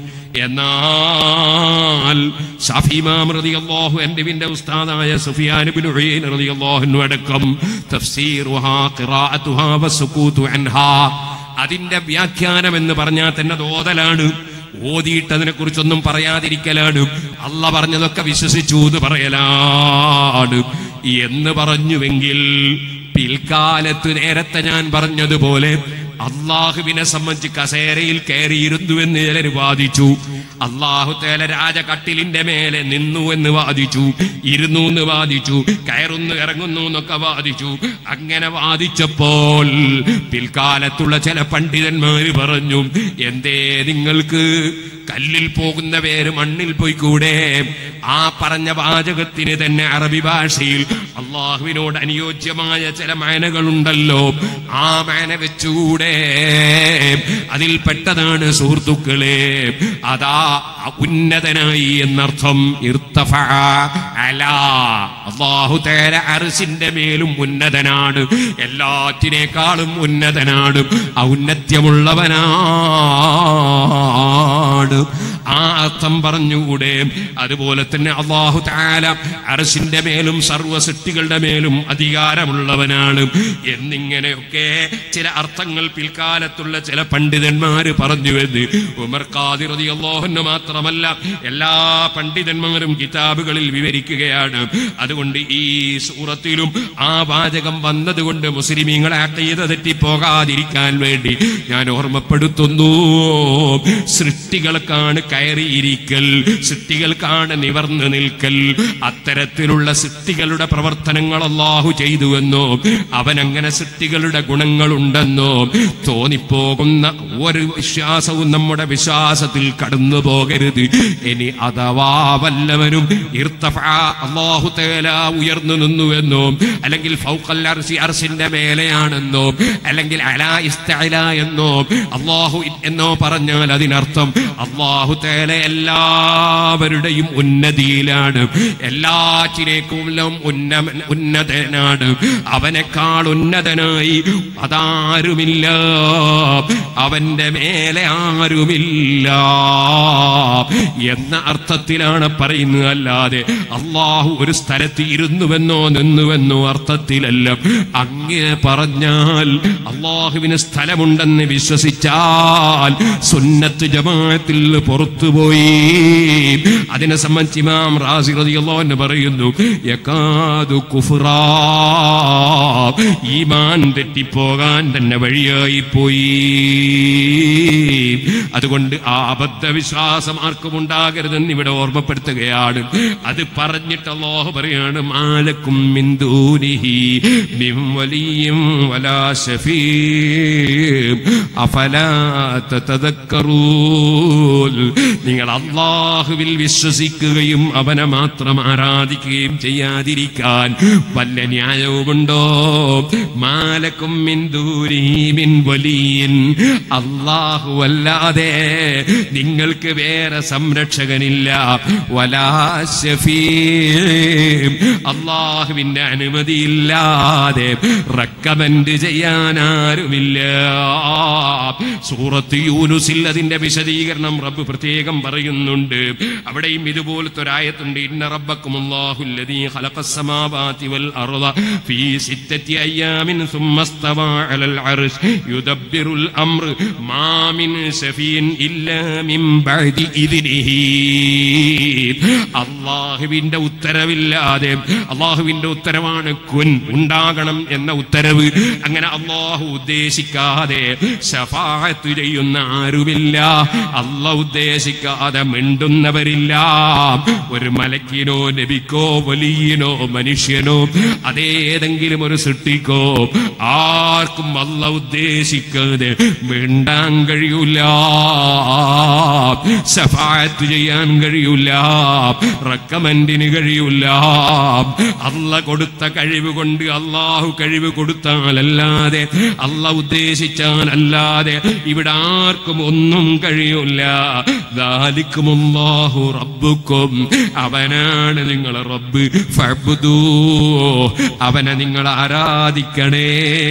എന്നാൽ ശാഫി ഇമാം റളിയല്ലാഹു അൻഹുവിന്റെ ഉസ്താദായ സുഫിയാൻ ഇബ്നു ഉയൈന റളിയല്ലാഹു അൻഹു അടക്കം തഫ്സീറുഹാ ഖിറാഅതുഹാ വസുകൂതു അൻഹാ, അതിന്റെ വ്യാഖ്യാനം എന്ന് പറഞ്ഞാൽ തന്നെ ഓതലാണ്. ഓതിയിട്ടതിനെ കുറിച്ചൊന്നും പറയാതിരിക്കലാണ്. അല്ലാഹ് പറഞ്ഞതൊക്കെ വിശ്വസിച്ചു എന്ന് പറയലാണ് എന്ന് പറഞ്ഞുവെങ്കിൽ പിൽക്കാലത്ത് നേരത്തെ ഞാൻ പറഞ്ഞതുപോലെ അള്ളാഹുവിനെ സംബന്ധിച്ച് കസേരയിൽ കയറിയിരുന്നു എന്ന് ചിലർ വാദിച്ചു. അള്ളാഹു തആല രാജകട്ടിലിന്റെ മേലെ നിന്നു എന്ന് വാദിച്ചു, ഇരുന്നു എന്ന് വാദിച്ചു, കയറുന്നു ഇറങ്ങുന്നു എന്നൊക്കെ വാദിച്ചു. അങ്ങനെ വാദിച്ചപ്പോൾ പിൽക്കാലത്തുള്ള ചില പണ്ഡിതന്മാര് പറഞ്ഞു, എന്തേ നിങ്ങൾക്ക് കല്ലിൽ പോകുന്ന പേര് മണ്ണിൽ പോയിക്കൂടെ? ആ പറഞ്ഞ വാചകത്തിന് തന്നെ അറബി ഭാഷയിൽ അള്ളാഹുവിനോട് അനുയോജ്യമായ ചില മാനകളുണ്ടല്ലോ, ആ മാന വെച്ചുകൂടെ? അതിൽ പെട്ടതാണ് സുഹൃത്തുക്കളെ, അതാ ഉന്നതനായി എന്നർത്ഥം. അല്ലാഹു തആല അർശിന്റെ മേലും ഉന്നതനാണ്, എല്ലാറ്റിനേക്കാളും ഉന്നതനാണ്, ഔന്നത്യമുള്ളവനാണ്. ആ അർത്ഥം പറഞ്ഞുകൂടെ? അതുപോലെ തന്നെ അല്ലാഹു തആല അർശിന്റെ മേലും സർവ്വ സൃഷ്ടികളുടെ മേലും അധികാരമുള്ളവനാണ് എന്നിങ്ങനെയൊക്കെ ചില അർത്ഥങ്ങൾ പിൽക്കാലത്തുള്ള ചില പണ്ഡിതന്മാര് പറഞ്ഞുവെന്ന് ഉമർ ഖാദി റളിയല്ലാഹു അൻഹു മാത്രമല്ല എല്ലാ പണ്ഡിതന്മാരും കിതാബുകളിൽ വിവരിക്കുകയാണ്. അതുകൊണ്ട് ഈ സൂറത്തിലും ആ വാചകം വന്നതുകൊണ്ട് മുസ്ലിമീങ്ങളെ അഖീദ തെറ്റിപ്പോകാതിരിക്കാൻ വേണ്ടി ഞാൻ ഓർമ്മപ്പെടുത്തുന്നു. സൃഷ്ടികൾക്കാണ് കയറിയിരിക്കൽ, സൃഷ്ടികൾക്കാണ് നിവർന്നു നിൽക്കൽ. അത്തരത്തിലുള്ള സൃഷ്ടികളുടെ പ്രവർത്തനങ്ങൾ അല്ലാഹു ചെയ്തുവെന്നോ അവനങ്ങനെ സൃഷ്ടികളുടെ ഗുണങ്ങളുണ്ടെന്നോ തോന്നിപ്പോകുന്ന ഒരു വിശ്വാസവും നമ്മുടെ വിശ്വാസത്തിൽ കടന്നു പോകരുത്. ഇനി അഥവാ വല്ലവനും അല്ലാഹു തആല ഉയർന്നു നിന്നുവെന്നോ അല്ലെങ്കിൽ ഫൗഖൽ അർശി അർശിന്റെ മേലെയാണെന്നോ അല്ലെങ്കിൽ അലാ ഇസ്തഅല എന്നോ അല്ലാഹു എന്നോ പറഞ്ഞാൽ അതിനർത്ഥം അല്ലാഹു തആല എല്ലാവരുടെയും ഉന്നതിയിലാണ്, എല്ലാറ്റിനേക്കും ഉന്നതനാണ്, അവനേക്കാൾ ഉന്നതനായി അതാരുമില്ല, അവന്റെ മേലെ ആരുമില്ല എന്ന അർത്ഥത്തിലാണ് പറയുന്നത്. അല്ലാതെ അള്ളാഹു ഒരു സ്ഥലത്ത് ഇരുന്നുവെന്നോ നിന്നുവെന്നോ അർത്ഥത്തിലല്ല. അങ്ങനെ പറഞ്ഞാൽ അള്ളാഹുവിന് സ്ഥലമുണ്ടെന്ന് വിശ്വസിച്ചാൽ സുന്നത്ത് ജമാഅത്തിൽ പുറത്തുപോയി. അതിനെ സംബന്ധിച്ച് ഇമാം റാസി റളിയല്ലാഹു അൻഹു പറയുന്നു, യകാദു കുഫ്റാ, ഈമാൻ തെറ്റിപ്പോകാൻ തന്നെ വഴിയായി പോയി. അതുകൊണ്ട് ആ അബദ്ധവിശ്വാസം ആർക്കും ഉണ്ടാകരുതെന്ന് ഇവിടെ ഓർമ്മപ്പെടുത്തുകയാണ്. അത് പറഞ്ഞിട്ട് അല്ലാഹു പറയാണ്, മാലക്കും മിൻ ദൂനിഹി മിൻ വലിയ്യിൻ വലാ ശഫീഉ അഫലാ തതദക്കറൂൻ. നിങ്ങൾ അല്ലാഹുവിൽ വിശ്വസിക്കുകയും അവനെ മാത്രം ആരാധിക്കുകയും ചെയ്യാതിരിക്കാൻ വല്ല ന്യായവുമുണ്ടോ? മാലക്കും മിൻ ദൂനിഹി മിൻ വലിയ്യിൻ, അല്ലാഹു അല്ലാതെ നിങ്ങൾക്ക് വേറെ സംരക്ഷകനില്ല. വലാ ശഫീഉ, അല്ലാഹുവിന്റെ അനുമതിയില്ലാതെ റെക്കമെൻഡ് ചെയ്യാൻ ആരുമില്ല. സൂറത്ത് യൂനുസിൽ അതിന്റെ വിശദീകരണം റബ്ബ് പ്രത്യേകം പറയുന്നുണ്ട്. അവിടെയും ഇതുപോലത്തെ ഒരായത്തുണ്ട്. ഇന്ന റബ്ബക്കുമുല്ലാഹുല്ലദീ ഖലഖസ് സമാവാതി വൽ അർള ഫീ സിത്തത്തി അയ്യാമിൻ സുമ്മ സ്തവാ അലൽ അർശ് യുദബ്ബിറുൽ അംർ മാ മിൻ ശഫീൻ ഇല്ലാ മിൻ ബഅദി ഇദ്നിഹി. അല്ലാഹുവിന്റെ ഉത്തരവില്ലാതെ, അല്ലാഹുവിന്റെ ഉത്തരവാണ് കുൻ, ഉണ്ടാകണം എന്ന ഉത്തരവ്, അങ്ങനെ അല്ലാഹു ഉദ്ദേശിക്കാതെ ശഫാഅത്ത് ചെയ്യുന്ന ആരുമില്ല. അല്ലാഹു ഉദ്ദേശിക്കാതെ മിണ്ടുന്നവരില്ല. ഒരു മലക്കിനോ നബിക്കോ വലിയനോ മനുഷ്യനോ അതേതെങ്കിലും ഒരു സൃഷ്ടിക്കോ ആർക്കും അല്ലാഹു ഉദ്ദേശിക്കാതെ മിണ്ടാൻ കഴിയൂല, ശഫാഅത്ത് ചെയ്യാൻ കഴിയൂല, റെക്കമെൻഡിന് കഴിയൂല. അല്ലാഹു കൊടുത്ത കഴിവ് കൊണ്ട്, അല്ലാഹു കഴിവ് കൊടുത്താലല്ലാതെ, അല്ലാഹു ഉദ്ദേശിച്ചാലല്ലാതെ ഇവിടെ ആർക്കും ഒന്നും കഴിയൂല. ദാലിക്കുമുല്ലാഹു റബ്ബുക്കും, അവനാണ് നിങ്ങളെ റബ്ബ്. ഫഅബ്ദൂ, അവനെ നിങ്ങൾ ആരാധിക്കണേ.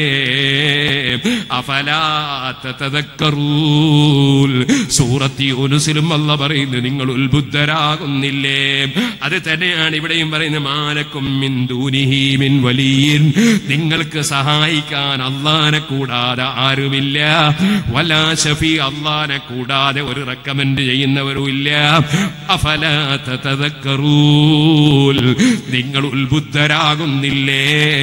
അഫലാ തതദക്കറൂൻ. സൂറത്ത് യൂനുസിലും അല്ലാഹു പറയുന്നു, നിങ്ങൾ ഉത്ബുദ്ധരാകുന്നില്ലേ? അത് തന്നെയാണ് ഇവിടെയും പറയുന്നത്. മാലക്കും മിൻ ദൂനിഹി മിൻ വലിയ്യിൻ, നിങ്ങൾക്ക് സഹായിക്കാൻ അല്ലാഹനെ കൂടാതെ ആരുമില്ല. വലാ ശഫീ, അല്ലാഹനെ കൂടാതെ ഒരു റെക്കമെൻഡ് ചെയ്യുന്നവരുമില്ല. അഫലാ തതദക്കറൂൻ, നിങ്ങൾ ഉത്ബുദ്ധരാകുന്നില്ലേ?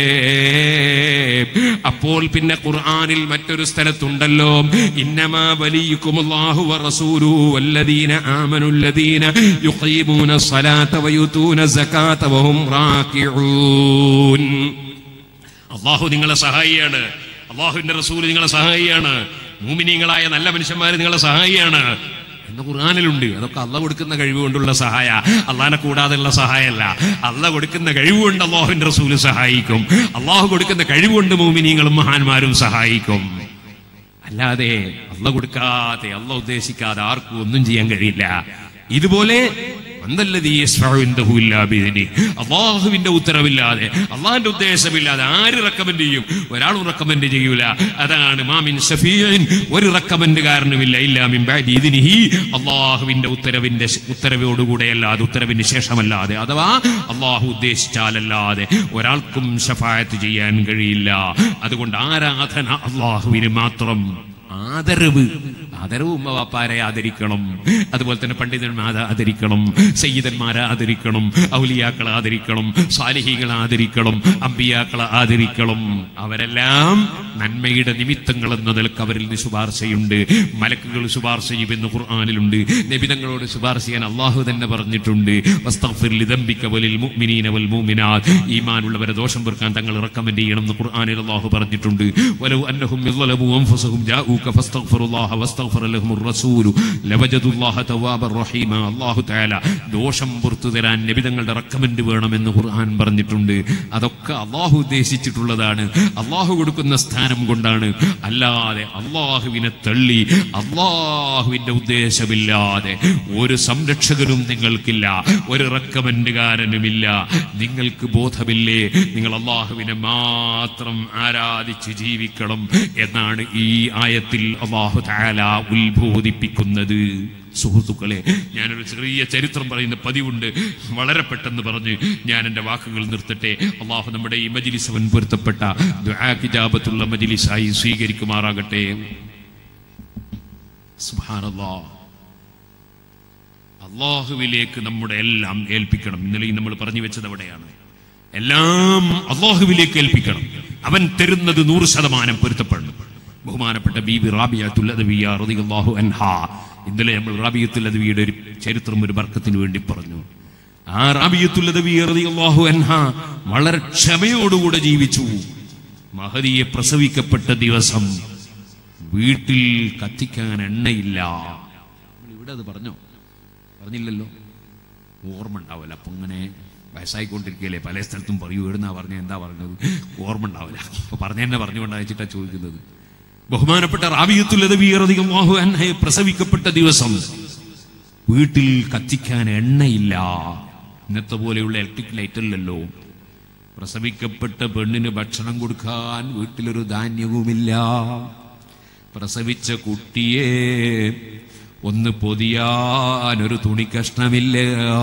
അപ്പോൾ പിന്നെ ഖുർആനിൽ മറ്റൊരു സ്ഥലത്തുണ്ടല്ലോ, ഇന്നമാ വലിയുക്കുമുല്ലാഹു വറസൂലുഹു വല്ലദീന ആമനുല്ലദീന യുഖീമൂന സ്വലാത്ത വയുതൂന സകാത്ത വഹും റാകിഊൻ. അല്ലാഹു നിങ്ങളെ സഹായിയാണ്, അല്ലാഹുവിന്റെ റസൂൽ നിങ്ങളെ സഹായിയാണ്, മുഅ്മിനീങ്ങളായ നല്ല മനുഷ്യന്മാർ നിങ്ങളെ സഹായിയാണ് എന്ന് ഖുർആനിലുണ്ട്. അതൊക്കെ അല്ലാഹു കൊടുക്കുന്ന കഴിവ് കൊണ്ടുള്ള സഹായ, അല്ലാഹനെ കൂടാതെയുള്ള സഹായമല്ല. അല്ലാഹു കൊടുക്കുന്ന കഴിവ് കൊണ്ട് അല്ലാഹുവിന്റെ റസൂൽ സഹായിക്കും. അല്ലാഹു കൊടുക്കുന്ന കഴിവ് കൊണ്ട് മുഅ്മിനീങ്ങളും മഹാന്മാരും സഹായിക്കും. അല്ലാതെ അല്ലാഹു കൊടുക്കാതെ, അല്ലാഹു ഉദ്ദേശിക്കാതെ ആർക്കും ഒന്നും ചെയ്യാൻ കഴിയില്ല. ഇതുപോലെ അള്ളാഹുവിന്റെ ഉത്തരവില്ലാതെ, അള്ളാഹിന്റെ ഉദ്ദേശമില്ലാതെ ആര് റെക്കമെൻഡ് ചെയ്യും? ഒരാളും റെക്കമെൻഡ് ചെയ്യൂല. അതാണ് മാമിൻ ശഫീഇൻ, ഒരു റെക്കമെൻഡുകാരനുമില്ല ഇല്ലാ മിൻ ബഅദി ഇദ്നിഹി, അള്ളാഹുവിന്റെ ഉത്തരവോടുകൂടെ അല്ലാതെ, ഉത്തരവിന് ശേഷമല്ലാതെ, അഥവാ അള്ളാഹു ഉദ്ദേശിച്ചാലല്ലാതെ ഒരാൾക്കും ശഫാഅത്ത് ചെയ്യാൻ കഴിയില്ല. അതുകൊണ്ട് ആരാധന അള്ളാഹുവിന് മാത്രം. ആദരവ് ഉമ്മ വാപ്പാരെ ആദരിക്കണം, അതുപോലെ തന്നെ പണ്ഡിതന്മാരെ ആദരിക്കണം, സയ്യിദന്മാരെ ആദരിക്കണം, ഔലിയാക്കളെ ആദരിക്കണം, സാലിഹീങ്ങളെ ആദരിക്കണം, അമ്പിയാക്കളെ ആദരിക്കണം. അവരെല്ലാം നന്മയുടെ നിമിത്തങ്ങൾ എന്ന നിലക്ക് അവരിൽ നിന്ന് ശുപാർശയുണ്ട്. മലക്കുകൾ ശുപാർശ ചെയ്യുമെന്ന് ഖുർആനിലുണ്ട്. നബിതങ്ങളോട് ശുപാർശ ചെയ്യാൻ അള്ളാഹു തന്നെ പറഞ്ഞിട്ടുണ്ട്. വസ്തഗ്ഫിർ ലിദംബിക വലിൽ മുഅ്മിനീന വൽ മുഅ്മിനാത്ത്, ഈമാനുള്ളവരെ ദോഷം വെറുക്കാൻ തങ്ങൾ റെക്കമെൻഡ് ചെയ്യണം എന്ന് ഖുർആനിൽ അള്ളാഹു പറഞ്ഞിട്ടുണ്ട്. വലൗ അന്നഹും യളമു അൻഫുസഹും ജാഊക ഫസ്തഗ്ഫിറുല്ലാഹ വസ്തഗ്ഫിർ വസ്തഗ്ഫറ ലഹുമുർ റസൂലു ലവജദുല്ലാഹ തവ്വാബർ റഹീമ. അല്ലാഹു തആല ദോഷം പുറത്തു തരാൻ നബി തങ്ങളുടെ റെക്കമെൻഡ് വേണമെന്ന് ഖുർആൻ പറഞ്ഞിട്ടുണ്ട്. അതൊക്കെ അല്ലാഹു ഉദ്ദേശിച്ചിട്ടുള്ളതാണ്, അല്ലാഹു കൊടുക്കുന്ന സ്ഥാനം കൊണ്ടാണ്. അല്ലാതെ അല്ലാഹുവിനെ തള്ളി അല്ലാഹുവിന്റെ ഉദ്ദേശമില്ലാതെ ഒരു സംരക്ഷകനും നിങ്ങൾക്കില്ല, ഒരു റെക്കമെൻഡുകാരനുമില്ല. നിങ്ങൾക്ക് ബോധമില്ലേ നിങ്ങൾ അല്ലാഹുവിനെ മാത്രം ആരാധിച്ച് ജീവിക്കണം എന്നാണ് ഈ ആയത്തിൽ അല്ലാഹു തആല ഉത്ബോധിപ്പിക്കുന്നത്. സുഹൃത്തുക്കളെ, ഞാനൊരു ചെറിയ ചരിത്രം പറയുന്ന പതിവുണ്ട്. വളരെ പെട്ടെന്ന് പറഞ്ഞ് ഞാൻ എൻ്റെ വാക്കുകൾ നിർത്തട്ടെ. അല്ലാഹു നമ്മുടെ ഈ മജ്ലിസ് അവൻ പൊരുത്തപ്പെട്ട ദുആ കിതാബത്തുള്ള മജ്ലിസായി സ്വീകരിക്കുമാറാകട്ടെ. സുബ്ഹാനല്ലാഹ്. അല്ലാഹുവിലേക്ക് നമ്മുടെ എല്ലാം ഏൽപ്പിക്കണം. ഇന്നലെയും നമ്മൾ പറഞ്ഞു വെച്ചത് അവിടെയാണ്. എല്ലാം അല്ലാഹുവിലേക്ക് ഏൽപ്പിക്കണം. അവൻ തരുന്നത് 100% പൊരുത്തപ്പെടണം. ബഹുമാനപ്പെട്ട ബീബി റാബിയത്തുൽ അദവിയ്യ റളിയല്ലാഹു അൻഹാ, ഇന്നലെ നമ്മൾ റാബിയത്തുൽ അദവിയുടെ ഒരു ചരിത്രം ഒരു ബർക്കത്തിന് വേണ്ടി പറഞ്ഞു. ആ റാബിയത്തുൽ അദവിയ്യ റളിയല്ലാഹു അൻഹാ വളരെ ക്ഷമയോടുകൂടെ ജീവിച്ചു. മഹദിയെ പ്രസവിക്കപ്പെട്ട ദിവസം വീട്ടിൽ കത്തിക്കാൻ എണ്ണയില്ല. ഇവിടെ അത് പറഞ്ഞില്ലല്ലോ, ഓർമ്മ ഉണ്ടാവില്ല. അപ്പൊ ഇങ്ങനെ വയസ്സായിക്കൊണ്ടിരിക്കുകയല്ലേ, പല സ്ഥലത്തും പറയൂ, എവിടുന്നാ പറഞ്ഞത്, എന്താ പറഞ്ഞത്, ഓർമ്മ ഉണ്ടാവില്ല. അപ്പൊ പറഞ്ഞെന്നെ പറഞ്ഞുകൊണ്ടയച്ചിട്ടാ ചോദിക്കുന്നത്. ബഹുമാനപ്പെട്ട റാബിയത്തുൽ അദവിയ്യ റളിയല്ലാഹു അൻഹയെ പ്രസവിക്കപ്പെട്ട ദിവസം വീട്ടിൽ കത്തിക്കാൻ എണ്ണയില്ല. ഇന്നത്തെ പോലെയുള്ള ഇലക്ട്രിക് ലൈറ്റ് അല്ലല്ലോ. പ്രസവിക്കപ്പെട്ട പെണ്ണിന് ഭക്ഷണം കൊടുക്കാൻ വീട്ടിലൊരു ധാന്യവുമില്ല. പ്രസവിച്ച കുട്ടിയെ ഒന്ന് പൊതിയാനൊരു തുണി കഷ്ണമില്ല.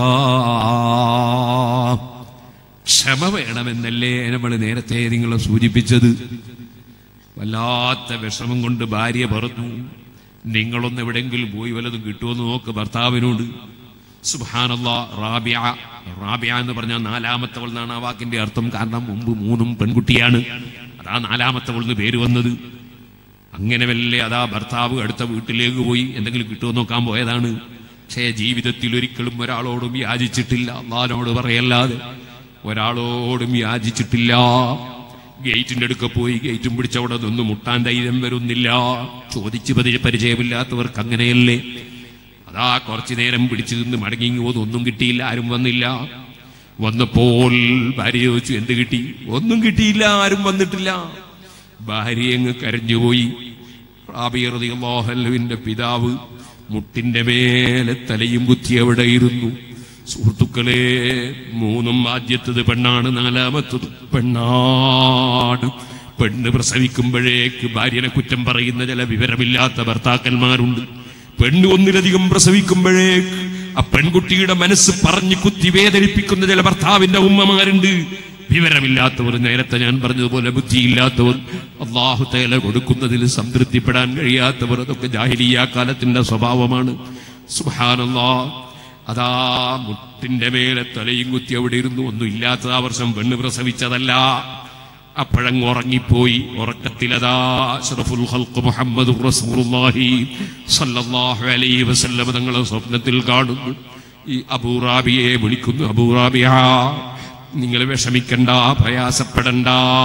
ക്ഷമ വേണമെന്നല്ലേ നമ്മൾ നേരത്തെ നിങ്ങളെ സൂചിപ്പിച്ചത്. വല്ലാത്ത വിഷമം കൊണ്ട് ഭാര്യ പറഞ്ഞു, നിങ്ങളൊന്ന് എവിടെയെങ്കിലും പോയി വല്ലതും കിട്ടുമെന്ന് നോക്ക് ഭർത്താവിനോട്. സുബ്ഹാനല്ലാഹ്. റാബിയ എന്ന് പറഞ്ഞാൽ 4ാമത്തവൾ എന്നാണ് ആ വാക്കിന്റെ അർത്ഥം. കാരണം മുമ്പ് 3 പെൺകുട്ടിയാണ്, അതാ 4ാമത്തവൾന്ന് പേര് വന്നത്. അങ്ങനെ വല്ലേ അതാ ഭർത്താവ് അടുത്ത വീട്ടിലേക്ക് പോയി എന്തെങ്കിലും കിട്ടുമോ നോക്കാൻ പോയതാണ്. പക്ഷേ ജീവിതത്തിൽ ഒരിക്കലും ഒരാളോടും യാചിച്ചിട്ടില്ല. അല്ലാഹുവിനോട് പറയല്ലാതെ ഒരാളോടും യാചിച്ചിട്ടില്ല. ഗേറ്റിന്റെ അടുക്ക പോയി ഗേറ്റും പിടിച്ചവിടെ നിന്ന് മുട്ടാൻ ധൈര്യം വരുന്നില്ല. ചോദിച്ച് പരിചയമില്ലാത്തവർക്ക് അങ്ങനെയല്ലേ. അതാ കുറച്ചു നേരം പിടിച്ചു നിന്ന് മടങ്ങി പോന്ന് ഒന്നും കിട്ടിയില്ല, ആരും വന്നില്ല. വന്നപ്പോൾ ഭാര്യ ചോദിച്ചു, എന്ത് കിട്ടി? ഒന്നും കിട്ടിയില്ല, ആരും വന്നിട്ടില്ല. ഭാര്യ അങ്ങ് കരഞ്ഞുപോയി. റാബിയ റളിയല്ലാഹു അൻഹുവിന്റെ പിതാവ് മുട്ടിന്റെ മേലെ തലയും കുത്തി അവിടെ ഇരുന്നു. സുഹൃത്തുക്കളെ, 3 ആദ്യത്തത് പെണ്ണാണ്, 4ാമത്തത് പെണ്ണാണ്. പെണ്ണ് പ്രസവിക്കുമ്പോഴേക്ക് ഭാര്യനെ കുറ്റം പറയുന്ന ചില വിവരമില്ലാത്ത ഭർത്താക്കന്മാരുണ്ട്. പെണ്ണ് ഒന്നിലധികം പ്രസവിക്കുമ്പോഴേക്ക് ആ പെൺകുട്ടിയുടെ മനസ്സ് പറഞ്ഞു കുത്തി വേദനിപ്പിക്കുന്ന ചില ഭർത്താവിന്റെ ഉമ്മമാരുണ്ട്. വിവരമില്ലാത്തവർ, നേരത്തെ ഞാൻ പറഞ്ഞതുപോലെ ബുദ്ധിയില്ലാത്തവർ, അല്ലാഹു തആല കൊടുക്കുന്നതിൽ സംതൃപ്തിപ്പെടാൻ കഴിയാത്തവർ, അതൊക്കെ ജാഹിലിയ്യ കാലത്തിന്റെ സ്വഭാവമാണ്. സുബ്ഹാനല്ലാഹ്. അതാ മുട്ടിന്റെ മേലെ തലയും കുത്തി അവിടെ ഇരുന്നു. ഒന്നും ഇല്ലാത്ത ആ വർഷം പെണ്ണ് പ്രസവിച്ചതല്ല. അപ്പോഴങ്ങ് ഉറങ്ങിപ്പോയി. ഉറക്കത്തിലതാ അഷ്റഫുൽ ഖൽഖ് മുഹമ്മദുർ റസൂലുള്ളാഹി സ്വല്ലല്ലാഹു അലൈഹി വസല്ലം തങ്ങളെ സ്വപ്നത്തിൽ കാണുന്നു. ഈ അബൂ റാബിയെ വിളിക്കുന്നു. അബൂ റാബിയ, നിങ്ങൾ വിഷമിക്കണ്ട, പ്രയാസപ്പെടണ്ട.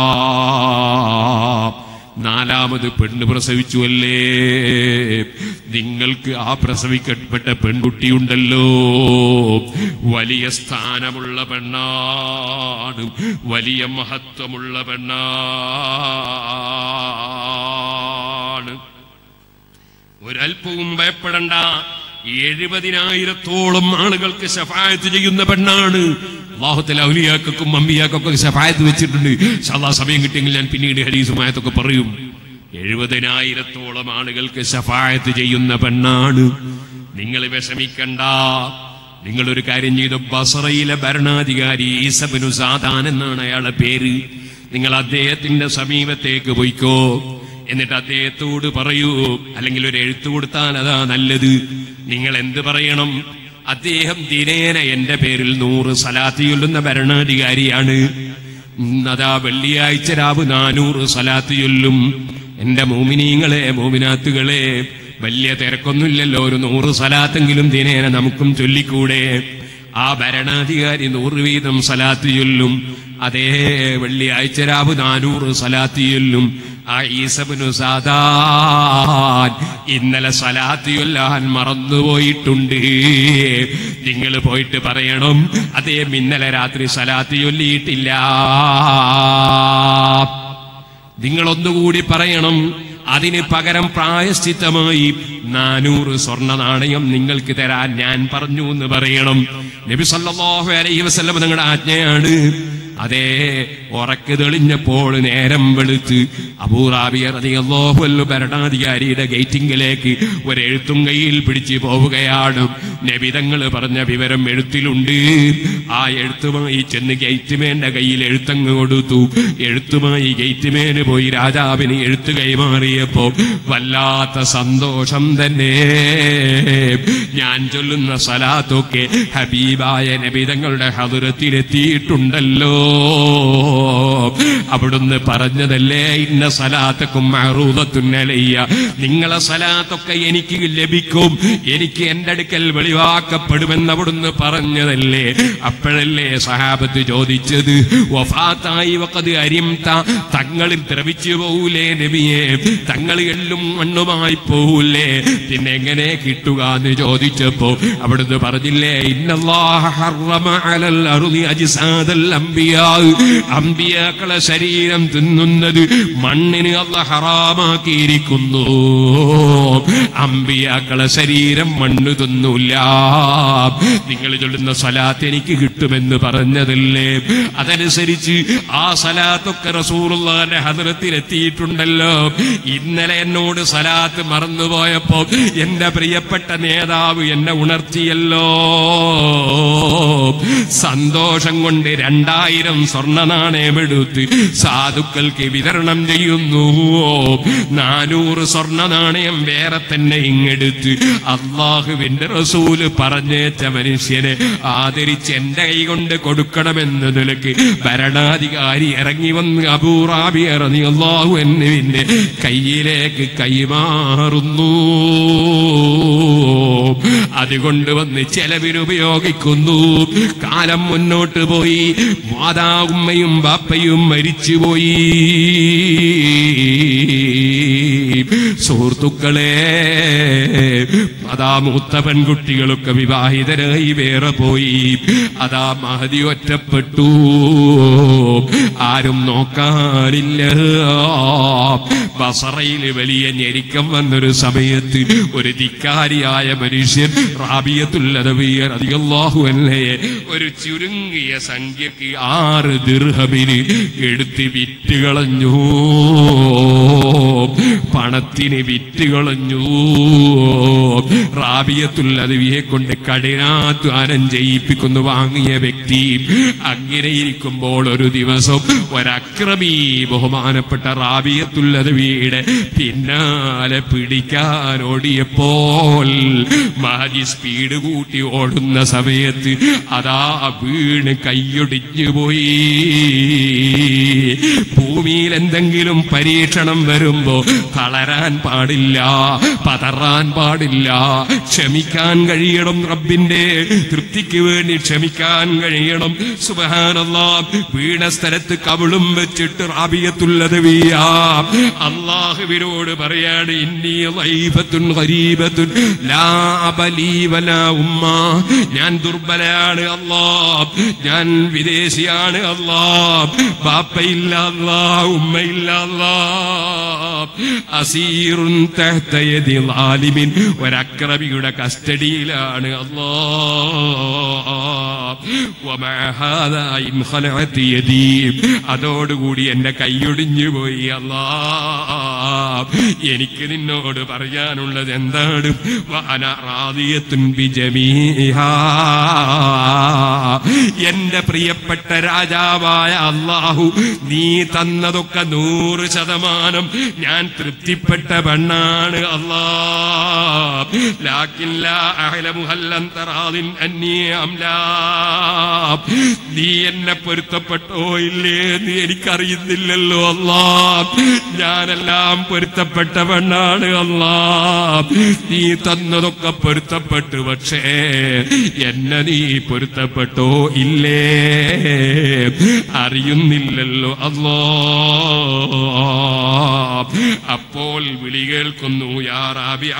4ാമത് പെണ്ണ് പ്രസവിച്ചു അല്ലേ? നിങ്ങൾക്ക് ആ പ്രസവിക്കപ്പെട്ട പെൺകുട്ടിയുണ്ടല്ലോ, വലിയ സ്ഥാനമുള്ള പെണ്ണാണ്, വലിയ മഹത്വമുള്ള പെണ്ണാണ്. ഒരൽപ്പവും ഭയപ്പെടണ്ട. 70,000-ഓളം ആളുകൾക്ക് ശഫാഅത്ത് ചെയ്യുന്ന പെണ്ണാണ്. അല്ലാഹു തആല ഔലിയാക്കൾക്കും അമ്പിയാക്കൾക്കും ശഫാഅത്ത് വെച്ചിട്ടുണ്ട്. ഇൻഷാ അല്ലാഹ് സമയം കിട്ടിയെങ്കിൽ ഞാൻ പിന്നീട് ഹദീസുമായൊക്കെ പറയും. 70,000-ഓളം ആളുകൾക്ക് ശഫാഅത്ത് ചെയ്യുന്ന പെണ്ണാണ്. നിങ്ങൾ വിഷമിക്കണ്ട. നിങ്ങളൊരു കാര്യം ചെയ്തു. ബസറയിലെ ഭരണാധികാരി ഈസ ഇബ്നു സാദാൻ എന്നാണ് അയാളുടെ പേര്. നിങ്ങൾ അദ്ദേഹത്തിന്റെ സമീപത്തേക്ക് പോയിക്കോ. എന്നിട്ട് അദ്ദേഹത്തോട് പറയൂ, അല്ലെങ്കിൽ ഒരു എഴുത്തു കൊടുത്താൽ അതാ നല്ലത്. നിങ്ങൾ എന്ത് പറയണം? അദ്ദേഹം ദിനേന എന്റെ പേരിൽ 100 സ്വലാത്ത് ചൊല്ലുന്ന ഭരണാധികാരിയാണ്. അതാ വെള്ളിയാഴ്ച രാവ് 400 സ്വലാത്ത് ചൊല്ലും. എന്റെ മോമിനീങ്ങളെ, മോമിനാത്തുകളെ, വലിയ തിരക്കൊന്നുമില്ലല്ലോ, ഒരു 100 സ്വലാത്തെങ്കിലും ദിനേന നമുക്കും ചൊല്ലിക്കൂടെ? ആ ഭരണാധികാരി 100 വീതം സലാത്ത് ചൊല്ലും. അതേ വെള്ളിയാഴ്ച രാവ് 400 സലാത്ത് ചൊല്ലും. ആ ഈസബ്നു സാദാൻ ഇന്നലെ സലാത്ത് ചൊല്ലാൻ മറന്നുപോയിട്ടുണ്ട്. നിങ്ങൾ പോയിട്ട് പറയണം, അദ്ദേഹം ഇന്നലെ രാത്രി സലാത്ത് ചൊല്ലിയിട്ടില്ല. നിങ്ങളൊന്നുകൂടി പറയണം. അതിന് പകരം പ്രായശ്ചിത്തമായി 400 സ്വർണ്ണ നാണയം നിങ്ങൾക്ക് തരാൻ ഞാൻ പറഞ്ഞു എന്ന് പറയണം. നബി സല്ലല്ലാഹു അലൈഹി വസല്ലം നിങ്ങളുടെ ആജ്ഞയാണ്. അതേ ഉറക്ക് തെളിഞ്ഞപ്പോൾ നേരം വെളുത്ത് അബൂ റാബിയ റളിയല്ലാഹു അൻഹു ഭരണാധികാരിയുടെ ഗേറ്റിംഗിലേക്ക് ഒരെഴുത്തും കയ്യിൽ പിടിച്ച് പോവുകയാണ്. നബി തങ്ങൾ പറഞ്ഞ വിവരം എഴുത്തിലുണ്ട്. ആ എഴുത്തുമായി ചെന്ന് ഗേറ്റ്മേന്റെ കയ്യിൽ എഴുത്തങ്ങ് കൊടുത്തു. എഴുത്തുമായി ഗേറ്റ്മേന് പോയി രാജാവിന് എഴുത്ത് കൈമാറിയപ്പോ വല്ലാത്ത സന്തോഷം തന്നെ. ഞാൻ ചൊല്ലുന്ന സലാത്തൊക്കെ ഹബീബായ നബി തങ്ങളുടെ ഹദ്റത്തിലെത്തിയിട്ടുണ്ടല്ലോ. അവിടുന്ന് പറഞ്ഞതല്ലേ, ഇന്ന സലാത്തക്കും മഅറൂദത്തുൻ അലയ്യ, നിങ്ങളെ സലാത്തൊക്കെ എനിക്ക് ലഭിക്കും, എനിക്ക് എന്റെ അടുക്കൽ വെളിവാക്കപ്പെടുമെന്ന് അവിടുന്ന് പറഞ്ഞതല്ലേ. അപ്പോഴല്ലേ സഹാബത്ത് ചോദിച്ചത്, വഫാത്തായി വഖദ് അരിംത, തങ്ങളിൽ ദ്രവിച്ചു പോകൂലേ നബിയെ, തങ്ങൾ എള്ളും മണ്ണുമായി പോകൂലേ, പിന്നെ എങ്ങനെ കിട്ടുക എന്ന് ചോദിച്ചപ്പോ അവിടുന്ന് പറഞ്ഞില്ലേ, ഇന്നല്ലാഹ ഹറമ അലൽ അർളി അജ്സാദൽ അംബിയാ, അംബിയാക്കളെ ശരീരം തിന്നുന്നത് മണ്ണിന് അല്ലാഹ് ഹറാമാക്കിയിരിക്കുന്നു. അംബിയാക്കളെ ശരീരം മണ്ണ് തിന്നൂല. നിങ്ങൾ ചൊല്ലുന്ന സലാത്ത് എനിക്ക് കിട്ടുമെന്ന് പറഞ്ഞതല്ലേ, അതനുസരിച്ച് ആ സലാത്തൊക്കെ റസൂലുള്ളാഹിന്റെ ഹദ്റത്തിൽ എത്തിയിട്ടുണ്ടല്ലോ. ഇന്നലെ എന്നോട് സലാത്ത് മറന്നുപോയപ്പോ എന്റെ പ്രിയപ്പെട്ട നേതാവ് എന്നെ ഉണർത്തിയല്ലോ. സന്തോഷം കൊണ്ട് 2000 സ്വർണ്ണ നാണയമെടുത്ത് സാധുക്കൾക്ക് വിതരണം ചെയ്യുന്നു. 400 സ്വർണ്ണ നാണയം വേറെ തന്നെ ഇങ്ങെടുത്ത് അള്ളാഹുവിന്റെ റസൂല് പറഞ്ഞേച്ച മനുഷ്യനെ ആദരിച്ച് എന്റെ കൈ കൊണ്ട് കൊടുക്കണമെന്ന നിലക്ക് ഭരണാധികാരി ഇറങ്ങി വന്ന് അബൂ റാബിയ റളിയല്ലാഹു അൻഹുവിന്റെ കയ്യിലേക്ക് കൈമാറുന്നു. അതുകൊണ്ട് വന്ന് ചെലവിന് ഉപയോഗിക്കുന്നു. കാലം മുന്നോട്ട് പോയി, മാതാവുമ്മയും ബാപ്പയും മരിച്ചുപോയി. സുഹൃത്തുക്കളെ, അതാ മൂത്ത പെൺകുട്ടികളൊക്കെ വിവാഹിതരായി വേറെ പോയി. അതാ മഹദി ഒറ്റപ്പെട്ടു, ആരും നോക്കാനില്ല. ബസറയിൽ വലിയ ഞെരുക്കം വന്നൊരു സമയത്ത് ഒരു ധിക്കാരിയായ മനുഷ്യൻ റാബിയത്തുൽ അദവിയ്യ റളിയല്ലാഹു അൻഹയെ ഒരു ചുരുങ്ങിയ സംഖ്യക്ക് 6 ദിർഹമിന് എടുത്ത് വിറ്റുകളഞ്ഞു. പണത്തിന് വിറ്റുകളഞ്ഞു. റാബിയത്തുൽ അദവിയെ കൊണ്ട് കഠിനാധ്വാനം ചെയ്യിപ്പിക്കുന്നു വാങ്ങിയ വ്യക്തി. അങ്ങനെ ഇരിക്കുമ്പോൾ ഒരു ദിവസം ഒരക്രമി ബഹുമാനപ്പെട്ട റാബിയത്തുൽ അദവിയുടെ പിന്നാലെ പിടിക്കാൻ ഓടിയപ്പോൾ മഹദി സ്പീഡ് കൂട്ടി ഓടുന്ന സമയത്ത് അതാ വീണ് കൈയൊടിഞ്ഞു പോയി. ഭൂമിയിൽ എന്തെങ്കിലും പരീക്ഷണം വരുമ്പോ തളരാൻ പാടില്ല, പതറാൻ പാടില്ല, ക്ഷമിക്കാൻ കഴിയണം. റബ്ബിന്റെ തൃപ്തിക്ക് വേണ്ടി ക്ഷമിക്കാൻ കഴിയണം. സുബ്ഹാനല്ലാഹ്, വീണ സ്ഥലത്ത് കവിളും വെച്ചിട്ട് റാബിയത്തുൽ അദവിയ്യ അല്ലാഹുവിനോട് പറയാണ്, ഇന്നി ളൈഫത്തുൻ ഖരീബത്തുൻ ലാ അബലി വലാ ഉമ്മ, ഞാൻ ദുർബലയാണ് അല്ലാഹ്, ഞാൻ വിദേശിയാണ് അല്ലാഹ്, ബാപ്പയില്ല അല്ലാഹ്, ഉമ്മയില്ല അല്ലാഹ്, അസീറുൻ തഹ്ത യദി ളാലിമിൻ, ഒരക്രമിയുടെ കസ്റ്റഡിയിലാണ് അല്ലാഹ്. വമാ ഹാദാ ഇൻ ഖലഅത് യദി, അതോടുകൂടി എന്റെ കൈയൊടിഞ്ഞു പോയി അല്ലാഹ്. എനിക്ക് നിന്നോട് പറയാനുള്ളത് എന്താണ്? വഅന റാദിയത്തുൻ ബിജമീഹാ, എന്റെ പ്രിയപ്പെട്ട രാജാവായ അല്ലാഹു നീ തന്നതൊക്കെ 100% ഞാൻ തൃപ്തിപ്പെട്ട പെണ്ണാണ് അല്ലാഹ്. ലാകിൻ ലാ അഅലമു ഹൽ അൻത റാദിൻ അന്നീ അം ലാ, നീ എന്നെ പൊരുത്തപ്പെട്ടോ ഇല്ലേ എന്ന് എനിക്കറിയുന്നില്ലല്ലോ അല്ലാ. ഞാനെല്ലാം പൊരുത്തപ്പെട്ട പെണ്ണാണ് അല്ലാ. നീ തന്നതൊക്കെ പൊരുത്തപ്പെട്ടു, പക്ഷേ എന്നെ നീ പൊരുത്തപ്പെട്ടോ ഇല്ലേ അറിയുന്നില്ലല്ലോ അല്ലാ. അപ്പോൾ വിളി കേൾക്കുന്നു, യാ റാബിഅ,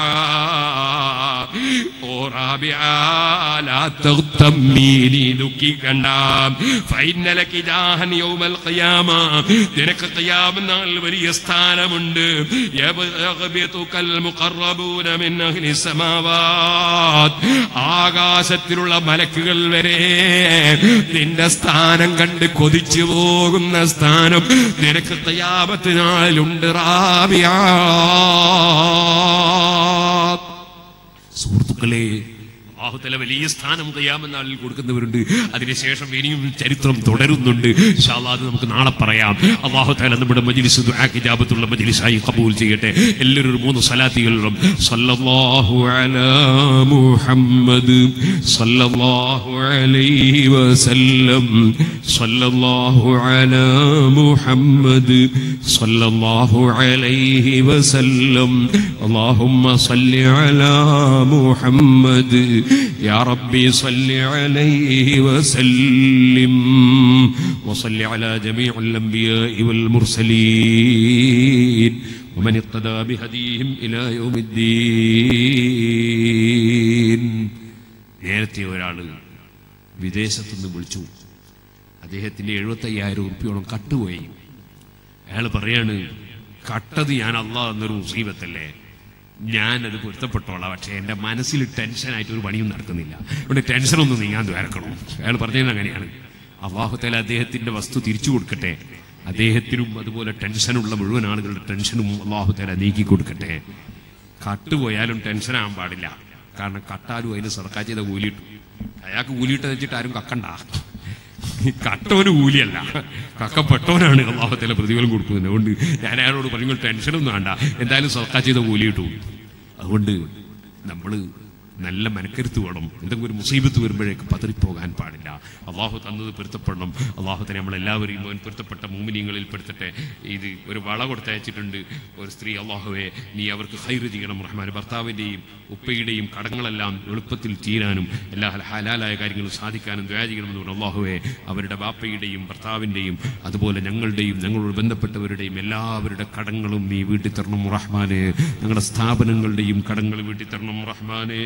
ഓ റാബിഅ ലാ തഗ്തമ്മി, നീ ദുഃഖിക്കണ്ട. ഫഇന്നലകി ജാഹൻ യൗമൽ ഖിയാമ, നിനക്ക് ഖിയാമത്ത് നാൾ വലിയ സ്ഥാനമുണ്ട്. യബ്ഗബിതുകൽ മുഖറബൂന മിൻ അഹ്ലി സമാവാത്, ആകാശത്തിലുള്ള മലക്കുകൾ വരെ നിന്റെ സ്ഥാനം കണ്ട് കൊതിച്ചു പോകുന്ന സ്ഥാനം നിനക്ക് ഖിയാമത്ത് നാളിലുണ്ട് റാബിഅ. സുഹൃത്തുക്കളെ, അല്ലാഹുതആല വലിയ സ്ഥാനം ഖിയാമത്ത് നാളിൽ കൊടുക്കുന്നവരുണ്ട്. അതിനുശേഷം ഇനിയും ചരിത്രം തുടരുന്നുണ്ട്. ഇൻഷാ അല്ലാഹ് അത് നമുക്ക് നാളെ പറയാം. അല്ലാഹുതആല നമ്മുടെ മജ്ലിസ് ദുആ ഇജാബത്തുള്ള മജ്ലിസായി ഖബൂൽ ചെയ്യട്ടെ. എല്ലാവരും ഒരു 3 സ്വലാത്തുകളും സല്ലല്ലാഹു അലാ മുഹമ്മദ് സല്ലല്ലാഹു അലൈഹി വസല്ലം, സല്ലല്ലാഹു അലാ മുഹമ്മദ് സല്ലല്ലാഹു അലൈഹി വസല്ലം, അല്ലാഹുമ്മ സല്ലി അലാ മുഹമ്മദ് يا ربي صل عليه وسلم وصل على جميع الأنبياء والمرسلين ومن اقتدى بهديهم إلى يوم الدين. നേരത്തെ ഒരാൾ വിദേശത്തുനിന്ന് വിളിച്ചു. അദ്ദേഹത്തിന്റെ 75,000 രൂപയോളം കട്ടുപോയി. അയാൾ പറയാണ്, കട്ടത് ഞാൻ അള്ളാഹ് എന്നൊരു മുസീബത്തല്ലേ, ഞാനത് പൊരുത്തപ്പെട്ടോളാം, പക്ഷേ എൻ്റെ മനസ്സിൽ ടെൻഷനായിട്ട് ഒരു പണിയും നടക്കുന്നില്ല, അതുകൊണ്ട് ടെൻഷനൊന്നും നീങ്ങാൻ ദ്വാരക്കണം. അയാൾ പറഞ്ഞത് അങ്ങനെയാണ്. അല്ലാഹു തആല അദ്ദേഹത്തിൻ്റെ വസ്തു തിരിച്ചു കൊടുക്കട്ടെ. അദ്ദേഹത്തിനും അതുപോലെ ടെൻഷനുള്ള മുഴുവൻ ആളുകളുടെ ടെൻഷനും അല്ലാഹു തആല നീക്കി കൊടുക്കട്ടെ. കട്ടുപോയാലും ടെൻഷനാകാൻ പാടില്ല. കാരണം കട്ടാലും അതിന് സർക്കാർ ചെയ്ത കൂലിയിട്ടു. അയാൾക്ക് കൂലിയിട്ട് വെച്ചിട്ട് ആരും കക്കണ്ട. കട്ടവന് കൂലിയല്ല, കക്കപ്പെട്ടവനാണ് അല്ലാഹു തആല പ്രതിഫലം കൊടുക്കുന്നത്. അതുകൊണ്ട് ഞാൻ അയാളോട് പറഞ്ഞു, ടെൻഷനൊന്നും വേണ്ട, എന്തായാലും സർക്കാർ ചെയ്ത കൂലി കിട്ടും. അതുകൊണ്ട് നമ്മൾ നല്ല മനക്കരുത്ത് വേണം. എന്തെങ്കിലും ഒരു മുസീബത്ത് വരുമ്പോഴേക്ക് പതറിപ്പോകാൻ പാടില്ല. അള്ളാഹു തന്നത് പൊരുത്തപ്പെടണം. അള്ളാഹു തന്നെ നമ്മളെല്ലാവരെയും അവൻ പൊരുത്തപ്പെട്ട മുഅ്മിനീങ്ങളിൽ പെടുത്തട്ടെ. ഇത് ഒരു വള കൊടുത്തയച്ചിട്ടുണ്ട് ഒരു സ്ത്രീ. അള്ളാഹുവേ, നീ അവർക്ക് ഖൈറ് ചെയ്യണം റഹ്മാൻ. ഭർത്താവിൻ്റെയും ഉപ്പയുടെയും കടങ്ങളെല്ലാം എളുപ്പത്തിൽ തീരാനും എല്ലാ ഹലാലായ കാര്യങ്ങളും സാധിക്കാനും ദുആ ചെയ്യണമെന്ന് പറഞ്ഞു. അള്ളാഹുവേ, അവരുടെ ബാപ്പയുടെയും ഭർത്താവിൻ്റെയും അതുപോലെ ഞങ്ങളുടെയും ഞങ്ങളോട് ബന്ധപ്പെട്ടവരുടെയും എല്ലാവരുടെ കടങ്ങളും നീ വീട്ടി തരണം റഹ്മാനെ. ഞങ്ങളുടെ സ്ഥാപനങ്ങളുടെയും കടങ്ങൾ വീട്ടി തരണം റഹ്മാനെ.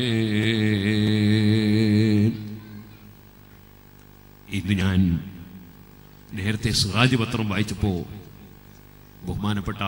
ഇന്ന് ഞാൻ നേരത്തെ സിറാജ് പത്രം വായിച്ചപ്പോ ബഹുമാനപ്പെട്ട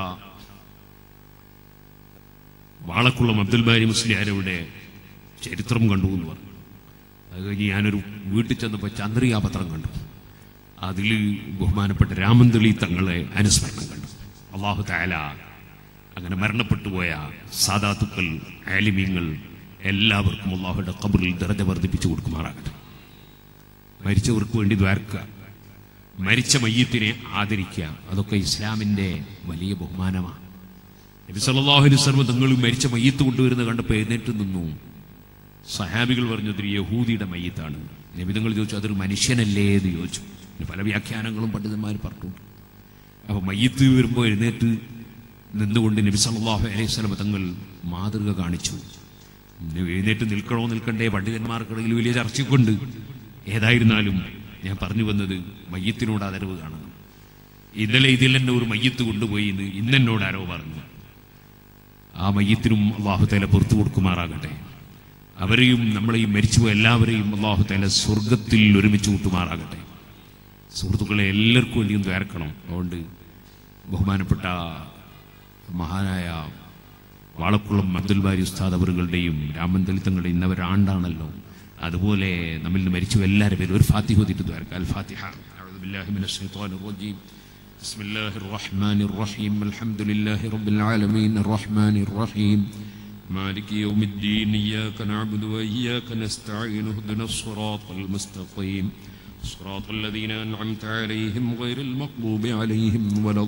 വാളക്കുളം അബ്ദുൽ ബാരി മുസ്ലിയാരുടെ ചരിത്രം കണ്ടു എന്ന് പറഞ്ഞു. അത് കഴിഞ്ഞ് ഞാനൊരു വീട്ടിൽ ചെന്നപ്പോൾ ചന്ദ്രിക പത്രം കണ്ടു. അതിൽ ബഹുമാനപ്പെട്ട രാമന്തളി തങ്ങളെ അനുസ്മരണം കണ്ടു. അല്ലാഹു തആല അങ്ങനെ മരണപ്പെട്ടുപോയ സാദാത്തുക്കൾ, ആലിമീങ്ങൾ എല്ലാവർക്കും അല്ലാഹുവിന്റെ ഖബറിൽ ദറജ വർദ്ധിപ്പിച്ചു കൊടുക്കുമാറാകട്ടെ. മരിച്ചവർക്ക് വേണ്ടി ദ്വാരക്കുക, മരിച്ച മയ്യത്തിനെ ആദരിക്കുക, അതൊക്കെ ഇസ്ലാമിൻ്റെ വലിയ ബഹുമാനമാണ്. നബി സല്ലല്ലാഹു അലൈഹി വസല്ലം തങ്ങൾ മരിച്ച മയ്യത്ത് കൊണ്ടുവരുന്നത് കണ്ടപ്പോൾ എഴുന്നേറ്റ് നിന്നു. സഹാബികൾ പറഞ്ഞു, അതൊരു യഹൂദിയുടെ മയ്യത്താണ്. നബി തങ്ങൾ ചോദിച്ചു, അതൊരു മനുഷ്യനല്ലേ എന്ന് ചോദിച്ചു. പല വ്യാഖ്യാനങ്ങളും പണ്ഡിതന്മാർ പറഞ്ഞിട്ടുണ്ട്. അപ്പോൾ മയ്യത്ത് വരുമ്പോൾ എഴുന്നേറ്റ് നിന്നുകൊണ്ട് നബി സല്ലല്ലാഹു അലൈഹി വസല്ലം തങ്ങൾ മാതൃക കാണിച്ചു. എഴുന്നേറ്റ് നിൽക്കണോ നിൽക്കണ്ടേ പണ്ഡിതന്മാർക്കിടയിൽ വലിയ ചർച്ചയൊക്കെയുണ്ട്. ഏതായിരുന്നാലും ഞാൻ പറഞ്ഞു വന്നത് മയ്യത്തിനോട് ആദരവ് കാണണം. ഇന്നലെ ഇതിൽ തന്നെ ഒരു മയ്യത്ത് കൊണ്ടുപോയി ഇന്നെന്നോട് ആരോ പറഞ്ഞു. ആ മയ്യത്തിനും അല്ലാഹു തആല പുറത്തു കൊടുക്കുമാറാകട്ടെ. അവരെയും നമ്മളെയും മരിച്ചുപോയ എല്ലാവരെയും അല്ലാഹു തആല സ്വർഗത്തിൽ ഒരുമിച്ച് കൂട്ടുമാറാകട്ടെ. സുഹൃത്തുക്കളെ, എല്ലാവർക്കും വേണ്ടിയും ദ്വാരക്കണം. അതുകൊണ്ട് ബഹുമാനപ്പെട്ട മഹാനായ വാളക്കുളം അബ്ദുൽ ബാരി ഉസ്താദ് അവറുകളുടെയും രാമന്തലിത്തങ്ങളുടെ ഇന്നവരാണ്ടാണല്ലോ. അതുപോലെ നമ്മിൽ നിന്ന് മരിച്ചു എല്ലാവരുടെ പേരും ഒരു ഫാത്തിഹ ഓതിയിട്ട് ദ്വാരക്കാം. അൽ ഫാത്തിഹ. അഊദു ബില്ലാഹി മിനശ് ശൈത്വാനിർ റജീം. ബിസ്മില്ലാഹിർ റഹ്മാനിർ റഹീം. അൽഹംദുലില്ലാഹി റബ്ബിൽ ആലമീൻ അർറഹ്മാനിർ റഹീം മാലികി യൗമിദ്ദീൻ. ഇയ്യാക നഅ്ബുദു വഇയ്യാക നസ്തഈൻ. ഇഹ്ദിനസ് സിറാത്തൽ മുസ്തഖീം صراط الذين أنعمت عليهم غير المغضوب عليهم ولا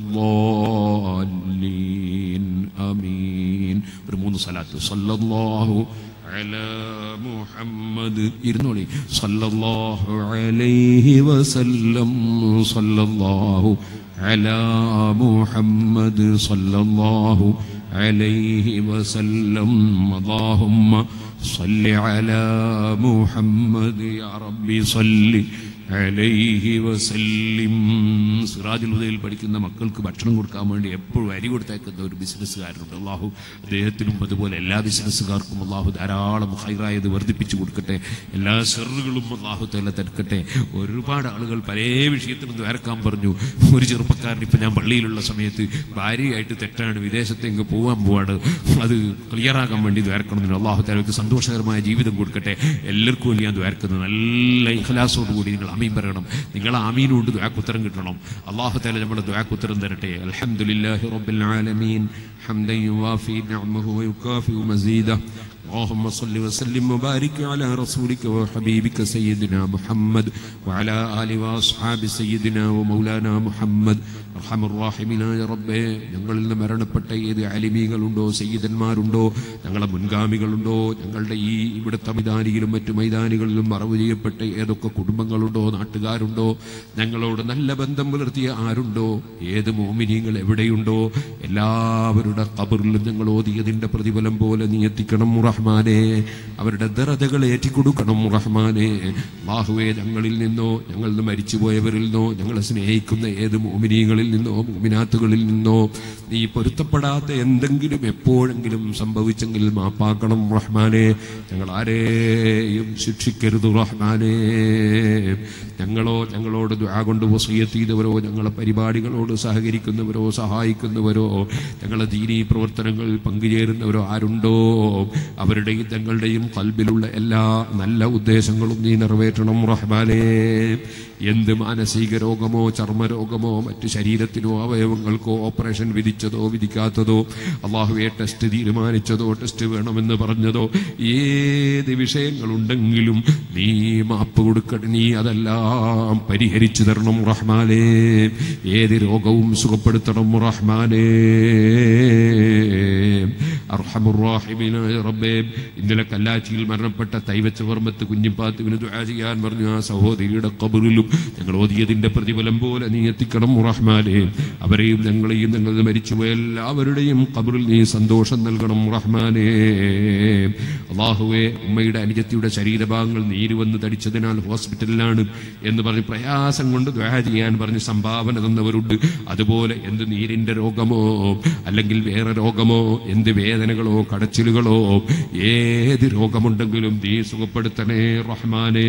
الضالين آمين. ഒരു 3 സ്വലാത്ത്. സല്ലല്ലാഹു على محمد ഇരുന്നോളി സല്ലല്ലാഹു അലൈഹി വസല്ലം സല്ലല്ലാഹു അലാ മുഹമ്മദ് സല്ലല്ലാഹു അലൈഹി വസല്ലം അല്ലാഹുമ്മ صل على محمد يا ربي صل عليه وسلم. സിറാജുൽ ഹുദയിൽ പഠിക്കുന്ന മക്കൾക്ക് ഭക്ഷണം കൊടുക്കാൻ വേണ്ടി എപ്പോഴും അരി കൊടുത്തേക്കുന്ന ഒരു ബിസിനസ്സുകാരുണ്ട്. അള്ളാഹു അദ്ദേഹത്തിനും അതുപോലെ എല്ലാ ബിസിനസ്സുകാർക്കും അള്ളാഹു ധാരാളം ഹൈറായത് വർദ്ധിപ്പിച്ചു കൊടുക്കട്ടെ. എല്ലാ സെറുകളും അള്ളാഹു തആല തടുക്കട്ടെ. ഒരുപാട് ആളുകൾ പല വിഷയത്തിനും ദ്വാരക്കാൻ പറഞ്ഞു. ഒരു ചെറുപ്പക്കാരൻ ഇപ്പം ഞാൻ പള്ളിയിലുള്ള സമയത്ത് ഭാര്യയായിട്ട് തെറ്റാണ്, വിദേശത്തേക്ക് പോവാണ്, അത് ക്ലിയറാക്കാൻ വേണ്ടി ദ്വാരക്കണമെന്ന് അള്ളാഹു തആലയ്ക്ക് സന്തോഷകരമായ ജീവിതം കൊടുക്കട്ടെ. എല്ലാവർക്കും വേണ്ടി ഞാൻ ദ്വാരക്കുന്നത് നല്ല ഇഖ്ലാസോടുകൂടി നിങ്ങൾ ആമീൻ പറയണം. നിങ്ങൾ ആമീനുകൊണ്ട് ദുആക്ക് ഉത്തരം കിട്ടണം. അല്ലാഹു തആല നമ്മുടെ ദുആക്ക് ഉത്തരം തരട്ടെ. അൽഹംദുലില്ലാഹി റബ്ബിൽ ആലമീൻ ഹംദൻ യുവാഫി നിഅമഹു വയുകാഫി മസീദഹു. اللهم صل وسلم وبارك على رسولك وحبيبك سيدنا محمد وعلى آله وأصحاب سيدنا ومولانا محمد. അർഹമുർറാഹിമീനായ റബ്ബേ, ഞങ്ങളിൽ നിന്ന് മരണപ്പെട്ട ഏത് അലിമീങ്ങളുണ്ടോ, സയ്യിദന്മാരുണ്ടോ, ഞങ്ങളുടെ മുൻഗാമികളുണ്ടോ, ഞങ്ങളുടെ ഈ ഇവിടുത്തെ മൈതാനിയിലും മറ്റു മൈതാനികളിലും മറവ് ചെയ്യപ്പെട്ട ഏതൊക്കെ കുടുംബങ്ങളുണ്ടോ, നാട്ടുകാരുണ്ടോ, ഞങ്ങളോട് നല്ല ബന്ധം പുലർത്തിയ ആരുണ്ടോ, ഏത് മോമിനീങ്ങൾ എവിടെയുണ്ടോ, എല്ലാവരുടെ ഖബറിലും ഞങ്ങൾ ഓതിയതിൻ്റെ പ്രതിഫലം പോലെ നീ എത്തിക്കണം റഹ്മാനേ. അവരുടെ ദറജകൾ ഏറ്റിക്കൊടുക്കണം റഹ്മാനേ. അല്ലാഹുവേ, ഞങ്ങളിൽ നിന്നോ ഞങ്ങളിൽ നിന്ന് മരിച്ചുപോയവരിൽ നിന്നോ ഞങ്ങളെ സ്നേഹിക്കുന്ന ഏത് മോമിനീങ്ങളിൽ നിന്നോ മുഅ്മിനാത്തുകളിൽ നിന്നോ നീ പൊരുത്തപ്പെടാത്ത എന്തെങ്കിലും എപ്പോഴെങ്കിലും സംഭവിച്ചെങ്കിൽ മാപ്പാക്കണം റഹ്മാനേ. ഞങ്ങൾ ആരെയും ശിക്ഷിക്കരുത് റഹ്മാനേ. ഞങ്ങളോട് ദുആ കൊണ്ട് വസിയത്ത് ചെയ്തവരോ, ഞങ്ങളെ പരിപാടികളോട് സഹകരിക്കുന്നവരോ, സഹായിക്കുന്നവരോ, ഞങ്ങളെ ദീനീ പ്രവർത്തനങ്ങളിൽ പങ്കുചേരുന്നവരോ ആരുണ്ടോ, അവരുടെയും തങ്ങളുടെയും ഖൽബിലുള്ള എല്ലാ നല്ല ഉദ്ദേശങ്ങളും നീ നിറവേറ്റണം റഹ്മാനേ. എന്ത് മാനസിക രോഗമോ ചർമ്മരോഗമോ മറ്റ് ശരീരത്തിനോ അവയവങ്ങൾക്കോ ഓപ്പറേഷൻ വിധിച്ചതോ വിധിക്കാത്തതോ, അല്ലാഹുവേ ടെസ്റ്റ് തീരുമാനിച്ചതോ ടെസ്റ്റ് വേണമെന്ന് പറഞ്ഞതോ ഏത് വിഷയങ്ങളുണ്ടെങ്കിലും നീ മാപ്പ് കൊടുക്കട്ടെ. നീ അതെല്ലാം പരിഹരിച്ചു തരണം റഹ്മാനേ. ഏത് രോഗവും സുഖപ്പെടുത്തണം റഹ്മാനേ. അർഹമുർറാഹിമീനായ റബ്ബേ, ഇന്നലെ കല്ലാച്ചിയിൽ മരണപ്പെട്ട തൈവച്ച വർമ്മത്ത് കുഞ്ഞിപ്പാത്തുവിന് ദുആ ചെയ്യാൻ പറഞ്ഞു. ആ സഹോദരിയുടെ ഖബറിലും ഞങ്ങൾ ഓതിയതിന്റെ പ്രതിഫലം പോലെ നീ എത്തിക്കണം റഹ്മാനേ. അവരെയും ഞങ്ങളെയും ഞങ്ങൾ മരിച്ചുപോയ എല്ലാവരുടെയും ഖബറിൽ നീ സന്തോഷം നൽകണം റഹ്മാനേ. അല്ലാഹുവേ, ഉമ്മയുടെ അനുജത്തിയുടെ ശരീരഭാഗങ്ങൾ നീര് വന്ന് തടിച്ചതിനാൽ ഹോസ്പിറ്റലിലാണ് എന്ന് പറഞ്ഞ് പ്രയാസം കൊണ്ട് ദുആ ചെയ്യാൻ പറഞ്ഞ് സംഭാവന തന്നവരുണ്ട്. അതുപോലെ എന്ത് നീരിന്റെ രോഗമോ അല്ലെങ്കിൽ വേറെ രോഗമോ, എന്ത് വേദനകളോ കടച്ചിലുകളോ, ഏത് രോഗമുണ്ടെങ്കിലും നീ സുഖപ്പെടുത്തണേ റഹ്മാനേ.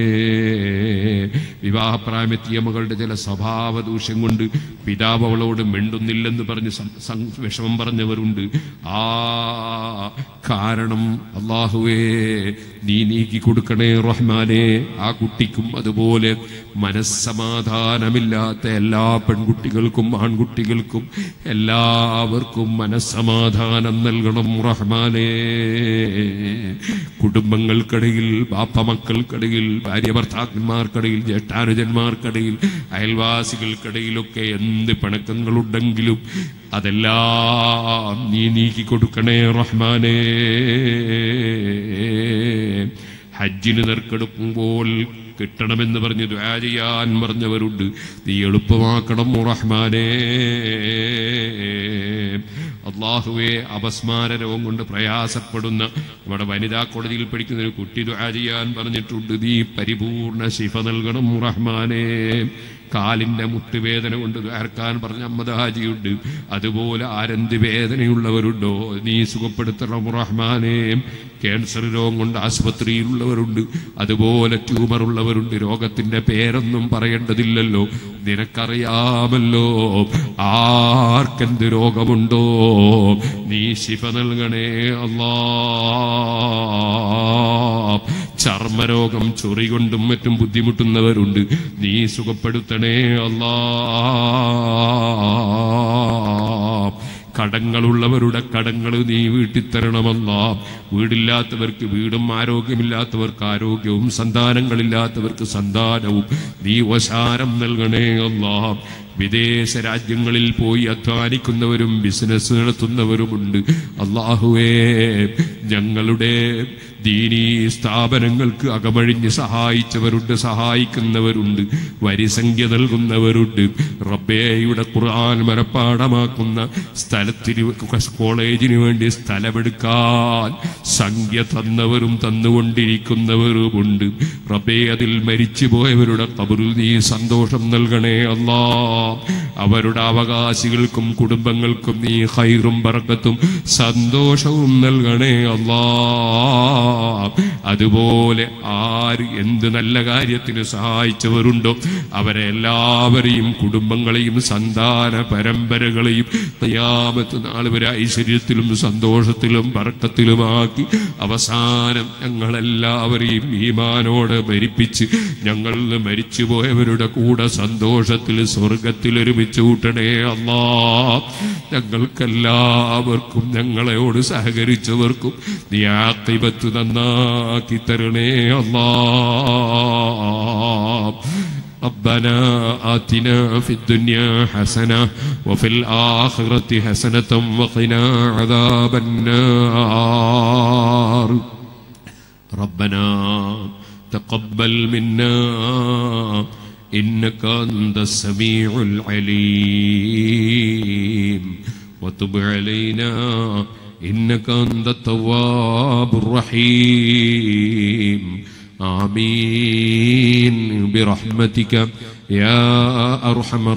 വിവാഹപ്രായമെത്തിയ മകളുടെ ചില സ്വഭാവ ദൂഷ്യം കൊണ്ട് പിതാവ് അവളോട് മിണ്ടുന്നില്ലെന്ന് പറഞ്ഞ് വിഷമം പറഞ്ഞവരുണ്ട്. ആ കാരണം അല്ലാഹുവേ നീ നീക്കി കൊടുക്കണേ റഹ്മാനേ. ആ കുട്ടിക്കും അതുപോലെ മനസ്സമാധാനമില്ലാത്ത എല്ലാ പെൺകുട്ടികൾക്കും ആൺകുട്ടികൾക്കും എല്ലാവർക്കും മനസ്സമാധാനം നൽകണം റഹ്മാനേ. കുടുംബങ്ങൾക്കിടയിൽ, ബാപ്പ മക്കൾക്കിടയിൽ, ഭാര്യ ഭർത്താക്കന്മാർക്കിടയിൽ, ജ്യേഷ്ഠാനുജന്മാർക്കിടയിൽ, അയൽവാസികൾക്കിടയിലൊക്കെ എന്ത് പിണക്കങ്ങളുണ്ടെങ്കിലും അതെല്ലാം നീ നീക്കി കൊടുക്കണേ റഹ്മാനേ. ഹജ്ജിന് നെറുക്കെടുക്കുമ്പോൾ കിട്ടണമെന്ന് പറഞ്ഞ് ദുആ ചെയ്യാൻ പറഞ്ഞവരുണ്ട്. നീ എളുപ്പമാക്കണം റഹ്മാനേ. അല്ലാഹുവേ, അപസ്മാര രോഗം കൊണ്ട് പ്രയാസപ്പെടുന്ന നമ്മുടെ വനിതാ കോടതിയിൽ പഠിക്കുന്ന ഒരു കുട്ടി ദുആ ചെയ്യാൻ പറഞ്ഞിട്ടുണ്ട്. നീ പരിപൂർണ ശിഫ നൽകണം റഹ്മാനേ. കാലിന്റെ മുട്ടുവേദന കൊണ്ട് ദ്വാരക്കാൻ പറഞ്ഞ അമ്മദ് ഹാജിയുണ്ട്. അതുപോലെ ആരെന്ത് വേദനയുള്ളവരുണ്ടോ നീ സുഖപ്പെടുത്തണം റഹ്മാനേ. ക്യാൻസർ രോഗം കൊണ്ട് ആശുപത്രിയിലുള്ളവരുണ്ട്. അതുപോലെ ട്യൂമർ ഉള്ളവരുണ്ട്. രോഗത്തിന്റെ പേരൊന്നും പറയേണ്ടതില്ലല്ലോ, നിനക്കറിയാമല്ലോ ആർക്കെന്ത് രോഗമുണ്ടോ. നീ ശിഫ നൽകണേ അല്ലാ. ചർമ്മരോഗം, ചൊറി കൊണ്ടും മറ്റും ബുദ്ധിമുട്ടുന്നവരുണ്ട്. നീ സുഖപ്പെടുത്തണേ അല്ലാ. കടങ്ങളുള്ളവരുടെ കടങ്ങൾ നീ വീട്ടിത്തരണമല്ല. വീടില്ലാത്തവർക്ക് വീടും, ആരോഗ്യമില്ലാത്തവർക്ക് ആരോഗ്യവും, സന്താനങ്ങളില്ലാത്തവർക്ക് സന്താനവും നീ വശാരം നൽകണേ അല്ലാ. വിദേശ രാജ്യങ്ങളിൽ പോയി അധ്വാനിക്കുന്നവരും ബിസിനസ് നടത്തുന്നവരുമുണ്ട്. അല്ലാഹുവേ, ഞങ്ങളുടെ ദീനീ സ്ഥാപനങ്ങൾക്ക് അകമഴിഞ്ഞ് സഹായിച്ചവരുണ്ട്, സഹായിക്കുന്നവരുണ്ട്, വരിസംഖ്യ നൽകുന്നവരുണ്ട്. റബ്ബേ, ഇവിടെ ഖുർആൻ മനപ്പാഠമാക്കുന്ന സ്ഥലത്തിന് കോളേജിന് വേണ്ടി സ്ഥലമെടുക്കാൻ സംഖ്യ തന്നവരും തന്നുകൊണ്ടിരിക്കുന്നവരുമുണ്ട്. റബ്ബേ, അതിൽ മരിച്ചു പോയവരുടെ ഖബറിൽ നീ സന്തോഷം നൽകണേ അല്ലാ. അവരുടെ അവകാശികൾക്കും കുടുംബങ്ങൾക്കും നീ ഖൈറും ബറക്കത്തും സന്തോഷവും നൽകണേ അല്ലാ. അതുപോലെ ആര് എന്ത് നല്ല കാര്യത്തിന് സഹായിച്ചവരുണ്ടോ അവരെ എല്ലാവരെയും, കുടുംബങ്ങളെയും സന്താന പരമ്പരകളെയും ഖിയാമത്ത് നാൾ വരെ ഐശ്വര്യത്തിലും സന്തോഷത്തിലും ബർക്കത്തിലുമാക്കി അവസാനം ഞങ്ങളെല്ലാവരെയും ഈമാനോടെ മരിപ്പിച്ച് ഞങ്ങൾ മരിച്ചുപോയവരുടെ കൂടെ സന്തോഷത്തിൽ സ്വർഗത്തിൽ ഒരുമിച്ച് കൂട്ടണേ അല്ലാ. ഞങ്ങൾക്കെല്ലാവർക്കും ഞങ്ങളോട് സഹകരിച്ചവർക്കും നീ ആഖിബത്ത് നന്നാക്കി തരണേ അല്ലാ. ربنا آتنا في الدنيا حسنة وفي الآخرة حسنة وقنا عذاب النار. ربنا تقبل منا إنك أنت السميع العليم وتب علينا إنك أنت التواب الرحيم. آمين برحمتك يا أرحم